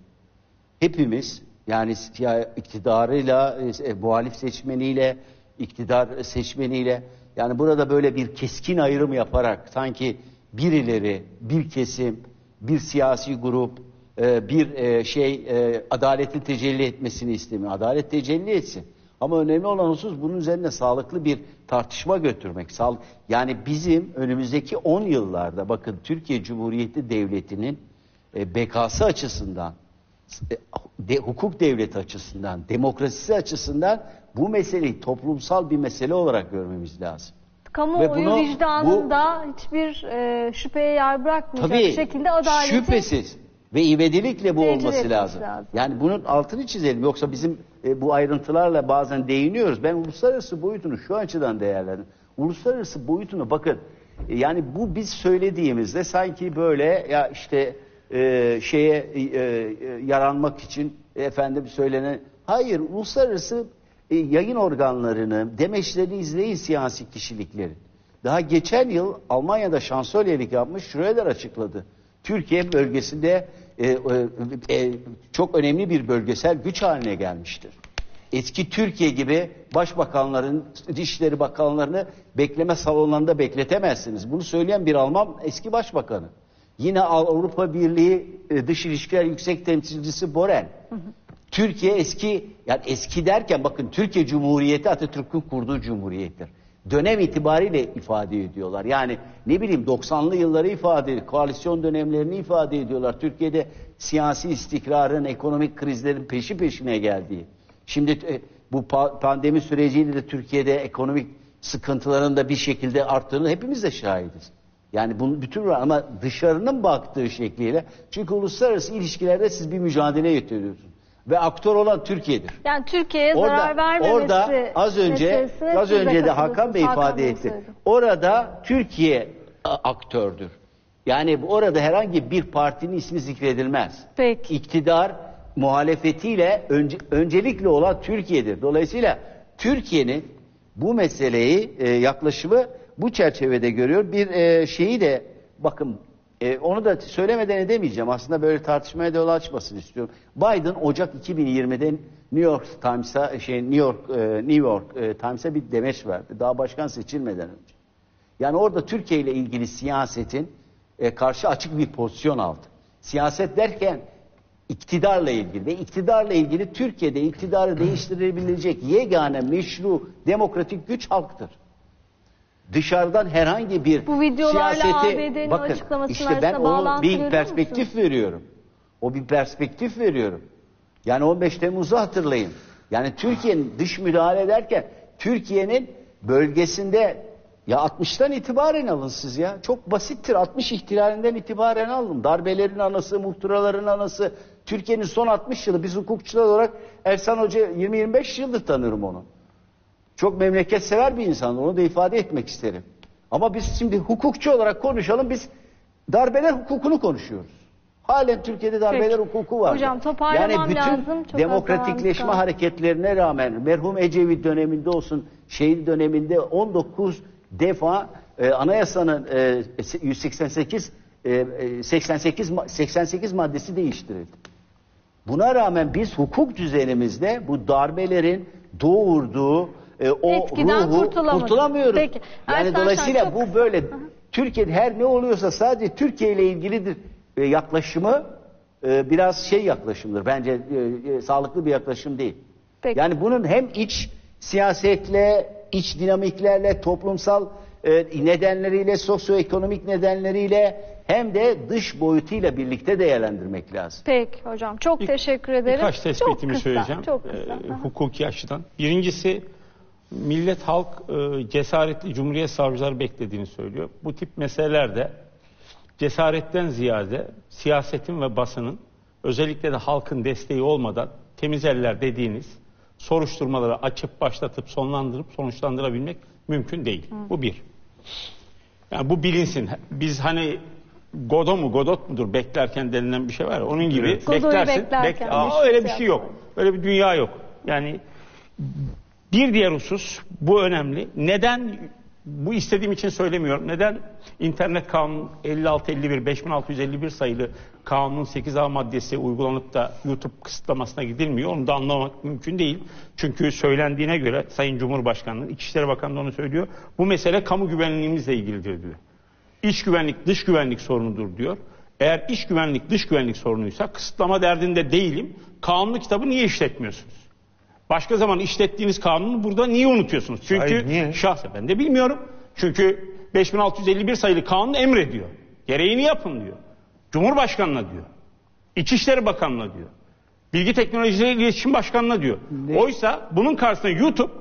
hepimiz yani iktidarıyla, e, muhalif seçmeniyle, iktidar seçmeniyle yani burada böyle bir keskin ayrım yaparak sanki birileri, bir kesim, bir siyasi grup, e, bir e, şey e, adaletin tecelli etmesini istemiyor. Adalet tecelli etsin. Ama önemli olan husus bunun üzerine sağlıklı bir tartışma götürmek. Sağ, yani bizim önümüzdeki on yıllarda bakın Türkiye Cumhuriyeti Devleti'nin e, bekası açısından, e, de, hukuk devleti açısından, demokrasisi açısından bu meseleyi toplumsal bir mesele olarak görmemiz lazım.
Kamuoyu
bunu,
vicdanında bu, hiçbir e, şüpheye yer bırakmayacak
tabii,
şekilde adaleti
şüphesiz ve ivedilikle bu olması lazım.
lazım.
Yani bunun altını çizelim. Yoksa bizim e, bu ayrıntılarla bazen değiniyoruz. Ben uluslararası boyutunu şu açıdan değerlendim. Uluslararası boyutunu bakın. E, yani bu biz söylediğimizde sanki böyle ya işte e, şeye e, e, yaranmak için e, efendim söylenen. Hayır, uluslararası e, yayın organlarını, demeçlerini izleyin siyasi kişiliklerin. Daha geçen yıl Almanya'da şansölyelik yapmış, Schröder açıkladı. Türkiye bölgesinde e, e, e, çok önemli bir bölgesel güç haline gelmiştir. Eski Türkiye gibi başbakanların, dışişleri bakanlarını bekleme salonlarında bekletemezsiniz. Bunu söyleyen bir Alman eski başbakanı. Yine Avrupa Birliği e, Dış İlişkiler Yüksek Temsilcisi Borrell. Hı hı. Türkiye eski, yani eski derken bakın Türkiye Cumhuriyeti Atatürk'ün kurduğu cumhuriyettir. Dönem itibariyle ifade ediyorlar. Yani ne bileyim doksanlı yılları ifade ediyor, koalisyon dönemlerini ifade ediyorlar. Türkiye'de siyasi istikrarın, ekonomik krizlerin peşi peşine geldiği. Şimdi e, bu pa pandemi süreciyle de Türkiye'de ekonomik sıkıntıların da bir şekilde arttığını hepimiz de şahidiz. Yani bunun bütün ama dışarının baktığı şekliyle çünkü uluslararası ilişkilerde siz bir mücadele yürütüyorsunuz. Ve aktör olan Türkiye'dir.
Yani Türkiye'ye zarar vermemesi.
Orada az önce az önce de Hakan Bey ifade etti. Orada Türkiye aktördür. Yani orada herhangi bir partinin ismi zikredilmez.
Peki.
İktidar muhalefetiyle önce, öncelikli olan Türkiye'dir. Dolayısıyla Türkiye'nin bu meseleyi e, yaklaşımı bu çerçevede görüyor. Bir e, şeyi de bakın e, onu da söylemeden edemeyeceğim. Aslında böyle tartışmaya da yol açmasını istiyorum. Biden Ocak iki bin yirmide New York Times'a şey New York e, New York e, Times'a bir demeç verdi. Daha başkan seçilmeden önce. Yani orada Türkiye ile ilgili siyasetin e, karşı açık bir pozisyon aldı. Siyaset derken iktidarla ilgili ve iktidarla ilgili Türkiye'de iktidarı değiştirebilecek yegane meşru demokratik güç halktır. Dışarıdan herhangi bir
bu videolarla
siyaseti
A B D'nin
bakın
açıklamasının
işte ben onu bir
görüyor
perspektif
musunuz?
veriyorum. O bir perspektif veriyorum. Yani on beş Temmuz'u hatırlayın. Yani Türkiye'nin dış müdahale ederken Türkiye'nin bölgesinde ya altmıştan itibaren alın siz ya. Çok basittir. altmış ihtilalinden itibaren alın. Darbelerin anası, muhtıraların anası. Türkiye'nin son altmış yılı biz hukukçular olarak Ersan Hoca yirmi yirmi beş yıldır tanırım onu. Çok memleket sever bir insan. Onu da ifade etmek isterim. Ama biz şimdi hukukçu olarak konuşalım. Biz darbeler hukukunu konuşuyoruz. Halen Türkiye'de darbeler
Peki.
hukuku var.
Hocam toparlamam
yani bütün
lazım. Çok
demokratikleşme hareketlerine rağmen merhum Ecevit döneminde olsun, şey döneminde on dokuz defa e, anayasanın e, yüz seksen sekiz e, seksen sekiz seksen sekiz maddesi değiştirildi. Buna rağmen biz hukuk düzenimizde bu darbelerin doğurduğu e, o
etkiden
ruhu
kurtulamadık.
kurtulamıyoruz.
Peki.
Yani
Ersan
dolayısıyla
Şen,
bu böyle Türkiye'de her ne oluyorsa sadece Türkiye ile ilgilidir e, yaklaşımı e, biraz şey yaklaşımdır. Bence e, e, sağlıklı bir yaklaşım değil.
Peki.
Yani bunun hem iç siyasetle, iç dinamiklerle, toplumsal e, nedenleriyle, sosyoekonomik nedenleriyle hem de dış boyutuyla birlikte değerlendirmek lazım.
Peki hocam. Çok
Bir-
teşekkür ederim.
Birkaç
Çok
tespitimi
kısa,
söyleyeceğim.
Çok kısa.
e, hukuki açıdan. Birincisi, millet halk e, cesaretli Cumhuriyet savcıları beklediğini söylüyor. Bu tip meselelerde cesaretten ziyade siyasetin ve basının, özellikle de halkın desteği olmadan temiz eller dediğiniz soruşturmaları açıp başlatıp sonlandırıp sonuçlandırabilmek mümkün değil. Hı. Bu bir. Yani bu bilinsin. Biz hani Godo mu Godot mudur beklerken denilen bir şey var ya, onun gibi
Evet. Godoy'u
beklersin.
beklerken
Bek- Aa,
bir
öyle
şey
bir şey yok. Öyle bir dünya yok. Yani bir diğer husus, bu önemli. Neden, bu istediğim için söylemiyorum. Neden internet kanunu elli altı elli bir beş bin altı yüz elli bir sayılı kanunun sekiz A maddesi uygulanıp da YouTube kısıtlamasına gidilmiyor? Onu da anlamak mümkün değil. Çünkü söylendiğine göre Sayın Cumhurbaşkanı'nın, İçişleri Bakanı onu söylüyor. Bu mesele kamu güvenliğimizle ilgilidir diyor. İç güvenlik, dış güvenlik sorunudur diyor. Eğer iç güvenlik, dış güvenlik sorunuysa kısıtlama derdinde değilim. Kanunu kitabı niye işletmiyorsunuz? Başka zaman işlettiğiniz kanunu burada niye unutuyorsunuz? Çünkü
Hayır, niye?
şahsen ben de bilmiyorum. Çünkü beş bin altı yüz elli bir sayılı kanun emrediyor. Gereğini yapın diyor. Cumhurbaşkanına diyor. İçişleri Bakanlığı'na diyor. Bilgi Teknolojileri İletişim Başkanlığı'na diyor.
Ne?
Oysa bunun karşısında YouTube,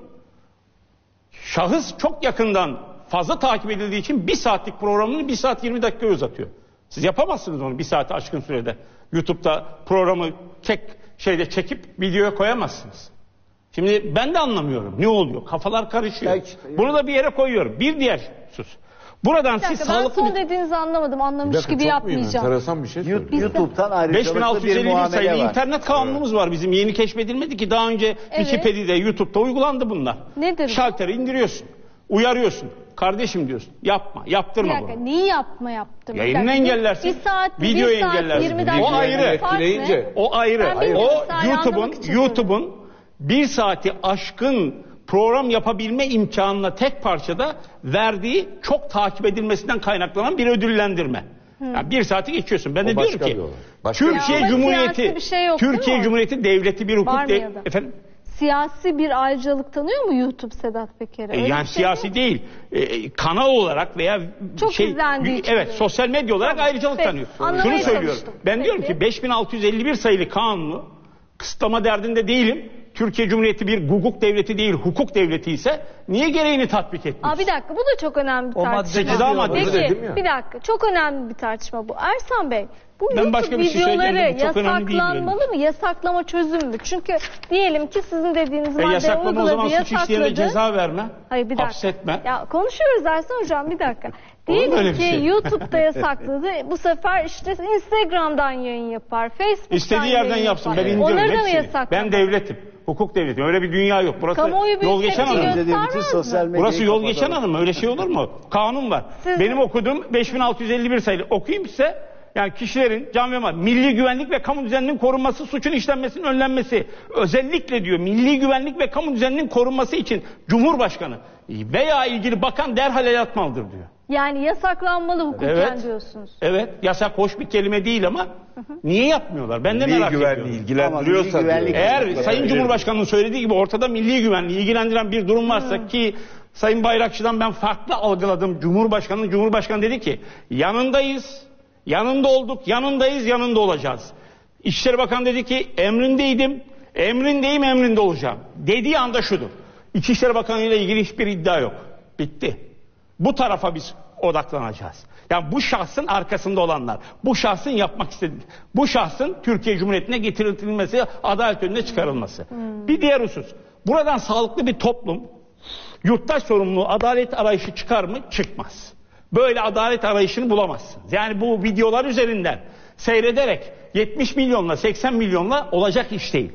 şahıs çok yakından fazla takip edildiği için bir saatlik programını bir saat yirmi dakika uzatıyor. Siz yapamazsınız onu bir saate aşkın sürede. YouTube'da programı tek şeyde çekip videoya koyamazsınız. Şimdi ben de anlamıyorum. Ne oluyor? Kafalar karışıyor.
Ya işte,
Bunu da bir yere koyuyorum. Bir diğer sus. Buradan
Bir dakika,
siz
ben
sağlıklı
son
bir...
dediğinizi anlamadım.
Bir
Anlamış
dakika,
gibi
çok mühim,
yapmayacağım.
enteresan bir şey söylüyor.
YouTube'dan
beş bin
ayrıcalıklı
altı yüz
bir
elli bir
muamele
sayılı
var.
internet kanunumuz var bizim. Yeni keşfedilmedi ki, daha önce
Evet.
Wikipedia'da, YouTube'da uygulandı bunlar.
Nedir bu?
Şalteri indiriyorsun. Uyarıyorsun. Kardeşim diyorsun. Yapma.
Bir
Yaptırma
dakika,
bunu.
niye yapma yaptım? Bir
Yayını
dakika,
engellersin.
Bir saat,
Videoyu
bir saat,
engellersin.
yirmi dakika.
O ayrı.
Fark ne?
Etkileyince-
O ayrı.
Ben bilmiyorum,
O
sadece
YouTube'un
anlamak için
YouTube'un bir saati aşkın program yapabilme imkanına tek parçada verdiği çok takip edilmesinden kaynaklanan bir ödüllendirme. Yani bir saati geçiyorsun. Ben de
O
diyorum
başka
ki
bir olay. Başka
Türkiye
bir olay. Ama
Cumhuriyeti
siyasi bir şey yok, değil
Türkiye
mi?
Cumhuriyeti devleti bir hukuk
Var mı
de-
ya da?
efendim
Siyasi bir ayrıcalık tanıyor mu YouTube Sedat Peker'e?
E,
Öyle
yani
bir şey
siyasi değil. E, kanal olarak veya
Çok
şey
izlendiği için
evet
diyorum.
sosyal medya olarak
Tamam.
ayrıcalık
Peki,
tanıyor.
anlamaya
Şunu söylüyorum.
çalıştım.
Ben
Peki.
diyorum ki beş bin altı yüz elli bir sayılı kanunu kısıtlama derdinde değilim. Türkiye Cumhuriyeti bir hukuk devleti değil, hukuk devleti ise niye gereğini tatbik etmiyor?
Aa, bir dakika, bu da çok önemli bir
O madde
tartışma.
sekiz A maddesi.
Peki,
Dedim ya.
bir dakika, çok önemli bir tartışma bu. Ersan Bey, bu
Ben
YouTube
başka bir şey söyleyeceğim de
videoları
bu çok önemli değil
yasaklanmalı mı? Yasaklama çözüm mü? Çünkü diyelim ki sizin dediğiniz
E,
madde
yasaklama o zaman
uyguladı,
suç işleyene
yasakladı.
ceza verme.
Hayır, bir dakika.
Hapsetme.
Ya konuşuyoruz Ersan Hocam, bir dakika.
mu
Diyelim
öyle bir
ki
şey?
YouTube'da yasakladı. Bu sefer işte Instagram'dan yayın yapar, Facebook'tan
İstediği yerden
yayın
yapsın.
yapar.
Ben indiririm
Onları da mı
hepsini.
yasaklamalı?
Ben devletim. Hukuk devleti. Öyle bir dünya yok. Burası
Kamuoyu bir
yol geçen
tepki
hanım.
göster-
Dediği bütün
göstermez
sosyal
mi?
medyayı
Burası yol
kapatalım.
geçen hanım. Öyle şey olur mu? Kanun var.
Siz-
Benim okuduğum beş bin altı yüz elli bir sayılı. Okuyayım size. Yani kişilerin can ve mal, milli güvenlik ve kamu düzeninin korunması, suçun işlenmesinin önlenmesi. Özellikle diyor milli güvenlik ve kamu düzeninin korunması için Cumhurbaşkanı veya ilgili bakan derhal el atmalıdır diyor.
Yani yasaklanmalı hukuken
Evet.
diyorsunuz.
Evet, yasak hoş bir kelime değil ama niye yapmıyorlar? Ben de
Milli
merak
güvenliği
ediyorum.
ilgilendiriyorsa
Ama milli güvenlik-
diyor.
Eğer
Evet.
Sayın Cumhurbaşkanı'nın söylediği gibi ortada milli güvenliği ilgilendiren bir durum varsa ki Sayın Bayrakçı'dan ben farklı algıladım. Cumhurbaşkanı, Cumhurbaşkanı dedi ki yanındayız, yanında olduk, yanındayız, yanında olacağız. İçişleri Bakanı dedi ki emrindeydim, emrindeyim, emrinde olacağım. Dediği anda şudur. İçişleri Bakanı ile ilgili hiçbir iddia yok. Bitti. Bu tarafa biz odaklanacağız. Yani bu şahsın arkasında olanlar, bu şahsın yapmak istediği, bu şahsın Türkiye Cumhuriyeti'ne getirilmesi, adalet önüne çıkarılması. Hmm. Bir diğer husus, buradan sağlıklı bir toplum, yurttaş sorumluluğu, adalet arayışı çıkar mı? Çıkmaz. Böyle adalet arayışını bulamazsınız. Yani bu videolar üzerinden seyrederek yetmiş milyonla seksen milyonla olacak iş değil.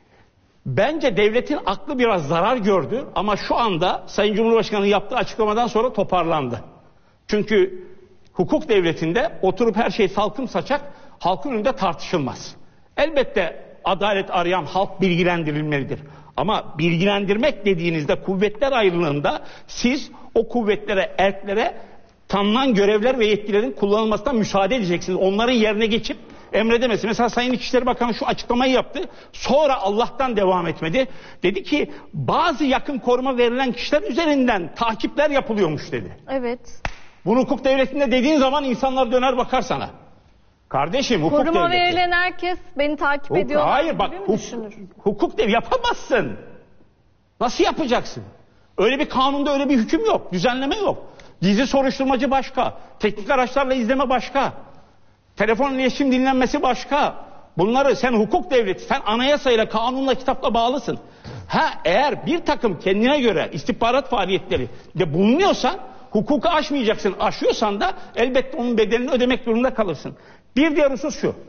Bence devletin aklı biraz zarar gördü ama şu anda Sayın Cumhurbaşkanı yaptığı açıklamadan sonra toparlandı. Çünkü hukuk devletinde oturup her şey salkım saçak halkın önünde tartışılmaz. Elbette adalet arayan halk bilgilendirilmelidir. Ama bilgilendirmek dediğinizde kuvvetler ayrılığında siz o kuvvetlere, erklere tanınan görevler ve yetkilerin kullanılmasına müsaade edeceksiniz. Onların yerine geçip emredemezsiniz. Mesela Sayın İçişleri Bakanı şu açıklamayı yaptı. Sonra Allah'tan devam etmedi. Dedi ki bazı yakın koruma verilen kişiler üzerinden takipler yapılıyormuş dedi.
Evet.
Bunu hukuk devletinde dediğin zaman insanlar döner bakar sana. Kardeşim hukuk
Koruma
devleti.
verilen herkes beni takip
Hukuk,
ediyor.
hayır bak
gibi mi
hukuk,
düşünür?
hukuk dev yapamazsın. Nasıl yapacaksın? Öyle bir kanunda öyle bir hüküm yok. Düzenleme yok. Gizli soruşturmacı başka. Teknik araçlarla izleme başka. Telefon iletişim dinlenmesi başka. Bunları sen hukuk devleti, sen anayasayla, kanunla, kitapla bağlısın. Ha eğer bir takım kendine göre istihbarat faaliyetleri de bulunuyorsa hukuku aşmayacaksın. Aşıyorsan da elbette onun bedelini ödemek durumunda kalırsın. Bir diğer husus şu.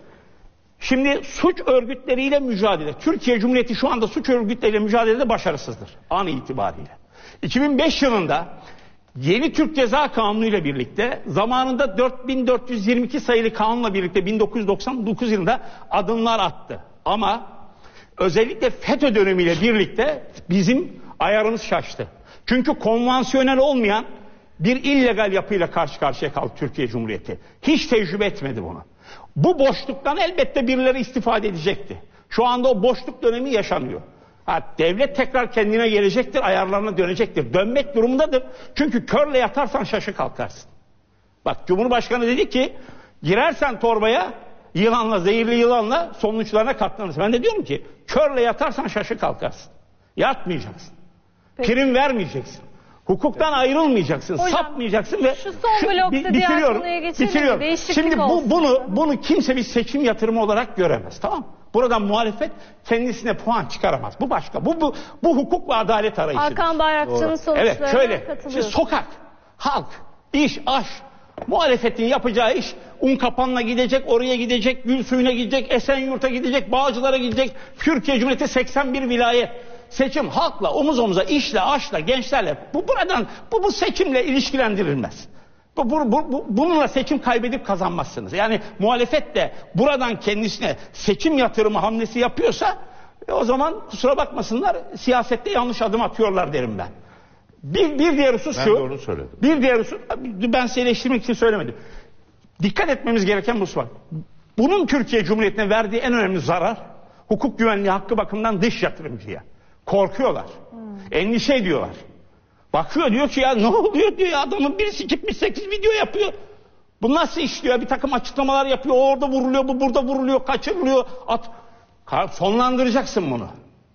Şimdi suç örgütleriyle mücadele. Türkiye Cumhuriyeti şu anda suç örgütleriyle mücadelede başarısızdır. An itibariyle. iki bin beş yılında yeni Türk Ceza Kanunu ile birlikte zamanında dört bin dört yüz yirmi iki sayılı kanunla birlikte bin dokuz yüz doksan dokuz yılında adımlar attı. Ama özellikle FETÖ dönemiyle birlikte bizim ayarımız şaştı. Çünkü konvansiyonel olmayan bir illegal yapıyla karşı karşıya kaldı Türkiye Cumhuriyeti. Hiç tecrübe etmedi bunu. Bu boşluktan elbette birileri istifade edecekti. Şu anda o boşluk dönemi yaşanıyor. Ha, devlet tekrar kendine gelecektir, ayarlarına dönecektir. Dönmek durumundadır. Çünkü körle yatarsan şaşı kalkarsın. Bak Cumhurbaşkanı dedi ki girersen torbaya yılanla, zehirli yılanla sonuçlarına katlanırsın. Ben de diyorum ki körle yatarsan şaşı kalkarsın. Yatmayacaksın.
Peki.
Prim vermeyeceksin. Hukuktan ayrılmayacaksın,
Hocam,
sapmayacaksın ve
şu son blokta
bi-
diğer
bitiriyorum.
konuya geçelim mi?
Bitiriyorum.
Değişiklik
Şimdi bu,
olsun.
bunu bunu kimse bir seçim yatırımı olarak göremez, tamam? Buradan muhalefet kendisine puan çıkaramaz. Bu başka. Bu bu bu hukuk ve adalet arayışıdır.
Hakan Bayrakçı'nın sonuçlarına
Evet, şöyle. Işte
katılıyorum.
sokak, halk, iş, aş, muhalefetin yapacağı iş Unkapan'la gidecek, oraya gidecek, Gül Suyu'na gidecek, Esenyurt'a gidecek, Bağcılar'a gidecek. Türkiye Cumhuriyeti seksen bir vilayet. Seçim halkla, omuz omuza, işle, aşla, gençlerle. Bu buradan bu bu seçimle ilişkilendirilmez. Bu, bu, bu, bu, bununla seçim kaybedip kazanmazsınız. Yani muhalefet de buradan kendisine seçim yatırımı hamlesi yapıyorsa e, o zaman kusura bakmasınlar siyasette yanlış adım atıyorlar derim ben. Bir, bir diğer husus
Ben
şu.
de onu söyledim.
Bir diğer husus, ben size eleştirmek için söylemedim. Dikkat etmemiz gereken husus var. Bunun Türkiye Cumhuriyeti'ne verdiği en önemli zarar hukuk güvenliği hakkı bakımından dış yatırımcıya. Korkuyorlar. Hmm. Endişe ediyorlar. Bakıyor diyor ki ya ne oluyor diyor ya adamın birisi gitmiş sekiz video yapıyor. Bu nasıl işliyor? Bir takım açıklamalar yapıyor. O orada vuruluyor, bu burada vuruluyor, kaçırılıyor. At. Sonlandıracaksın bunu.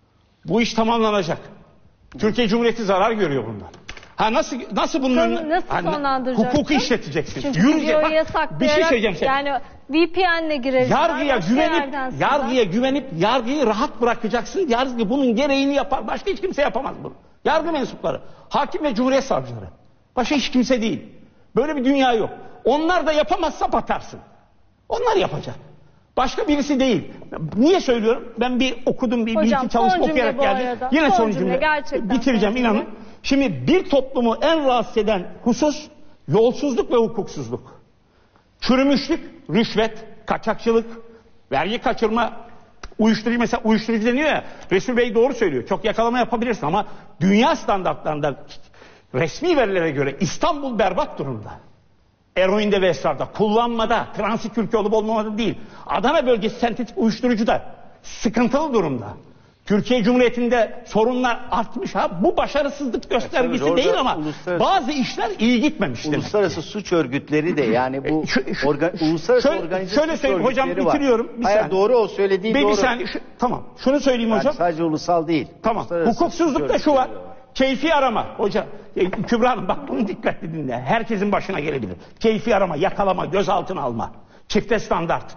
Bu iş tamamlanacak. Türkiye Cumhuriyeti zarar görüyor bundan. Ha nasıl nasıl bunun önüne,
nasıl
hani,
sonlandıracaksın?
hukuku işleteceksin.
Çünkü
Yürüyecek.
videoyu
Bak,
yasaklayarak
bir şey söyleyeceğim size.
yani V P N'le gireriz.
Yargıya güvenip yargıya güvenip yargıyı rahat bırakacaksın. Yargı bunun gereğini yapar. Başka hiç kimse yapamaz bunu. Yargı mensupları, hakim ve cumhuriyet savcıları. Başka hiç kimse değil. Böyle bir dünya yok. Onlar da yapamazsa batarsın. Onlar yapacak. Başka birisi değil. Niye söylüyorum? Ben bir okudum, bir, bir iki çalışma okuyarak geldim. Yine son, son cümle. cümle. Bitireceğim inanın. Cümle. Şimdi bir toplumu en rahatsız eden husus yolsuzluk ve hukuksuzluk. Çürümüşlük, rüşvet, kaçakçılık, vergi kaçırma, uyuşturucu mesela uyuşturucu deniyor ya. Resul Bey doğru söylüyor. Çok yakalama yapabilirsin ama dünya standartlarında resmi verilere göre İstanbul berbat durumda. Eroinde ve esrarda, kullanmada, transit ülke olup olmamada değil. Adana bölgesi sentetik uyuşturucu da sıkıntılı durumda. Türkiye Cumhuriyeti'nde sorunlar artmış ha. Bu başarısızlık göstergesi
evet,
değil ama bazı işler iyi gitmemiş demek.
Uluslararası
ki.
suç örgütleri de yani bu
şu, şu,
orga, uluslararası
şöyle,
organize
şöyle
suç
söyleyeyim hocam
örgütleri var.
bitiriyorum. Bir
Hayır
saniye.
doğru o söylediğin
bir,
doğru.
Bir saniye şu, tamam şunu söyleyeyim
yani
hocam.
Sadece ulusal değil.
Tamam hukuksuzlukta şu var. Keyfi arama. Hocam e, Kübra Hanım bak bunu dikkatli dinle. Herkesin başına gelebilir. Keyfi arama, yakalama, gözaltına alma. Çifte standart.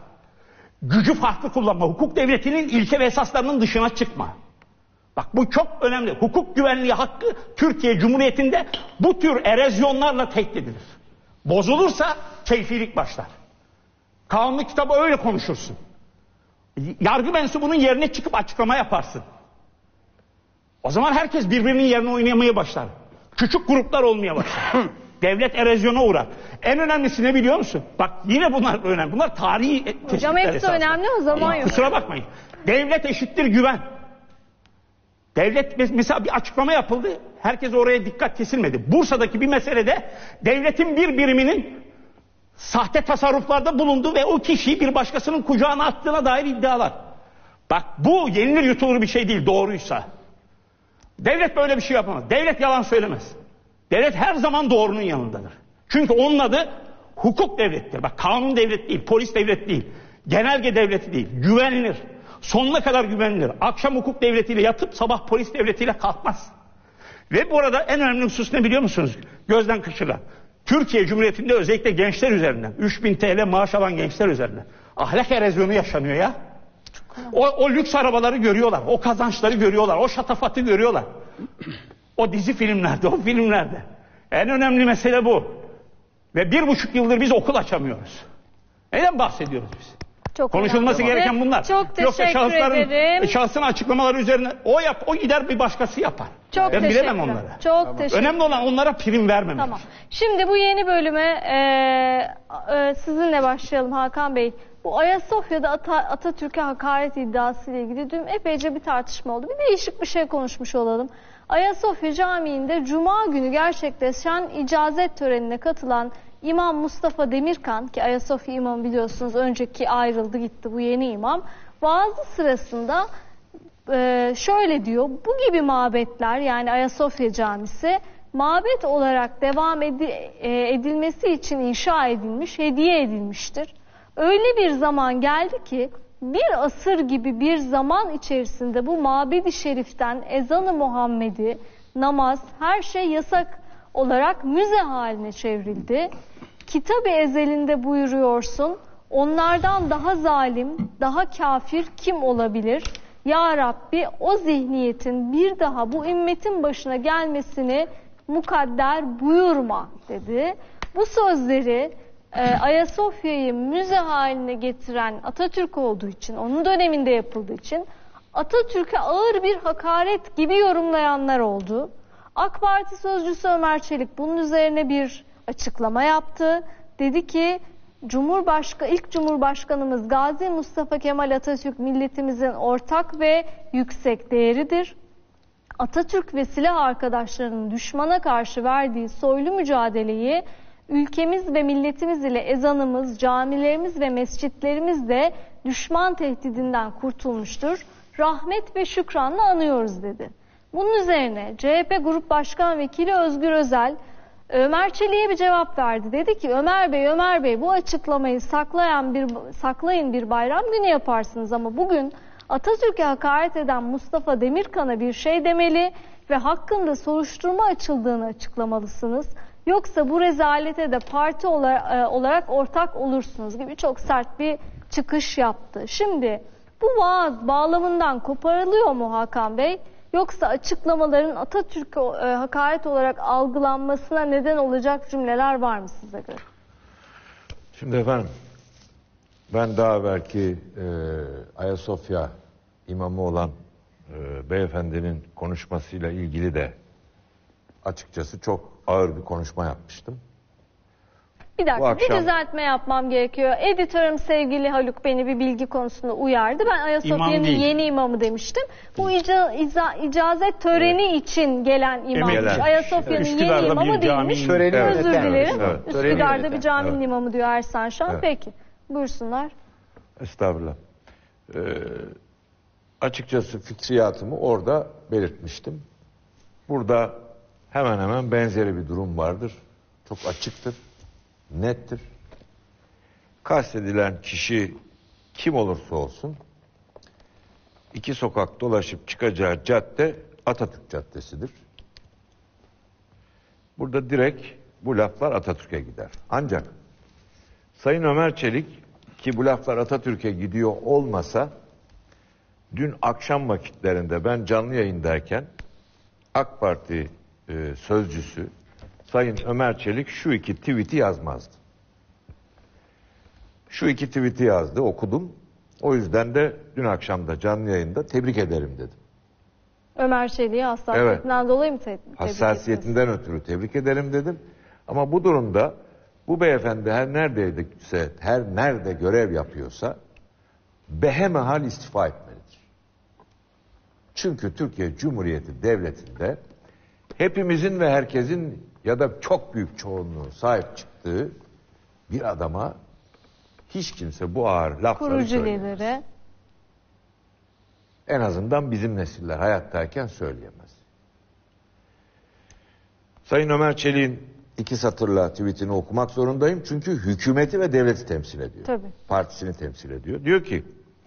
Gücü farklı kullanma. Hukuk devletinin ilke ve esaslarının dışına çıkma. Bak bu çok önemli. Hukuk güvenliği hakkı Türkiye Cumhuriyeti'nde bu tür erozyonlarla tehdit edilir. Bozulursa keyfilik başlar. Kanun kitabı öyle konuşursun. Yargı mensubunun yerine çıkıp açıklama yaparsın. O zaman herkes birbirinin yerine oynamaya başlar. Küçük gruplar olmaya başlar. Devlet erozyona uğrar. En önemlisi ne biliyor musun? Bak yine bunlar önemli. Bunlar tarihi tespitler
Hocam hepsi
esasında.
önemli o zaman yok.
Kusura bakmayın. Devlet eşittir güven. Devlet mesela bir açıklama yapıldı. Herkes oraya dikkat kesilmedi. Bursa'daki bir meselede devletin bir biriminin sahte tasarruflarda bulundu ve o kişiyi bir başkasının kucağına attığına dair iddialar. Bak bu yenilir yutulur bir şey değil doğruysa. Devlet böyle bir şey yapamaz. Devlet yalan söylemez. Devlet her zaman doğrunun yanındadır. Çünkü onun adı hukuk devlettir. Bak kanun devlet değil, polis devlet değil, genelge devleti değil. Güvenilir. Sonuna kadar güvenilir. Akşam hukuk devletiyle yatıp sabah polis devletiyle kalkmaz. Ve bu arada en önemli husus ne biliyor musunuz? Gözden kaçırılan. Türkiye Cumhuriyeti'nde özellikle gençler üzerinden, üç bin T L maaş alan gençler üzerinden ahlak erozyonu yaşanıyor ya. O, o lüks arabaları görüyorlar, o kazançları görüyorlar, o şatafatı görüyorlar. O dizi filmlerde, o filmlerde. En önemli mesele bu. Ve bir buçuk yıldır biz okul açamıyoruz. Neden bahsediyoruz biz?
Çok
konuşulması
önemli.
gereken bunlar.
Çok
Yoksa
teşekkür
şahısların,
ederim.
şahsın açıklamaları üzerine o yap, o gider bir başkası yapar.
Çok
ben bilemem
teşekkürler.
onları.
Çok teşekkür.
Önemli olan onlara prim vermemek.
Tamam. Şimdi bu yeni bölüme e, e, sizinle başlayalım Hakan Bey. Bu Ayasofya'da Ata, Atatürk'e hakaret iddiası ile ilgili dün epeyce bir tartışma oldu. Bir değişik bir şey konuşmuş olalım. Ayasofya Camii'nde Cuma günü gerçekleşen icazet törenine katılan İmam Mustafa Demirkan, ki Ayasofya imamı biliyorsunuz önceki ayrıldı gitti, bu yeni imam, vaazı sırasında e, şöyle diyor: bu gibi mabetler, yani Ayasofya Camisi mabet olarak devam edi, e, edilmesi için inşa edilmiş, hediye edilmiştir. Öyle bir zaman geldi ki bir asır gibi bir zaman içerisinde bu mabedi şeriften ezanı Muhammedi, namaz, her şey yasak olarak müze haline çevrildi. Kitab-ı ezelinde buyuruyorsun, onlardan daha zalim, daha kafir kim olabilir? Ya Rabbi, o zihniyetin bir daha bu ümmetin başına gelmesini mukadder buyurma dedi. Bu sözleri e, Ayasofya'yı müze haline getiren Atatürk olduğu için, onun döneminde yapıldığı için Atatürk'e ağır bir hakaret gibi yorumlayanlar oldu. AK Parti sözcüsü Ömer Çelik bunun üzerine bir açıklama yaptı. Dedi ki Cumhurbaşkanı, ilk Cumhurbaşkanımız Gazi Mustafa Kemal Atatürk milletimizin ortak ve yüksek değeridir. Atatürk ve silah arkadaşlarının düşmana karşı verdiği soylu mücadeleyi ülkemiz ve milletimiz ile ezanımız, camilerimiz ve mescitlerimiz de düşman tehdidinden kurtulmuştur. Rahmet ve şükranla anıyoruz dedi. Bunun üzerine C H P Grup Başkan Vekili Özgür Özel Ömer Çelik'e bir cevap verdi. Dedi ki Ömer Bey, Ömer Bey bu açıklamayı saklayan bir saklayın bir bayram günü yaparsınız ama bugün Atatürk'e hakaret eden Mustafa Demirkan'a bir şey demeli ve hakkında soruşturma açıldığını açıklamalısınız. Yoksa bu rezalete de parti olarak ortak olursunuz gibi çok sert bir çıkış yaptı. Şimdi bu vaaz bağlamından koparılıyor mu Hakan Bey? Yoksa açıklamaların Atatürk'e e, hakaret olarak algılanmasına neden olacak cümleler var mı size göre?
Şimdi efendim, ben daha belki e, Ayasofya imamı olan e, beyefendinin konuşmasıyla ilgili de açıkçası çok ağır bir konuşma yapmıştım.
Bir dakika,
akşam...
bir düzeltme yapmam gerekiyor. Editörüm sevgili Haluk beni bir bilgi konusunda uyardı. Ben Ayasofya'nın yeni imamı demiştim. Bu ica, iza, icazet töreni evet. için gelen imammış. Ayasofya'nın evet. yeni imamı değilmiş.
Töreni
Özür
evet.
dilerim.
Evet.
Üsküdar'da
evet.
bir caminin evet. imamı diyor Ersan Şan.
Evet.
Peki, buyursunlar.
Estağfurullah. Ee, açıkçası fikriyatımı orada belirtmiştim. Burada hemen hemen benzeri bir durum vardır. Çok açıktır. Nettir. Kastedilen kişi kim olursa olsun iki sokak dolaşıp çıkacağı cadde Atatürk Caddesi'dir. Burada direkt bu laflar Atatürk'e gider. Ancak Sayın Ömer Çelik, ki bu laflar Atatürk'e gidiyor olmasa, dün akşam vakitlerinde ben canlı yayındayken AK Parti e, sözcüsü Sayın Ömer Çelik şu iki tweet'i yazmazdı. Şu iki tweet'i yazdı, okudum. O yüzden de dün akşam da canlı yayında tebrik ederim dedim.
Ömer Çelik'i hassasiyetinden evet. dolayı mı te tebrik ettiniz?
Hassasiyetinden ötürü tebrik ederim dedim. Ama bu durumda bu beyefendi her neredeyse, her nerede görev yapıyorsa behemehal istifa etmelidir. Çünkü Türkiye Cumhuriyeti Devleti'nde hepimizin ve herkesin ya da çok büyük çoğunluğu sahip çıktığı bir adama hiç kimse bu ağır lafları
Kurucu
söyleyemez.
lideri.
En azından bizim nesiller hayattayken söyleyemez. Sayın Ömer Çelik'in iki satırla tweetini okumak zorundayım. Çünkü hükümeti ve devleti temsil ediyor.
Tabii.
Partisini temsil ediyor. Diyor ki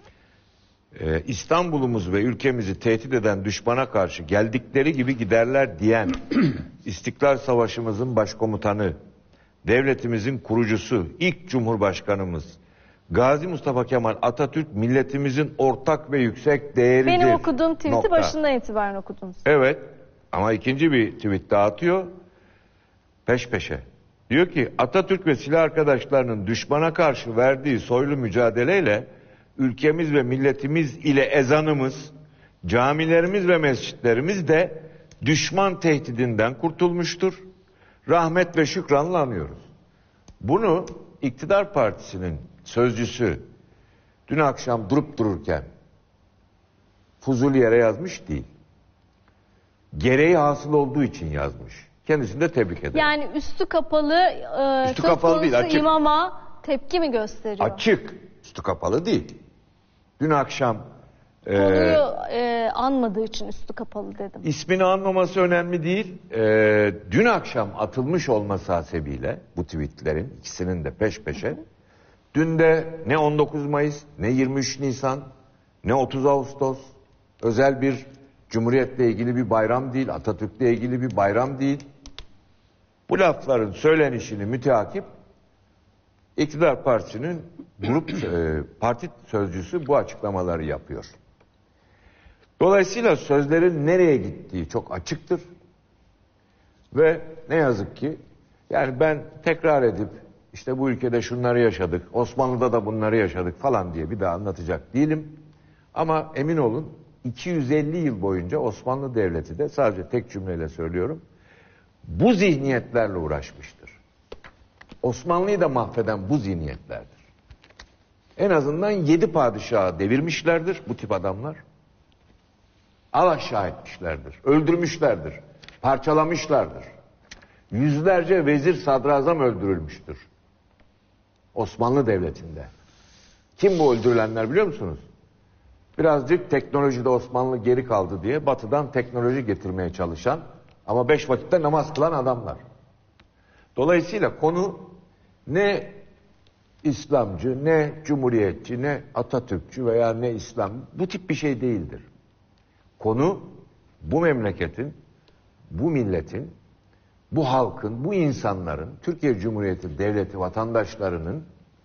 e, İstanbul'umuzu ve ülkemizi tehdit eden düşmana karşı geldikleri gibi giderler diyen İstiklal Savaşımızın başkomutanı, devletimizin kurucusu, ilk Cumhurbaşkanımız Gazi Mustafa Kemal Atatürk milletimizin ortak ve yüksek değeridir.
Benim okuduğum tweet'i
Nokta.
başından itibaren okudunuz.
Evet ama ikinci bir tweet daha atıyor. Peş peşe. Diyor ki Atatürk ve silah arkadaşlarının düşmana karşı verdiği soylu mücadeleyle ülkemiz ve milletimiz ile ezanımız, camilerimiz ve mescitlerimiz de düşman tehdidinden kurtulmuştur. Rahmet ve şükranla anıyoruz. Bunu iktidar partisinin sözcüsü dün akşam durup dururken fuzuli yere yazmış değil. Gereği hasıl olduğu için yazmış. Kendisini de tebrik ederim.
Yani üstü kapalı, e,
Üstü
söz
kapalı değil,
konusu
açık.
imama tepki mi gösteriyor?
Açık. Üstü kapalı değil. Dün akşam e,
Konuyu e, anmadığı için üstü kapalı dedim.
ismini anmaması önemli değil. E, dün akşam atılmış olması hasebiyle bu tweetlerin ikisinin de peş peşe. Dün de ne on dokuz Mayıs, ne yirmi üç Nisan, ne otuz Ağustos özel bir Cumhuriyetle ilgili bir bayram değil, Atatürk'le ilgili bir bayram değil. Bu lafların söylenişini müteakip İktidar Partisi'nin grup e, parti sözcüsü bu açıklamaları yapıyor. Dolayısıyla sözlerin nereye gittiği çok açıktır. Ve ne yazık ki yani ben tekrar edip işte bu ülkede şunları yaşadık, Osmanlı'da da bunları yaşadık falan diye bir daha anlatacak değilim. Ama emin olun iki yüz elli yıl boyunca Osmanlı Devleti de sadece tek cümleyle söylüyorum bu zihniyetlerle uğraşmıştır. Osmanlı'yı da mahveden bu zihniyetlerdir. En azından yedi padişahı devirmişlerdir bu tip adamlar. Alaşağı etmişlerdir, öldürmüşlerdir, parçalamışlardır. Yüzlerce vezir sadrazam öldürülmüştür. Osmanlı Devleti'nde. Kim bu öldürülenler biliyor musunuz? Birazcık teknolojide Osmanlı geri kaldı diye batıdan teknoloji getirmeye çalışan ama beş vakitte namaz kılan adamlar. Dolayısıyla konu ne İslamcı, ne Cumhuriyetçi, ne Atatürkçü veya ne İslam bu tip bir şey değildir. Konu bu memleketin, bu milletin, bu halkın, bu insanların, Türkiye Cumhuriyeti Devleti vatandaşlarının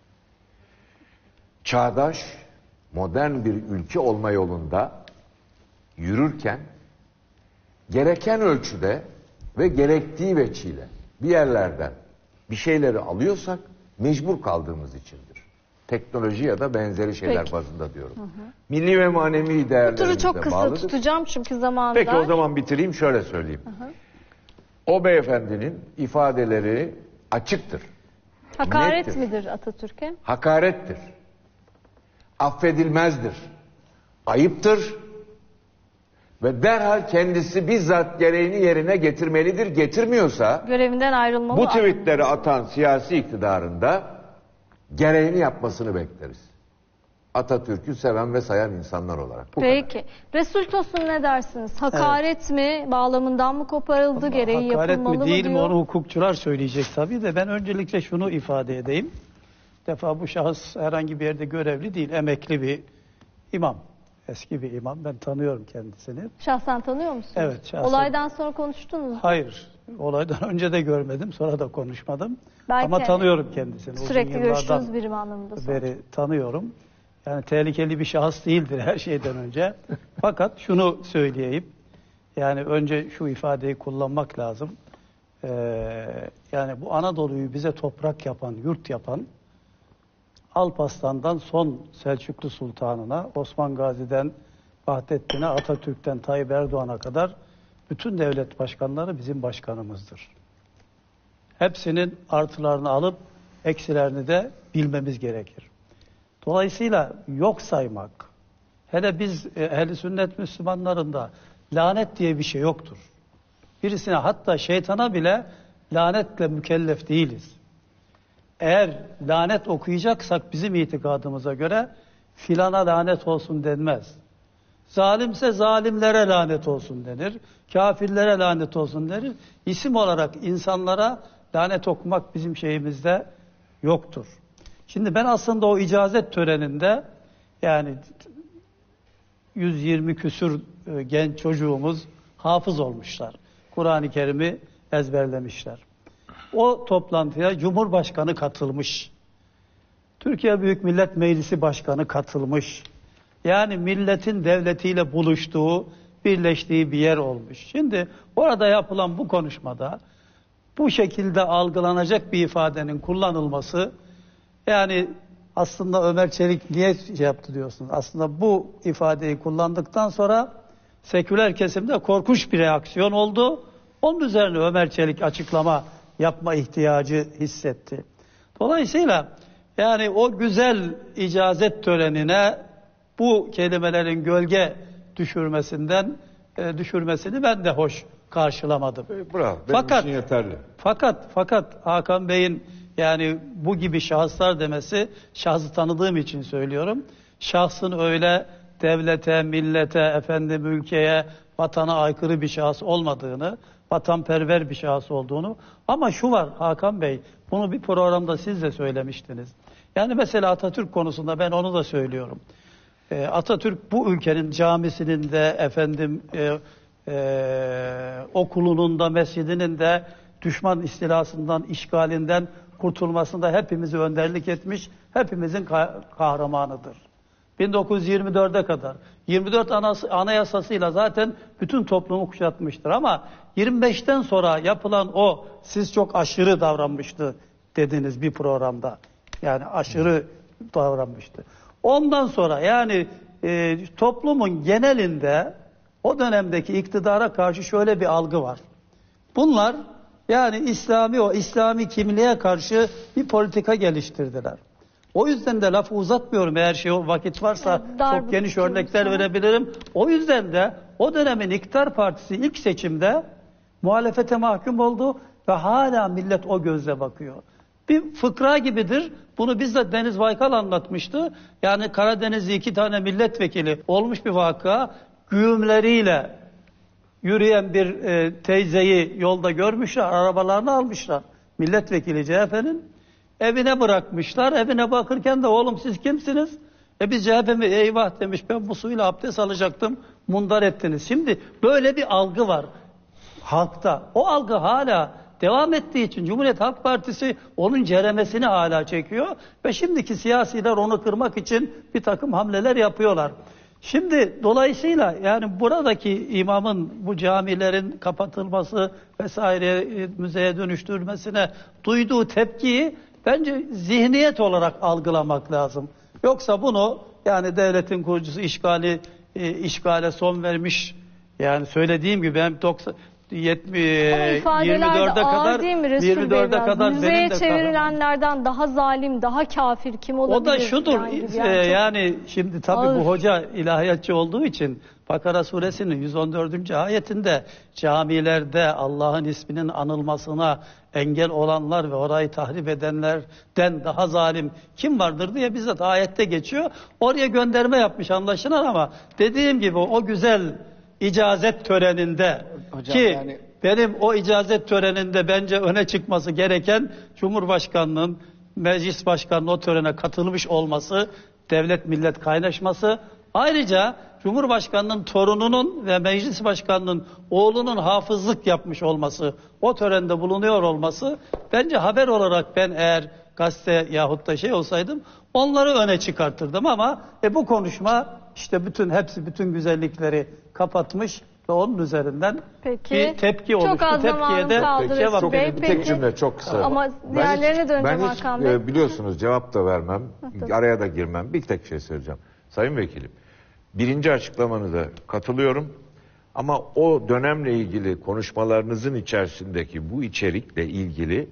çağdaş, modern bir ülke olma yolunda yürürken gereken ölçüde ve gerektiği veçiyle bir yerlerden bir şeyleri alıyorsak mecbur kaldığımız içindir. Teknoloji ya da benzeri şeyler
Peki.
bazında diyorum. Hı hı. Milli ve manevi değerlerimize
Bu turu çok kısa
bağlıdır.
tutacağım çünkü zamanında.
Peki o zaman bitireyim şöyle söyleyeyim. Hı hı. O beyefendinin ifadeleri açıktır.
Hakaret
nettir.
midir Atatürk'e?
Hakarettir. Affedilmezdir. Ayıptır. Ve derhal kendisi bizzat gereğini yerine getirmelidir. Getirmiyorsa
Görevinden ayrılmalı.
bu tweetleri atan siyasi iktidarında gereğini yapmasını bekleriz. Atatürk'ü seven ve sayan insanlar olarak. Bu
Peki.
kadar.
Resul Tosun ne dersiniz? Hakaret mi? Bağlamından mı koparıldı? Gereği
Hakaret
yapılmalı
mi
mı
değil mi
diyor?
onu hukukçular söyleyecek tabii de ben öncelikle şunu ifade edeyim. Bir defa bu şahıs herhangi bir yerde görevli değil, emekli bir imam. Eski bir imam. Ben tanıyorum kendisini.
Şahsen tanıyor musunuz?
Evet, şahsen.
Olaydan sonra konuştunuz mu?
Hayır. Olaydan önce de görmedim, sonra da konuşmadım.
Belki
Ama tanıyorum kendisini. Uzun
Sürekli
yıllardan
görüştüğünüz birim anlamında. sonra.
beri tanıyorum. Yani tehlikeli bir şahıs değildir her şeyden önce. Fakat şunu söyleyeyim. Yani önce şu ifadeyi kullanmak lazım. Ee, yani bu Anadolu'yu bize toprak yapan, yurt yapan Alparslan'dan son Selçuklu Sultanı'na, Osman Gazi'den Vahdettin'e, Atatürk'ten Tayyip Erdoğan'a kadar bütün devlet başkanları bizim başkanımızdır. Hepsinin artılarını alıp eksilerini de bilmemiz gerekir. Dolayısıyla yok saymak Hele biz e, ehli sünnet Müslümanlarında lanet diye bir şey yoktur. Birisine, hatta şeytana bile lanetle mükellef değiliz. Eğer lanet okuyacaksak bizim itikadımıza göre filana lanet olsun denmez. Zalimse zalimlere lanet olsun denir. Kafirlere lanet olsun denir. İsim olarak insanlara lanet okumak bizim şeyimizde yoktur. Şimdi ben aslında o icazet töreninde, yani yüz yirmi küsür genç çocuğumuz hafız olmuşlar. Kur'an-ı Kerim'i ezberlemişler. O toplantıya Cumhurbaşkanı katılmış. Türkiye Büyük Millet Meclisi Başkanı katılmış. Yani milletin devletiyle buluştuğu, birleştiği bir yer olmuş. Şimdi orada yapılan bu konuşmada bu şekilde algılanacak bir ifadenin kullanılması, yani aslında Ömer Çelik niye şey yaptı diyorsunuz? Aslında bu ifadeyi kullandıktan sonra seküler kesimde korkunç bir reaksiyon oldu. Onun üzerine Ömer Çelik açıklama yapma ihtiyacı hissetti. Dolayısıyla yani o güzel icazet törenine bu kelimelerin gölge düşürmesinden e, düşürmesini ben de hoş karşılamadım.
Bravo. Benim
Fakat
için yeterli.
fakat fakat Hakan Bey'in yani bu gibi şahıslar demesi, şahsı tanıdığım için söylüyorum. Şahsın öyle devlete, millete, efendim ülkeye, vatana aykırı bir şahıs olmadığını, vatanperver bir şahıs olduğunu. Ama şu var Hakan Bey, bunu bir programda siz de söylemiştiniz. Yani mesela Atatürk konusunda ben onu da söylüyorum. Ee, Atatürk bu ülkenin camisinin de, efendim e, e, okulunun da, mescidinin de düşman istilasından, işgalinden kurtulmasında hepimizi önderlik etmiş, hepimizin kahramanıdır. bin dokuz yüz yirmi dörde kadar yirmi dört anayasasıyla zaten bütün toplumu kuşatmıştır. Ama yirmi beşten sonra yapılan o, siz çok aşırı davranmıştı dediniz bir programda. Yani aşırı davranmıştı. Ondan sonra yani e, toplumun genelinde o dönemdeki iktidara karşı şöyle bir algı var. Bunlar yani İslami, o İslami kimliğe karşı bir politika geliştirdiler. O yüzden de lafı uzatmıyorum, eğer şey vakit varsa
Dar
çok geniş
tutuyorum
örnekler
sana.
verebilirim. O yüzden de o dönemin iktidar partisi ilk seçimde muhalefete mahkum oldu ve hala millet o gözle bakıyor. Bir fıkra gibidir. Bunu bizzat Deniz Baykal anlatmıştı. Yani Karadeniz'de iki tane milletvekili olmuş bir vaka, güğümleriyle yürüyen bir e, teyzeyi yolda görmüşler, arabalarını almışlar. Milletvekili C H P'nin evine bırakmışlar. Evine bakırken de oğlum siz kimsiniz? E biz C H P mi? Eyvah demiş, ben bu suyla abdest alacaktım, mundar ettiniz. Şimdi böyle bir algı var halkta. O algı hala devam ettiği için Cumhuriyet Halk Partisi onun ceremesini hala çekiyor ve şimdiki siyasiler onu kırmak için bir takım hamleler yapıyorlar. Şimdi dolayısıyla yani buradaki imamın bu camilerin kapatılması vesaire müzeye dönüştürülmesine duyduğu tepkiyi bence zihniyet olarak algılamak lazım. Yoksa bunu yani devletin kurucusu işgali e, işgale son vermiş, yani söylediğim gibi ben doksan yirmi dörde kadar yirmi dörde kadar
müzeye çevrilenlerden daha zalim, daha kafir kim olabilir?
O da şudur
yani,
yani,
yani,
yani şimdi tabii
ağır.
bu hoca ilahiyatçı olduğu için Bakara suresinin yüz on dördüncü ayetinde camilerde Allah'ın isminin anılmasına engel olanlar ve orayı tahrip edenlerden daha zalim kim vardır diye bizzat ayette geçiyor. Oraya gönderme yapmış anlaşılan, ama dediğim gibi o güzel icazet töreninde
Hocam,
ki
yani...
benim o icazet töreninde bence öne çıkması gereken Cumhurbaşkanı'nın, Meclis Başkanı'nın o törene katılmış olması, devlet millet kaynaşması. Ayrıca Cumhurbaşkanı'nın torununun ve Meclis Başkanı'nın oğlunun hafızlık yapmış olması, o törende bulunuyor olması, bence haber olarak ben eğer gazete yahut da şey olsaydım onları öne çıkartırdım, ama e, bu konuşma işte bütün hepsi bütün güzellikleri kapatmış ve onun üzerinden
Peki.
bir tepki oluştu.
Çok az
Tepkiye de
kaldı
cevap
Resul Bey.
verildi.
Bir tek cümle çok kısa.
Ama diğerlerine döneceğim
ben hiç,
Hakan Bey.
e, biliyorsunuz cevap da vermem, araya da girmem. Bir tek şey söyleyeceğim. Sayın Vekilim, birinci açıklamanıza katılıyorum. Ama o dönemle ilgili konuşmalarınızın içerisindeki bu içerikle ilgili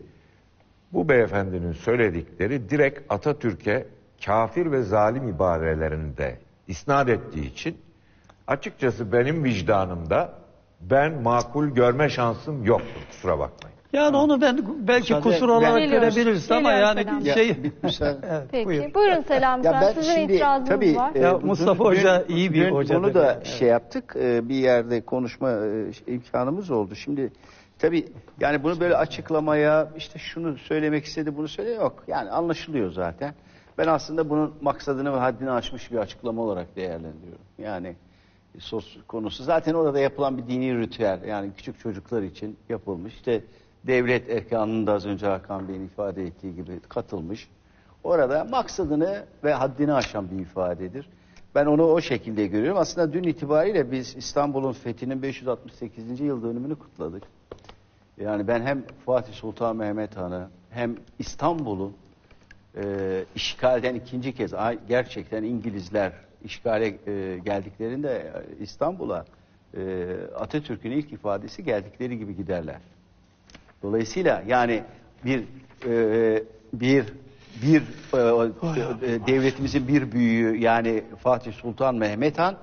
bu beyefendinin söyledikleri direkt Atatürk'e kafir ve zalim ibarelerinde isnat ettiği için açıkçası benim vicdanımda ben makul görme şansım yoktur, kusura bakmayın.
Yani onu ben belki
Müsaade-
kusur olarak
ben-
görebiliriz ama
Geliyorum
yani
Selam.
bir şey...
Ya, bir müsaade.
Evet,
Peki.
buyur.
Buyurun Selami
Ya
Can.
ben
Sizin
şimdi
itirazınız
tabii
var.
e,
Ya
dün-
Mustafa Hoca iyi bir
dün
hocadır
Bunu da
yani,
şey yaptık. e, bir yerde konuşma e, imkanımız oldu. Şimdi tabii yani bunu böyle açıklamaya işte şunu söylemek istedi bunu söyle yok. Yani anlaşılıyor zaten. Ben aslında bunun maksadını ve haddini aşmış bir açıklama olarak değerlendiriyorum. Yani sos konusu zaten orada yapılan bir dini ritüel. Yani küçük çocuklar için yapılmış. İşte devlet erkanının da az önce Hakan Bey'in ifade ettiği gibi katılmış. Orada maksadını ve haddini aşan bir ifadedir. Ben onu o şekilde görüyorum. Aslında dün itibariyle biz İstanbul'un fethinin beş yüz altmış sekizinci yıl dönümünü kutladık. Yani ben hem Fatih Sultan Mehmet Han'ı hem İstanbul'u e, işgalden ikinci kez ay- gerçekten İngilizler işgale e, geldiklerinde e, İstanbul'a e, Atatürk'ün ilk ifadesi geldikleri gibi giderler. Dolayısıyla yani bir e, bir bir e, e, devletimizin bir büyüğü yani Fatih Sultan Mehmet Han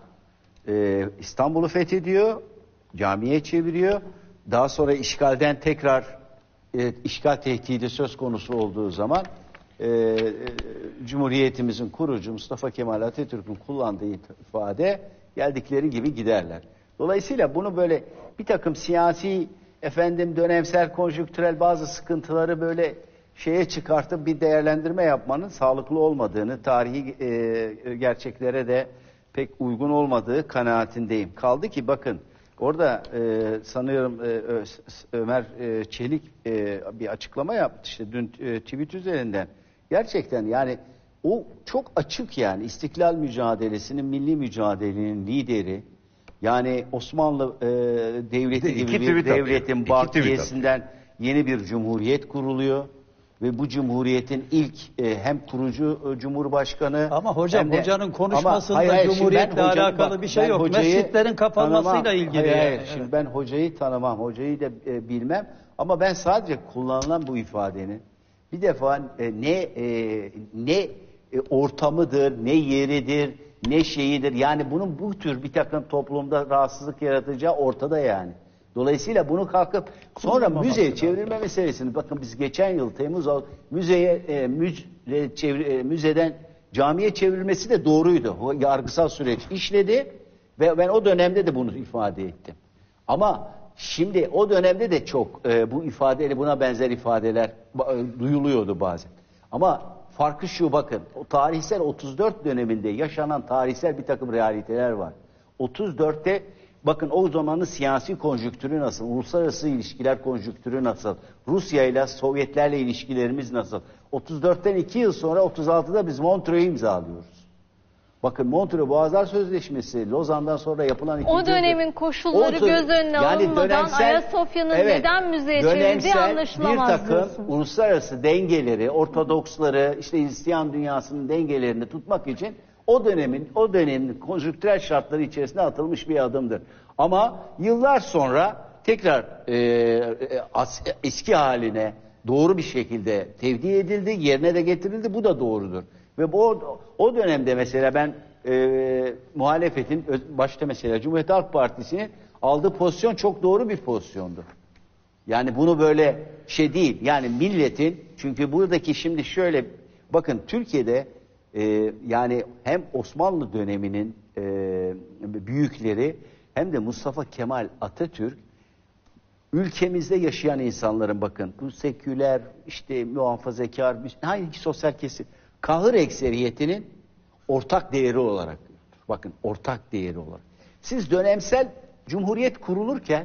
e, İstanbul'u fethediyor, camiye çeviriyor. Daha sonra işgalden tekrar e, işgal tehdidi söz konusu olduğu zaman e, e, Cumhuriyetimizin kurucu Mustafa Kemal Atatürk'ün kullandığı ifade geldikleri gibi giderler. Dolayısıyla bunu böyle bir takım siyasi efendim dönemsel konjonktürel bazı sıkıntıları böyle şeye çıkartıp bir değerlendirme yapmanın sağlıklı olmadığını, tarihi e, gerçeklere de pek uygun olmadığı kanaatindeyim. Kaldı ki bakın orada e, sanıyorum e, Ö- Ömer e, Çelik e, bir açıklama yaptı işte dün e, tweet üzerinden. Gerçekten yani o çok açık yani İstiklal mücadelesinin, milli mücadelenin lideri. Yani Osmanlı e, Devleti
Bir de iki
gibi bir
tweet atıyor.
devletin
İki
bakiyesinden yeni bir cumhuriyet kuruluyor. Ve bu cumhuriyetin ilk e, hem kurucu e, cumhurbaşkanı...
Ama hocam
hem de-
hocanın konuşmasında
Ama hayır, hayır, şimdi
cumhuriyetle
ben hocanın-
alakalı
bak,
bir şey
ben
yok.
hocayı
Mescitlerin kapanmasıyla
tanımam.
ilgili.
Hayır,
yani.
hayır,
Evet.
şimdi ben hocayı tanımam, hocayı da e, bilmem. Ama ben sadece kullanılan bu ifadenin bir defa e, ne e, ne e, ortamıdır, ne yeridir, ne şeyidir. Yani bunun bu tür bir takım toplumda rahatsızlık yaratacağı ortada yani. Dolayısıyla bunu kalkıp sonra müzeye çevrilme meselesini bakın biz geçen yıl Temmuz ayı müzeye e, müze, çevir, e, müzeden camiye çevrilmesi de doğruydu. O yargısal süreç işledi ve ben o dönemde de bunu ifade ettim. Ama şimdi o dönemde de çok e, bu ifadeyle buna benzer ifadeler e, duyuluyordu bazen. Ama farkı şu bakın o tarihsel otuz dört döneminde yaşanan tarihsel bir takım realiteler var. otuz dörtte bakın o zamanın siyasi konjüktürü nasıl, uluslararası ilişkiler konjüktürü nasıl, Rusya ile Sovyetlerle ilişkilerimiz nasıl? otuz dörtten iki yıl sonra otuz altıda biz Montreux'u imzalıyoruz. Bakın Montreux Boğazlar Sözleşmesi, Lozan'dan sonra yapılan ikinci...
O dönemin koşulları
O tür-
göz önüne
yani
alınmadan
dönemsel-
Ayasofya'nın
evet,
neden müzeye çevrildiği
dönemsel
anlaşılamaz
bir takım
diyorsun.
uluslararası dengeleri, Ortodoksları, işte Hristiyan dünyasının dengelerini tutmak için o dönemin, o dönemin konjüktürel şartları içerisinde atılmış bir adımdır. Ama yıllar sonra tekrar e, e, as, eski haline doğru bir şekilde tevdi edildi, yerine de getirildi. Bu da doğrudur. Ve bu o dönemde mesela ben e, muhalefetin başta mesela Cumhuriyet Halk Partisi'nin aldığı pozisyon çok doğru bir pozisyondu. Yani bunu böyle şey değil. Yani milletin çünkü buradaki şimdi şöyle bakın Türkiye'de e, yani hem Osmanlı döneminin e, büyükleri hem de Mustafa Kemal Atatürk ülkemizde yaşayan insanların bakın bu seküler işte muhafazakar hangi sosyal kesim kahır ekseriyetinin ortak değeri olarak bakın ortak değeri olarak. Siz dönemsel cumhuriyet kurulurken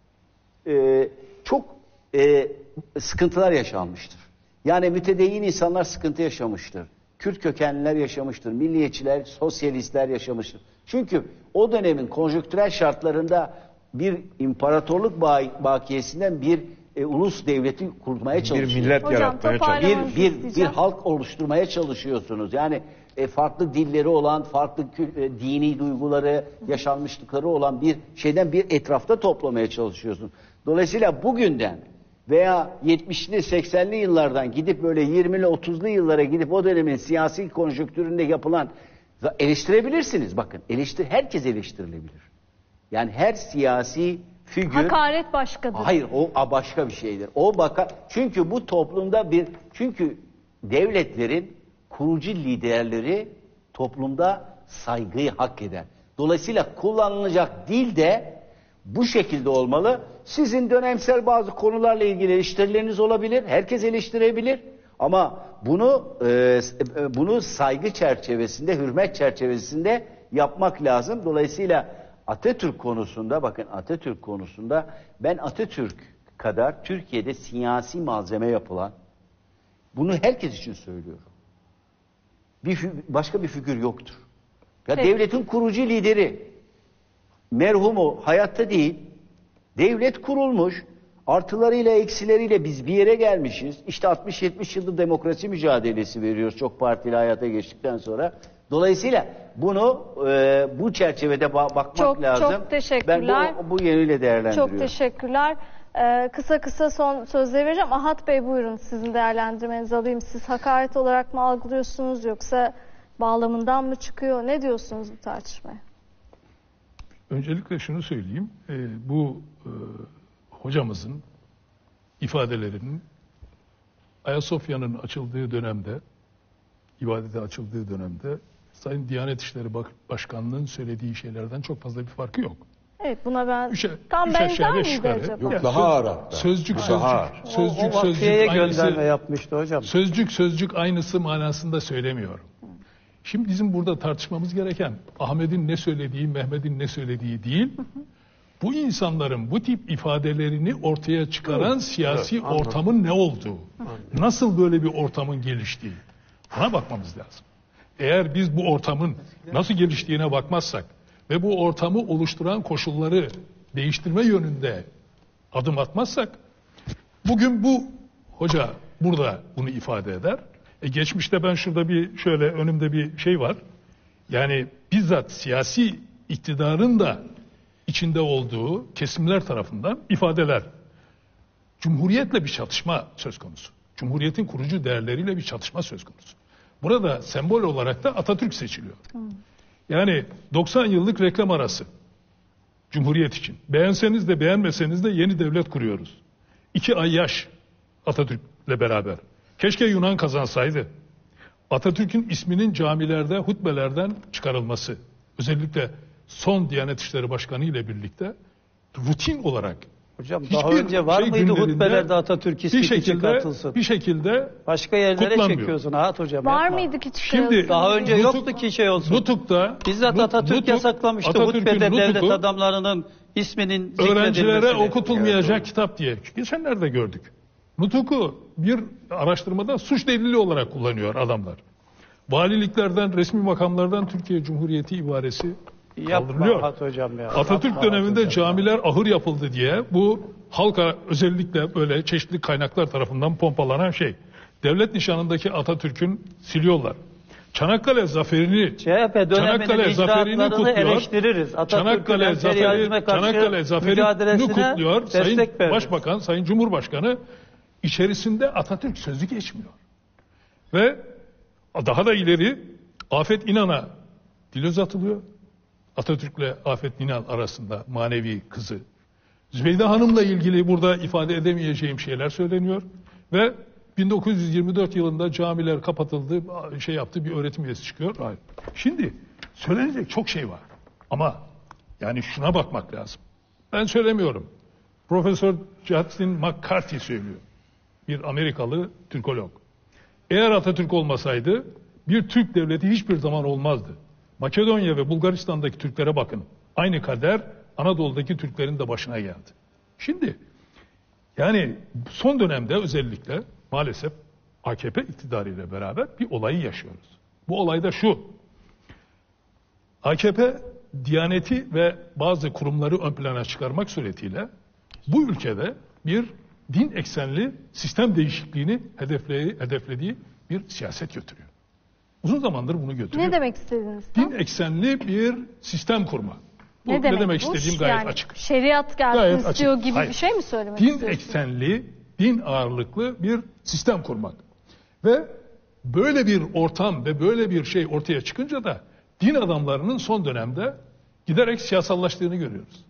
e, çok e, sıkıntılar yaşanmıştır. Yani mütedeyyin insanlar sıkıntı yaşamıştır. Kürt kökenliler yaşamıştır. Milliyetçiler, sosyalistler yaşamıştır. Çünkü o dönemin konjonktürel şartlarında bir imparatorluk ba- bakiyesinden bir e, ulus devleti kurmaya çalışıyorsunuz.
Bir millet
Hocam,
yaratmaya
toparlamak
çalışıyor.
Bir, bir, bir
isteyeceğim.
halk oluşturmaya çalışıyorsunuz. Yani e, farklı dilleri olan, farklı kü- e, dini duyguları, yaşanmışlıkları olan bir şeyden bir etrafta toplamaya çalışıyorsunuz. Dolayısıyla bugünden veya yetmişli seksenli yıllardan gidip böyle yirmili otuzlu yıllara gidip o dönemin siyasi konjonktüründe yapılan
Eleştirebilirsiniz bakın. Eleştir, herkes eleştirilebilir. Yani her siyasi figür...
Hakaret başkadır.
Hayır, o başka bir şeydir. O baka çünkü bu toplumda bir çünkü devletlerin kurucu liderleri toplumda saygıyı hak eder. Dolayısıyla kullanılacak dil de bu şekilde olmalı. Sizin dönemsel bazı konularla ilgili eleştirileriniz olabilir. Herkes eleştirebilir. Ama bunu e, bunu saygı çerçevesinde, hürmet çerçevesinde yapmak lazım. Dolayısıyla Atatürk konusunda, bakın Atatürk konusunda ben Atatürk kadar Türkiye'de siyasi malzeme yapılan, bunu herkes için söylüyorum. Bir başka bir figür yoktur. Ya
Peki.
Devletin kurucu lideri, merhumu hayatta değil, devlet kurulmuş, artılarıyla eksileriyle biz bir yere gelmişiz. İşte altmış yetmiş yıldır demokrasi mücadelesi veriyoruz çok partili hayata geçtikten sonra. Dolayısıyla bunu e, bu çerçevede ba- bakmak
çok,
lazım.
Çok teşekkürler.
Ben bu, bu yönüyle değerlendiriyorum.
Çok teşekkürler. Ee, kısa kısa son sözleri vereceğim. Ahat Bey buyurun, sizin değerlendirmenizi alayım. Siz hakaret olarak mı algılıyorsunuz yoksa bağlamından mı çıkıyor? Ne diyorsunuz bu tartışmaya?
Öncelikle şunu söyleyeyim. E, bu e, hocamızın ifadelerinin Ayasofya'nın açıldığı dönemde, ibadete açıldığı dönemde Sayın Diyanet İşleri Başkanlığı'nın söylediği şeylerden çok fazla bir farkı yok.
Evet, buna ben
Üçe,
tam
üç
benzer
aşağı beş
miydi
yukarı.
acaba?
Yok,
Yani
daha ağır hatta.
Sözcük
Daha
sözcük,
ağır.
sözcük
o, o
sözcük
vakfiyeye
aynısı,
gönderme yapmıştı hocam.
sözcük sözcük aynısı manasında söylemiyorum. Şimdi bizim burada tartışmamız gereken Ahmet'in ne söylediği, Mehmet'in ne söylediği değil. Bu insanların bu tip ifadelerini ortaya çıkaran
Evet,
siyasi
evet, anladım.
ortamın ne olduğu, nasıl böyle bir ortamın geliştiği, buna bakmamız lazım. Eğer biz bu ortamın nasıl geliştiğine bakmazsak ve bu ortamı oluşturan koşulları değiştirme yönünde adım atmazsak, bugün bu hoca burada bunu ifade eder. E geçmişte ben şurada bir şöyle önümde bir şey var. Yani bizzat siyasi iktidarın da içinde olduğu kesimler tarafından ifadeler. Cumhuriyetle bir çatışma söz konusu. Cumhuriyetin kurucu değerleriyle bir çatışma söz konusu. Burada sembol olarak da Atatürk seçiliyor. Yani doksan yıllık reklam arası Cumhuriyet için. Beğenseniz de beğenmeseniz de yeni devlet kuruyoruz. İki ay yaş Atatürk'le beraber. Keşke Yunan kazansaydı. Atatürk'ün isminin camilerde, hutbelerden çıkarılması. Özellikle son Diyanet İşleri Başkanı ile birlikte rutin olarak
Hocam daha
hiçbir
önce var
şey
mıydı
günlerinde
hutbelerde Atatürk
bir
ismi için
şekilde
katılsın?
bir şekilde
Başka yerlere
kutlanmıyor.
çekiyorsun Ahat hocam.
Var
yapma.
mıydı ki
Şimdi-
çıkarılsın?
Daha önce
Nutuk-
yoktu ki şey olsun.
Nutuk'ta
Bizzat
Nut-
Atatürk
Nutuk-
yasaklamıştı.
Atatürk'ün
Hutbede devlet
Nutuk'u
adamlarının isminin
öğrencilere
zikredilmesini.
okutulmayacak kitap diye. Geçenlerde gördük. Nutuk'u bir araştırmada suç delili olarak kullanıyor adamlar. Valiliklerden, resmi makamlardan Türkiye Cumhuriyeti ibaresi
Yapma
kaldırılıyor.
Ahat hocam ya.
Atatürk
Yapma
döneminde
Ahat hocam.
camiler ahır yapıldı diye bu halka özellikle böyle çeşitli kaynaklar tarafından pompalanan şey. Devlet nişanındaki Atatürk'ün siliyorlar. Çanakkale zaferini
C H P döneminin
Çanakkale zaferini
icraatlarını
kutluyor.
eleştiririz. Atatürk'ün
Çanakkale
emperyalizme
zaferi,
karşı
Çanakkale zaferini
mücadelesine
kutluyor. Sayın
destek veririz.
Başbakan, Sayın Cumhurbaşkanı içerisinde Atatürk sözü geçmiyor. Ve daha da ileri Afet İnan'a dil uzatılıyor. Atatürk'le Afet İnan arasında manevi kızı. Zübeyde Hanım'la ilgili burada ifade edemeyeceğim şeyler söyleniyor. Ve bin dokuz yüz yirmi dört yılında camiler kapatıldı, şey yaptı, bir öğretim üyesi çıkıyor. Hayır. Şimdi söylenecek çok şey var. Ama yani şuna bakmak lazım. Ben söylemiyorum. Profesör Justin McCarthy söylüyor. Bir Amerikalı Türkolog. Eğer Atatürk olmasaydı bir Türk devleti hiçbir zaman olmazdı. Makedonya ve Bulgaristan'daki Türklere bakın. Aynı kader Anadolu'daki Türklerin de başına geldi. Şimdi yani son dönemde özellikle maalesef A K P iktidarıyla beraber bir olayı yaşıyoruz. Bu olay da şu. A K P Diyaneti ve bazı kurumları ön plana çıkarmak suretiyle bu ülkede bir din eksenli sistem değişikliğini hedeflediği, hedeflediği bir siyaset götürüyor. Uzun zamandır bunu götürüyor.
Ne demek istediniz?
Din eksenli bir sistem kurma. Bu ne demek, ne demek
bu?
istediğim gayet
Yani
açık.
Şeriat gelsin
Gayet
istiyor
açık.
gibi
Hayır.
bir şey mi söylemek
Din
istiyorsunuz?
eksenli, din ağırlıklı bir sistem kurmak. Ve böyle bir ortam ve böyle bir şey ortaya çıkınca da din adamlarının son dönemde giderek siyasallaştığını görüyoruz.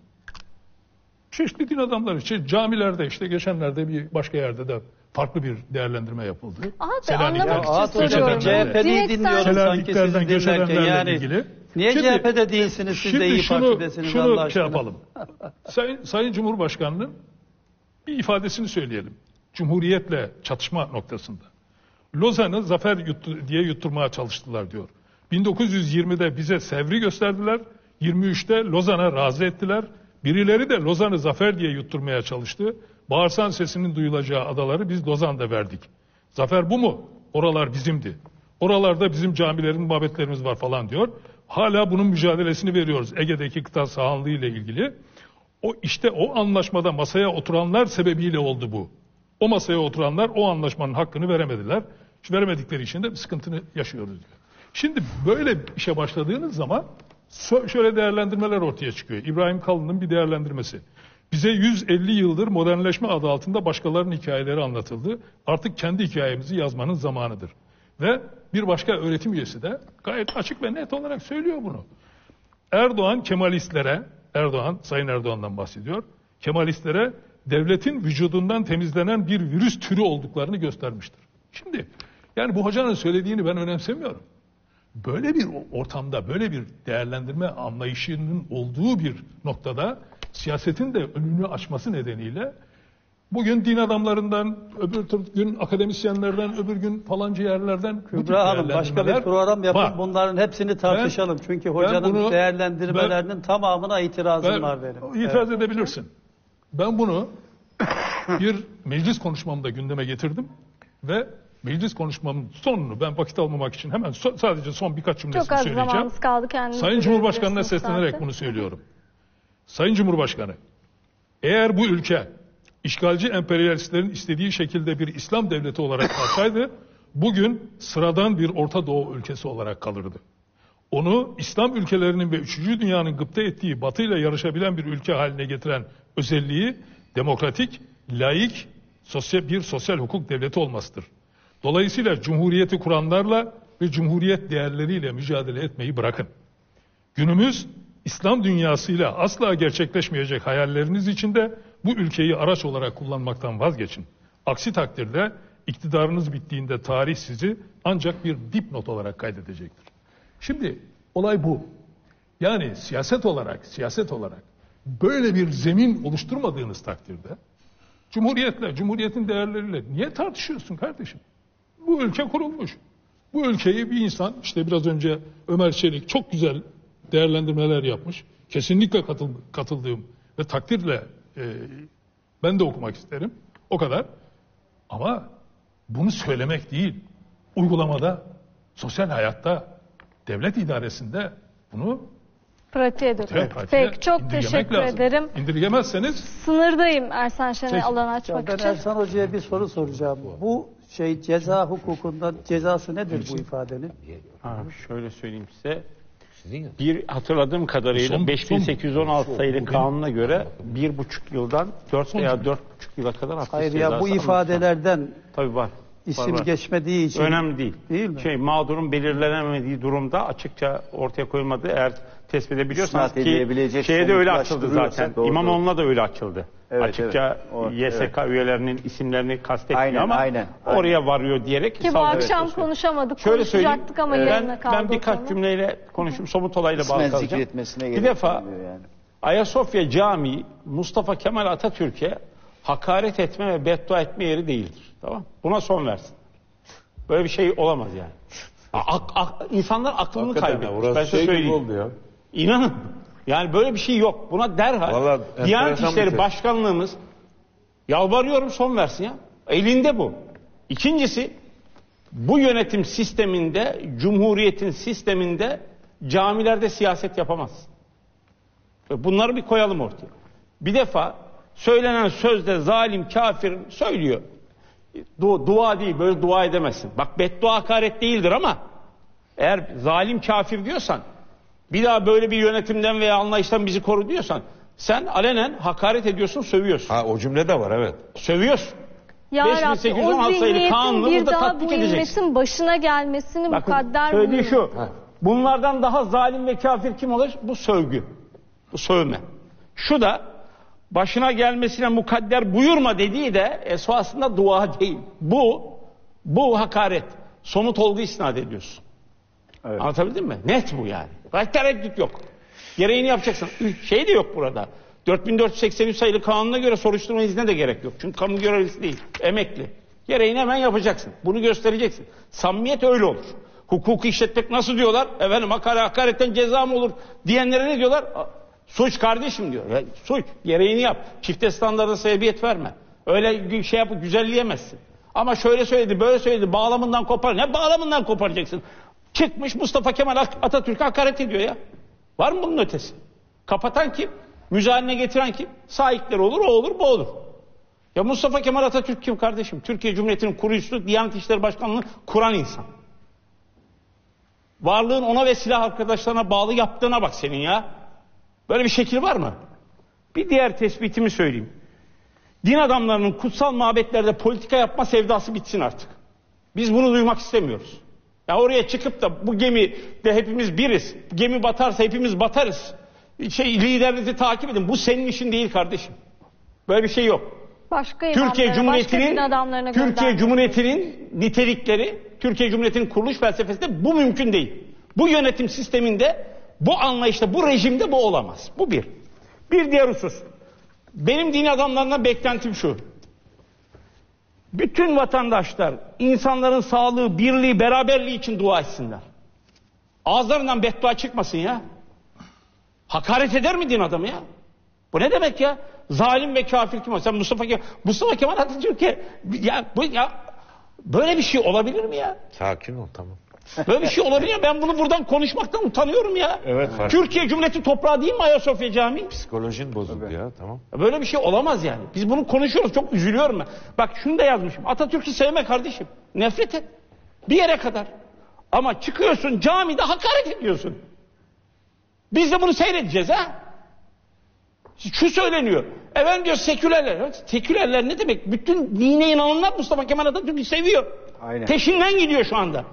Çeşitli din adamları, işte camilerde, işte geçenlerde bir başka yerde de farklı bir değerlendirme yapıldı.
Abi anlamak
Ya,
için
Ahat
soruyorum.
C H P'liyi dinliyorum sanki sizi
Selaniklerden
dinlerken
göçebenlerle
yani.
ilgili.
Niye
Şimdi-
C H P'de değilsiniz siz de İYİ
şunu,
Parti'desiniz
şunu
Allah
şey
aşkına?
yapalım. Sayın, Sayın Cumhurbaşkanı'nın bir ifadesini söyleyelim. Cumhuriyetle çatışma noktasında. Lozan'ı zafer yuttu, diye yutturmaya çalıştılar diyor. bin dokuz yüz yirmide bize Sevr'i gösterdiler. yirmi üçte Lozan'a razı ettiler. Birileri de Lozan'ı zafer diye yutturmaya çalıştı. Bağırsan sesinin duyulacağı adaları biz Lozan'da verdik. Zafer bu mu? Oralar bizimdi. Oralarda bizim camilerin, mabetlerimiz var falan diyor. Hala bunun mücadelesini veriyoruz Ege'deki kıta sahanlığı ile ilgili. O işte o anlaşmada masaya oturanlar sebebiyle oldu bu. O masaya oturanlar o anlaşmanın hakkını veremediler. Veremedikleri için de bir sıkıntını yaşıyoruz diyor. Şimdi böyle işe başladığınız zaman şöyle değerlendirmeler ortaya çıkıyor. İbrahim Kalın'ın bir değerlendirmesi. Bize yüz elli yıldır modernleşme adı altında başkalarının hikayeleri anlatıldı. Artık kendi hikayemizi yazmanın zamanıdır. Ve bir başka öğretim üyesi de gayet açık ve net olarak söylüyor bunu. Erdoğan Kemalistlere, Erdoğan, Sayın Erdoğan'dan bahsediyor. Kemalistlere devletin vücudundan temizlenen bir virüs türü olduklarını göstermiştir. Şimdi yani bu hocanın söylediğini ben önemsemiyorum. Böyle bir ortamda, böyle bir değerlendirme anlayışının olduğu bir noktada siyasetin de önünü açması nedeniyle bugün din adamlarından, öbür gün akademisyenlerden, öbür gün falanca yerlerden
Kübra Hanım başka bir program yapın
var.
Bunların hepsini tartışalım. Ben, Çünkü hocanın bunu, değerlendirmelerinin ben, tamamına itirazım
ben,
var benim.
İtiraz
evet.
edebilirsin. Ben bunu bir meclis konuşmamda gündeme getirdim ve meclis konuşmamın sonunu ben vakit almamak için hemen so, sadece son birkaç cümlesini
Çok az
söyleyeceğim.
zamanımız kaldı, kendinizi
Sayın Cumhurbaşkanı'na
belirtiyorsunuz
seslenerek
zaten.
bunu söylüyorum. Sayın Cumhurbaşkanı, eğer bu ülke işgalci emperyalistlerin istediği şekilde bir İslam devleti olarak kalsaydı, bugün sıradan bir Orta Doğu ülkesi olarak kalırdı. Onu İslam ülkelerinin ve üçüncü dünyanın gıpta ettiği Batı ile yarışabilen bir ülke haline getiren özelliği demokratik, laik, sosyal, bir sosyal hukuk devleti olmasıdır. Dolayısıyla cumhuriyeti kuranlarla ve cumhuriyet değerleriyle mücadele etmeyi bırakın. Günümüz İslam dünyasıyla asla gerçekleşmeyecek hayalleriniz içinde bu ülkeyi araç olarak kullanmaktan vazgeçin. Aksi takdirde iktidarınız bittiğinde tarih sizi ancak bir dipnot olarak kaydedecektir. Şimdi olay bu. Yani siyaset olarak, siyaset olarak böyle bir zemin oluşturmadığınız takdirde Cumhuriyetle, Cumhuriyetin değerleriyle niye tartışıyorsun kardeşim? Bu ülke kurulmuş. Bu ülkeyi bir insan, işte biraz önce Ömer Çelik çok güzel değerlendirmeler yapmış. Kesinlikle katıl, katıldığım ve takdirle e, ben de okumak isterim. O kadar. Ama bunu söylemek değil, uygulamada, sosyal hayatta, devlet idaresinde bunu
pratiğe dökmek.
evet, pratiğe
Peki çok
indirgemek
teşekkür
lazım.
ederim.
İndirgemezseniz
Sınırdayım Ersan Şen'e
Peki.
alan
Ya
açmak
ben
için.
Ersan Hoca'ya bir soru soracağım. Bu şey ceza hukukunda cezası nedir bu ifadenin?
Abi şöyle söyleyeyim size.
Sizin
Bir hatırladığım kadarıyla
Son-
beş bin sekiz yüz on altı
son-
sayılı
son-
kanuna göre bir buçuk yıldan dört
Son
veya
cümle.
dört buçuk yıla kadar hapis
Hayır
cezası
ya bu
alınmış.
ifadelerden
Tabii var.
isim
var, var.
geçmediği için
Önemli değil.
Değil mi?
Şey mağdurun belirlenemediği durumda açıkça ortaya koyulmadı. Eğer tespit edebiliyorsanız
İsnat
ki
edilebilecek
şeye de öyle açıldı
somutlaştırılıyorsa
zaten.
doğru,
İmamoğlu'na da öyle açıldı.
Evet,
açıkça
evet. O,
Y S K üyelerinin isimlerini kastetmiyor
Aynen,
ama
aynen, aynen.
oraya varıyor diyerek.
Ki bu
saldırı
akşam
etmiş.
konuşamadık,
Şöyle söyleyeyim.
konuşacaktık ama
e,
yarına
ben,
kaldı
ben
o
birkaç
konu.
cümleyle konuşayım. Somut olayla bağlı
İsmen
kalacağım.
zikretmesine
Bir
gerek
defa
olmuyor yani.
Ayasofya Camii Mustafa Kemal Atatürk'e hakaret etme ve beddua etme yeri değildir. Tamam? Buna son versin. Böyle bir şey olamaz yani. Ak, ak, insanlar aklını kaybetmiş. Ben size söyleyeyim.
oldu ya.
İnanın. Yani böyle bir şey yok. Buna derhal
Vallahi
Diyanet
enteresan bir
İşleri
şey.
Başkanlığımız yalvarıyorum son versin ya. Elinde bu. İkincisi bu yönetim sisteminde, Cumhuriyet'in sisteminde camilerde siyaset yapamaz. Bunları bir koyalım ortaya. Bir defa söylenen sözde zalim, kafir söylüyor. Du dua değil, böyle dua edemezsin. Bak beddua hakaret değildir ama eğer zalim, kafir diyorsan, bir daha böyle bir yönetimden veya anlayıştan bizi koru diyorsan, sen alenen hakaret ediyorsun, sövüyorsun.
Ha o cümle de var evet.
Sövüyorsun.
Ya
beş bin
Rabbi
sekiz yüz on
o
altı sayılı
zihniyetin
kanunu
bir
burada
daha
tatbik
bu
edeceksin.
milletin başına gelmesini
Bakın
mukadder
söylediği
buluyorum.
şu. Bunlardan daha zalim ve kafir kim olur? Bu sövgü. Bu sövme. Şu da başına gelmesine mukadder buyurma dediği de esasında dua değil. Bu, bu hakaret. Somut olgu isnat ediyorsun. Evet. Anlatabildim mi? Net bu yani. Tereddüt yok. Gereğini yapacaksın. Şey de yok burada. dört bin dört yüz seksen üç sayılı kanuna göre soruşturma iznine de gerek yok. Çünkü kamu görevlisi değil. Emekli. Gereğini hemen yapacaksın. Bunu göstereceksin. Samimiyet öyle olur. Hukuku işletmek nasıl diyorlar? Efendim hakaret, hakaretten ceza mı olur? Diyenlere ne diyorlar? Suç kardeşim diyor. Ya, suç. Gereğini yap. Çifte standarda sebebiyet verme. Öyle şey yapıp güzelleyemezsin. Ama şöyle söyledi, böyle söyledi. Bağlamından kopar. Ne bağlamından koparacaksın? Çıkmış Mustafa Kemal Atatürk'e hakaret ediyor ya. Var mı bunun ötesi? Kapatan kim? Müzahaline getiren kim? Sahipleri olur, o olur, bu olur. Ya Mustafa Kemal Atatürk kim kardeşim? Türkiye Cumhuriyeti'nin kurucusu, Diyanet İşleri Başkanlığı'nı kuran insan. Varlığın ona ve silah arkadaşlarına bağlı yaptığına bak senin ya. Böyle bir şekil var mı? Bir diğer tespitimi söyleyeyim. Din adamlarının kutsal mabetlerde politika yapma sevdası bitsin artık. Biz bunu duymak istemiyoruz. Ya oraya çıkıp da bu gemide hepimiz biriz. Gemi batarsa hepimiz batarız. Şey, liderinizi takip edin. Bu senin işin değil kardeşim. Böyle bir şey yok.
Başka
Türkiye Cumhuriyeti'nin
adamlarına
Türkiye Cumhuriyeti'nin nitelikleri, Türkiye Cumhuriyeti'nin kuruluş felsefesinde bu mümkün değil. Bu yönetim sisteminde, bu anlayışta, bu rejimde bu olamaz. Bu bir. Bir diğer husus. Benim din adamlarından beklentim şu. Bütün vatandaşlar insanların sağlığı, birliği, beraberliği için dua etsinler. Ağızlarından beddua çıkmasın ya. Hakaret eder mi din adamı ya? Bu ne demek ya? Zalim ve kafir kim o? Sen Mustafa Kemal, Mustafa Kemal Atatürk'e ya bu ya böyle bir şey olabilir mi ya?
Sakin ol, tamam.
Böyle bir şey olabilir mi? Ben bunu buradan konuşmaktan utanıyorum ya.
Evet.
Türkiye Cumhuriyeti toprağı değil mi Ayasofya Camii?
Psikolojin bozuldu evet. Ya, tamam.
Böyle bir şey olamaz yani. Biz bunu konuşuyoruz, çok üzülüyorum ben. Bak şunu da yazmışım. Atatürk'ü sevme kardeşim. Nefret et. Bir yere kadar. Ama çıkıyorsun camide hakaret ediyorsun. Biz de bunu seyredeceğiz ha. Şu söyleniyor. Efendim diyor sekülerler. Sekülerler ne demek? Bütün dine inananlar Mustafa Kemal Atatürk'ü seviyor. Aynen. Peşinden gidiyor şu anda.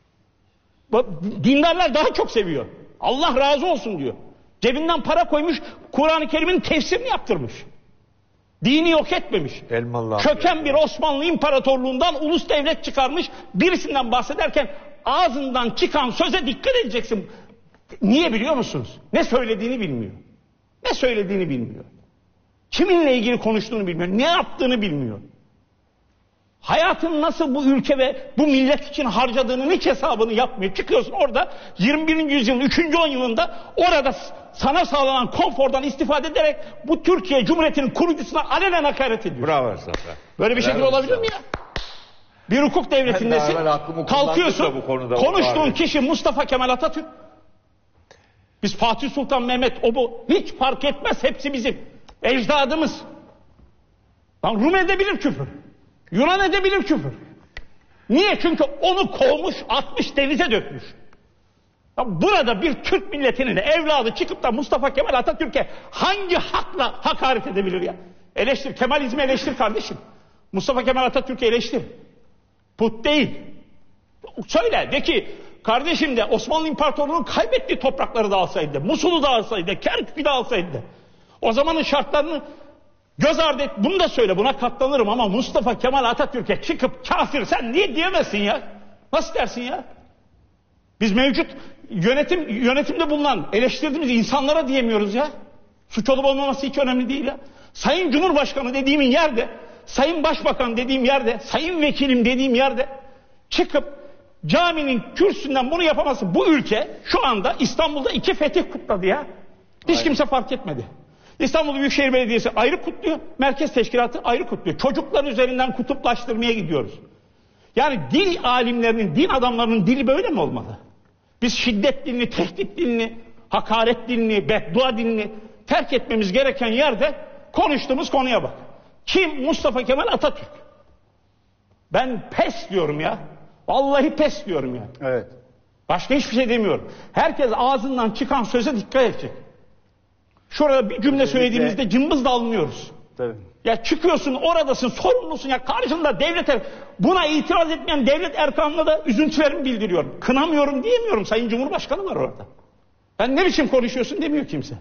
Dindarlar daha çok seviyor. Allah razı olsun diyor. Cebinden para koymuş, Kur'an-ı Kerim'in tefsirini yaptırmış. Dini yok etmemiş.
Elmalı
Köken bir Osmanlı İmparatorluğundan ulus devlet çıkarmış. Birisinden bahsederken ağzından çıkan söze dikkat edeceksin. Niye biliyor musunuz? Ne söylediğini bilmiyor. Ne söylediğini bilmiyor. Kiminle ilgili konuştuğunu bilmiyor. Ne yaptığını bilmiyor. Hayatın nasıl bu ülke ve bu millet için harcadığının hiç hesabını yapmıyor. Çıkıyorsun orada yirmi birinci yüzyılın üçüncü on yılında orada sana sağlanan konfordan istifade ederek bu Türkiye Cumhuriyeti'nin kurucusuna alenen hakaret ediyor.
Bravo Safa.
Böyle bir şekilde olabilir mi ya? Bir hukuk devletindesin. Kalkıyorsun. Konuştuğun kişi Mustafa Kemal Atatürk. Biz Fatih Sultan Mehmet o bu. Hiç fark etmez. Hepsi bizim. Ecdadımız. Lan Rum edebilir küfür. Yunan edebilir küfür. Niye? Çünkü onu kovmuş, atmış, denize dökmüş. Ya burada bir Türk milletinin evladı çıkıp da Mustafa Kemal Atatürk'e hangi hakla hakaret edebilir ya? Eleştir. Kemalizmi eleştir kardeşim. Mustafa Kemal Atatürk'ü eleştir. Put değil. Söyle de ki kardeşim de Osmanlı İmparatorluğu'nun kaybettiği toprakları da alsaydı, Musul'u da alsaydı, Kerkük'ü de alsaydı. O zamanın şartlarını göz ardı et. Bunu da söyle, buna katlanırım ama Mustafa Kemal Atatürk'e çıkıp kafir sen niye diyemezsin ya? Nasıl dersin ya? Biz mevcut yönetim yönetimde bulunan eleştirdiğimiz insanlara diyemiyoruz ya. Suç olup olmaması hiç önemli değil ya. Sayın Cumhurbaşkanı dediğimin yerde, Sayın Başbakan dediğim yerde, Sayın Vekilim dediğim yerde çıkıp caminin kürsüsünden bunu yapamazsın. Bu ülke şu anda İstanbul'da iki fetih kutladı ya. Hiç Aynen. kimse fark etmedi. İstanbul Büyükşehir Belediyesi ayrı kutluyor, Merkez Teşkilatı ayrı kutluyor. Çocuklar üzerinden kutuplaştırmaya gidiyoruz. Yani dil alimlerinin, din adamlarının dili böyle mi olmalı? Biz şiddet dilini, tehdit dilini, hakaret dilini, beddua dilini terk etmemiz gereken yerde konuştuğumuz konuya bak. Kim? Mustafa Kemal Atatürk. Ben pes diyorum ya. Vallahi pes diyorum ya.
Evet.
Başka hiçbir şey demiyorum. Herkes ağzından çıkan söze dikkat edecek. Şurada bir cümle söylediğimizde cımbız da alınıyoruz.
Tabii.
Ya çıkıyorsun, oradasın, sorumlusun ya, karşında devlet er... Buna itiraz etmeyen devlet erkanına da üzüntülerimi bildiriyorum. Kınamıyorum diyemiyorum. Sayın Cumhurbaşkanı var orada. Ben ne biçim konuşuyorsun demiyor kimse.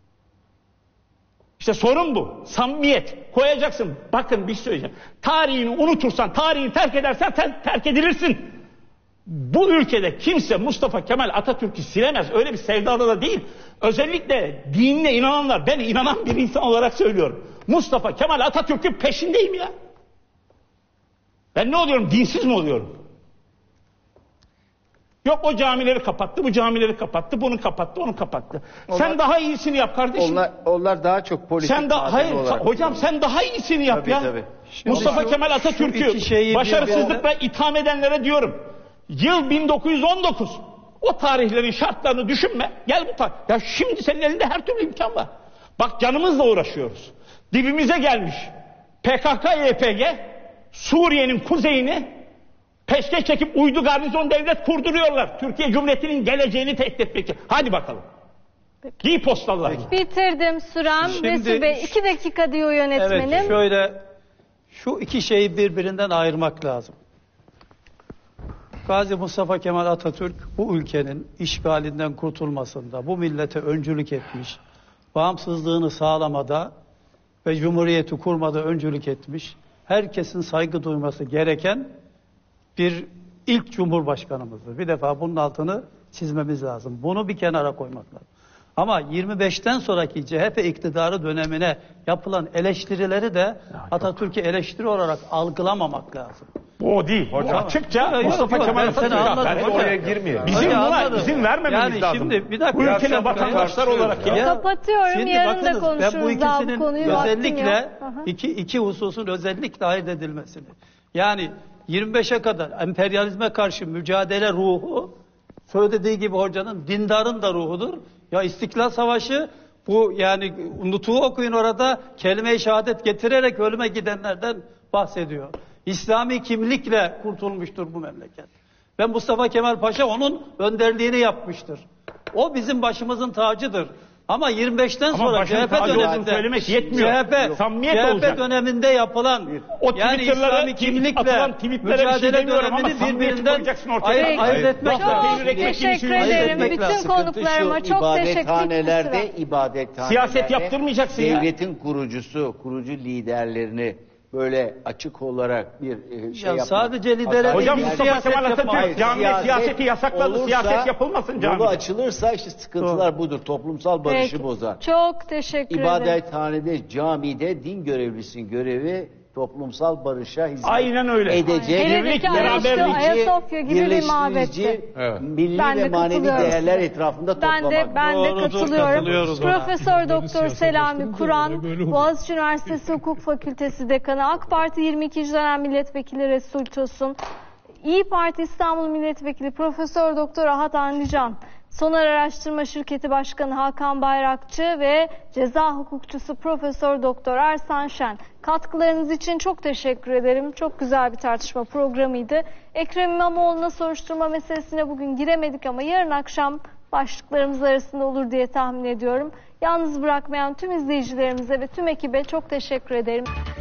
İşte sorun bu. Samimiyet. Koyacaksın. Bakın bir şey söyleyeceğim. Tarihini unutursan, tarihini terk edersen ter terk edilirsin. Bu ülkede kimse Mustafa Kemal Atatürk'ü silemez. Öyle bir sevdalı da değil. Özellikle dinine inananlar, ben inanan bir insan olarak söylüyorum. Mustafa Kemal Atatürk'ün peşindeyim ya. Ben ne oluyorum? Dinsiz mi oluyorum? Yok o camileri kapattı, bu camileri kapattı, bunu kapattı, onu kapattı. Onlar, sen daha iyisini yap kardeşim.
Onlar, onlar daha çok politik.
Sen da, hayır, hocam sen daha iyisini yap
tabii,
ya.
Tabii.
Mustafa
şu,
Kemal Atatürk'ü başarısızlıkla itham edenlere diyorum. Yıl bin dokuz yüz on dokuz. O tarihlerin şartlarını düşünme. Gel bu tarih. Ya şimdi senin elinde her türlü imkan var. Bak canımızla uğraşıyoruz. Dibimize gelmiş. P K K Y P G Suriye'nin kuzeyini peşkeş çekip uydu garnizon devlet kurduruyorlar. Türkiye Cumhuriyeti'nin geleceğini tehdit etmek için. Hadi bakalım. Giy postalar.
Bitirdim sürem.
Şimdi-
Resul Bey iki dakika diyor yönetmenim.
Evet, şöyle şu iki şeyi birbirinden ayırmak lazım. Gazi Mustafa Kemal Atatürk bu ülkenin işgalinden kurtulmasında bu millete öncülük etmiş. Bağımsızlığını sağlamada ve cumhuriyeti kurmada öncülük etmiş. Herkesin saygı duyması gereken bir ilk cumhurbaşkanımızdır. Bir defa bunun altını çizmemiz lazım. Bunu bir kenara koymak lazım. Ama yirmi beşten sonraki C H P iktidarı dönemine yapılan eleştirileri de Atatürk'ü eleştiri olarak algılamamak lazım.
O değil. Hocam. Açıkça
Yok,
Mustafa
yok,
Kemal
ben seni
Atatürk'e
anladım.
hakaret.
Oraya girmeyelim.
Bizim
Hocam,
buna
anladım.
izin vermememiz
yani
lazım.
Şimdi bir dakika.
Bu ülkenin
Ya,
vatandaşlar
ya,
olarak ya.
ya.
Kapatıyorum.
Şimdi
Yarın da
bakınız,
konuşuruz
ben bu
daha bu
ikisinin
konuyu. Vaktim
özellikle
yok. Aha.
iki, iki hususun özellikle ayırt edilmesini. Yani yirmi beşe kadar emperyalizme karşı mücadele ruhu söylediği gibi hocanın dindarın da ruhudur. Ya İstiklal Savaşı bu yani Nutuk'u okuyun orada kelime-i şehadet getirerek ölüme gidenlerden bahsediyor. İslami kimlikle kurtulmuştur bu memleket. Ve Mustafa Kemal Paşa onun önderliğini yapmıştır. O bizim başımızın tacıdır. Ama yirmi beşten
Ama
sonra
başın
C H P
tacı olduğunu
döneminde
söylemek yetmiyor.
C H P,
Samimiyet
C H P
olacak.
döneminde yapılan
O
yani
Twitter'lara,
İslami kimlikle
atılan tweetlere bir şey
mücadele
demiyorum ama
dönemini
samimiyeti
birbirinden
koyacaksın ortaya.
ayırt, ayırt etmek
Çok
lazım.
Çok teşekkür ederim.
etmek
Bütün
lazım.
konuklarıma çok teşekkür
ibadethanelerde,
ederim.
ibadethanelerde
Siyaset yaptırmayacaksın ya.
devletin kurucusu, kurucu liderlerini böyle açık olarak bir e, şey
Ya
yapmak.
sadece lidere
Hocam
değil,
Mustafa
siyaset
Kemal
yapmak.
Atatürk camiye siyaseti yasakladı.
olursa,
Siyaset yapılmasın
yolu
camide.
açılırsa işte sıkıntılar budur. Toplumsal barışı
Peki.
bozar.
Çok teşekkür ederim.
İbadethanede, camide din görevlisinin görevi toplumsal barışa hizmet
Aynen öyle.
edecek.
Hele de ki Ayasofya- Ayasofya gibi bir
birleştirici,
mabette.
Evet.
milli
Ben de
ve manevi
katılıyorum
değerler
size.
etrafında
Ben
toplamak.
de ben de
Doğrudur,
katılıyorum.
katılıyoruz ona.
Profesör Doktor
Siyaset
Selami
başkanı
Kur'an,
böyle böyle olur.
Boğaziçi Üniversitesi Hukuk Fakültesi Dekanı, AK Parti yirmi ikinci dönem milletvekili Resul Tosun, İyi Parti İstanbul Milletvekili Profesör Doktor Ahat Anlıcan, Sonar Araştırma Şirketi Başkanı Hakan Bayrakçı ve ceza hukukçusu Profesör Doktor Ersan Şen. Katkılarınız için çok teşekkür ederim. Çok güzel bir tartışma programıydı. Ekrem İmamoğlu'na soruşturma meselesine bugün giremedik ama yarın akşam başlıklarımız arasında olur diye tahmin ediyorum. Yalnız bırakmayan tüm izleyicilerimize ve tüm ekibe çok teşekkür ederim.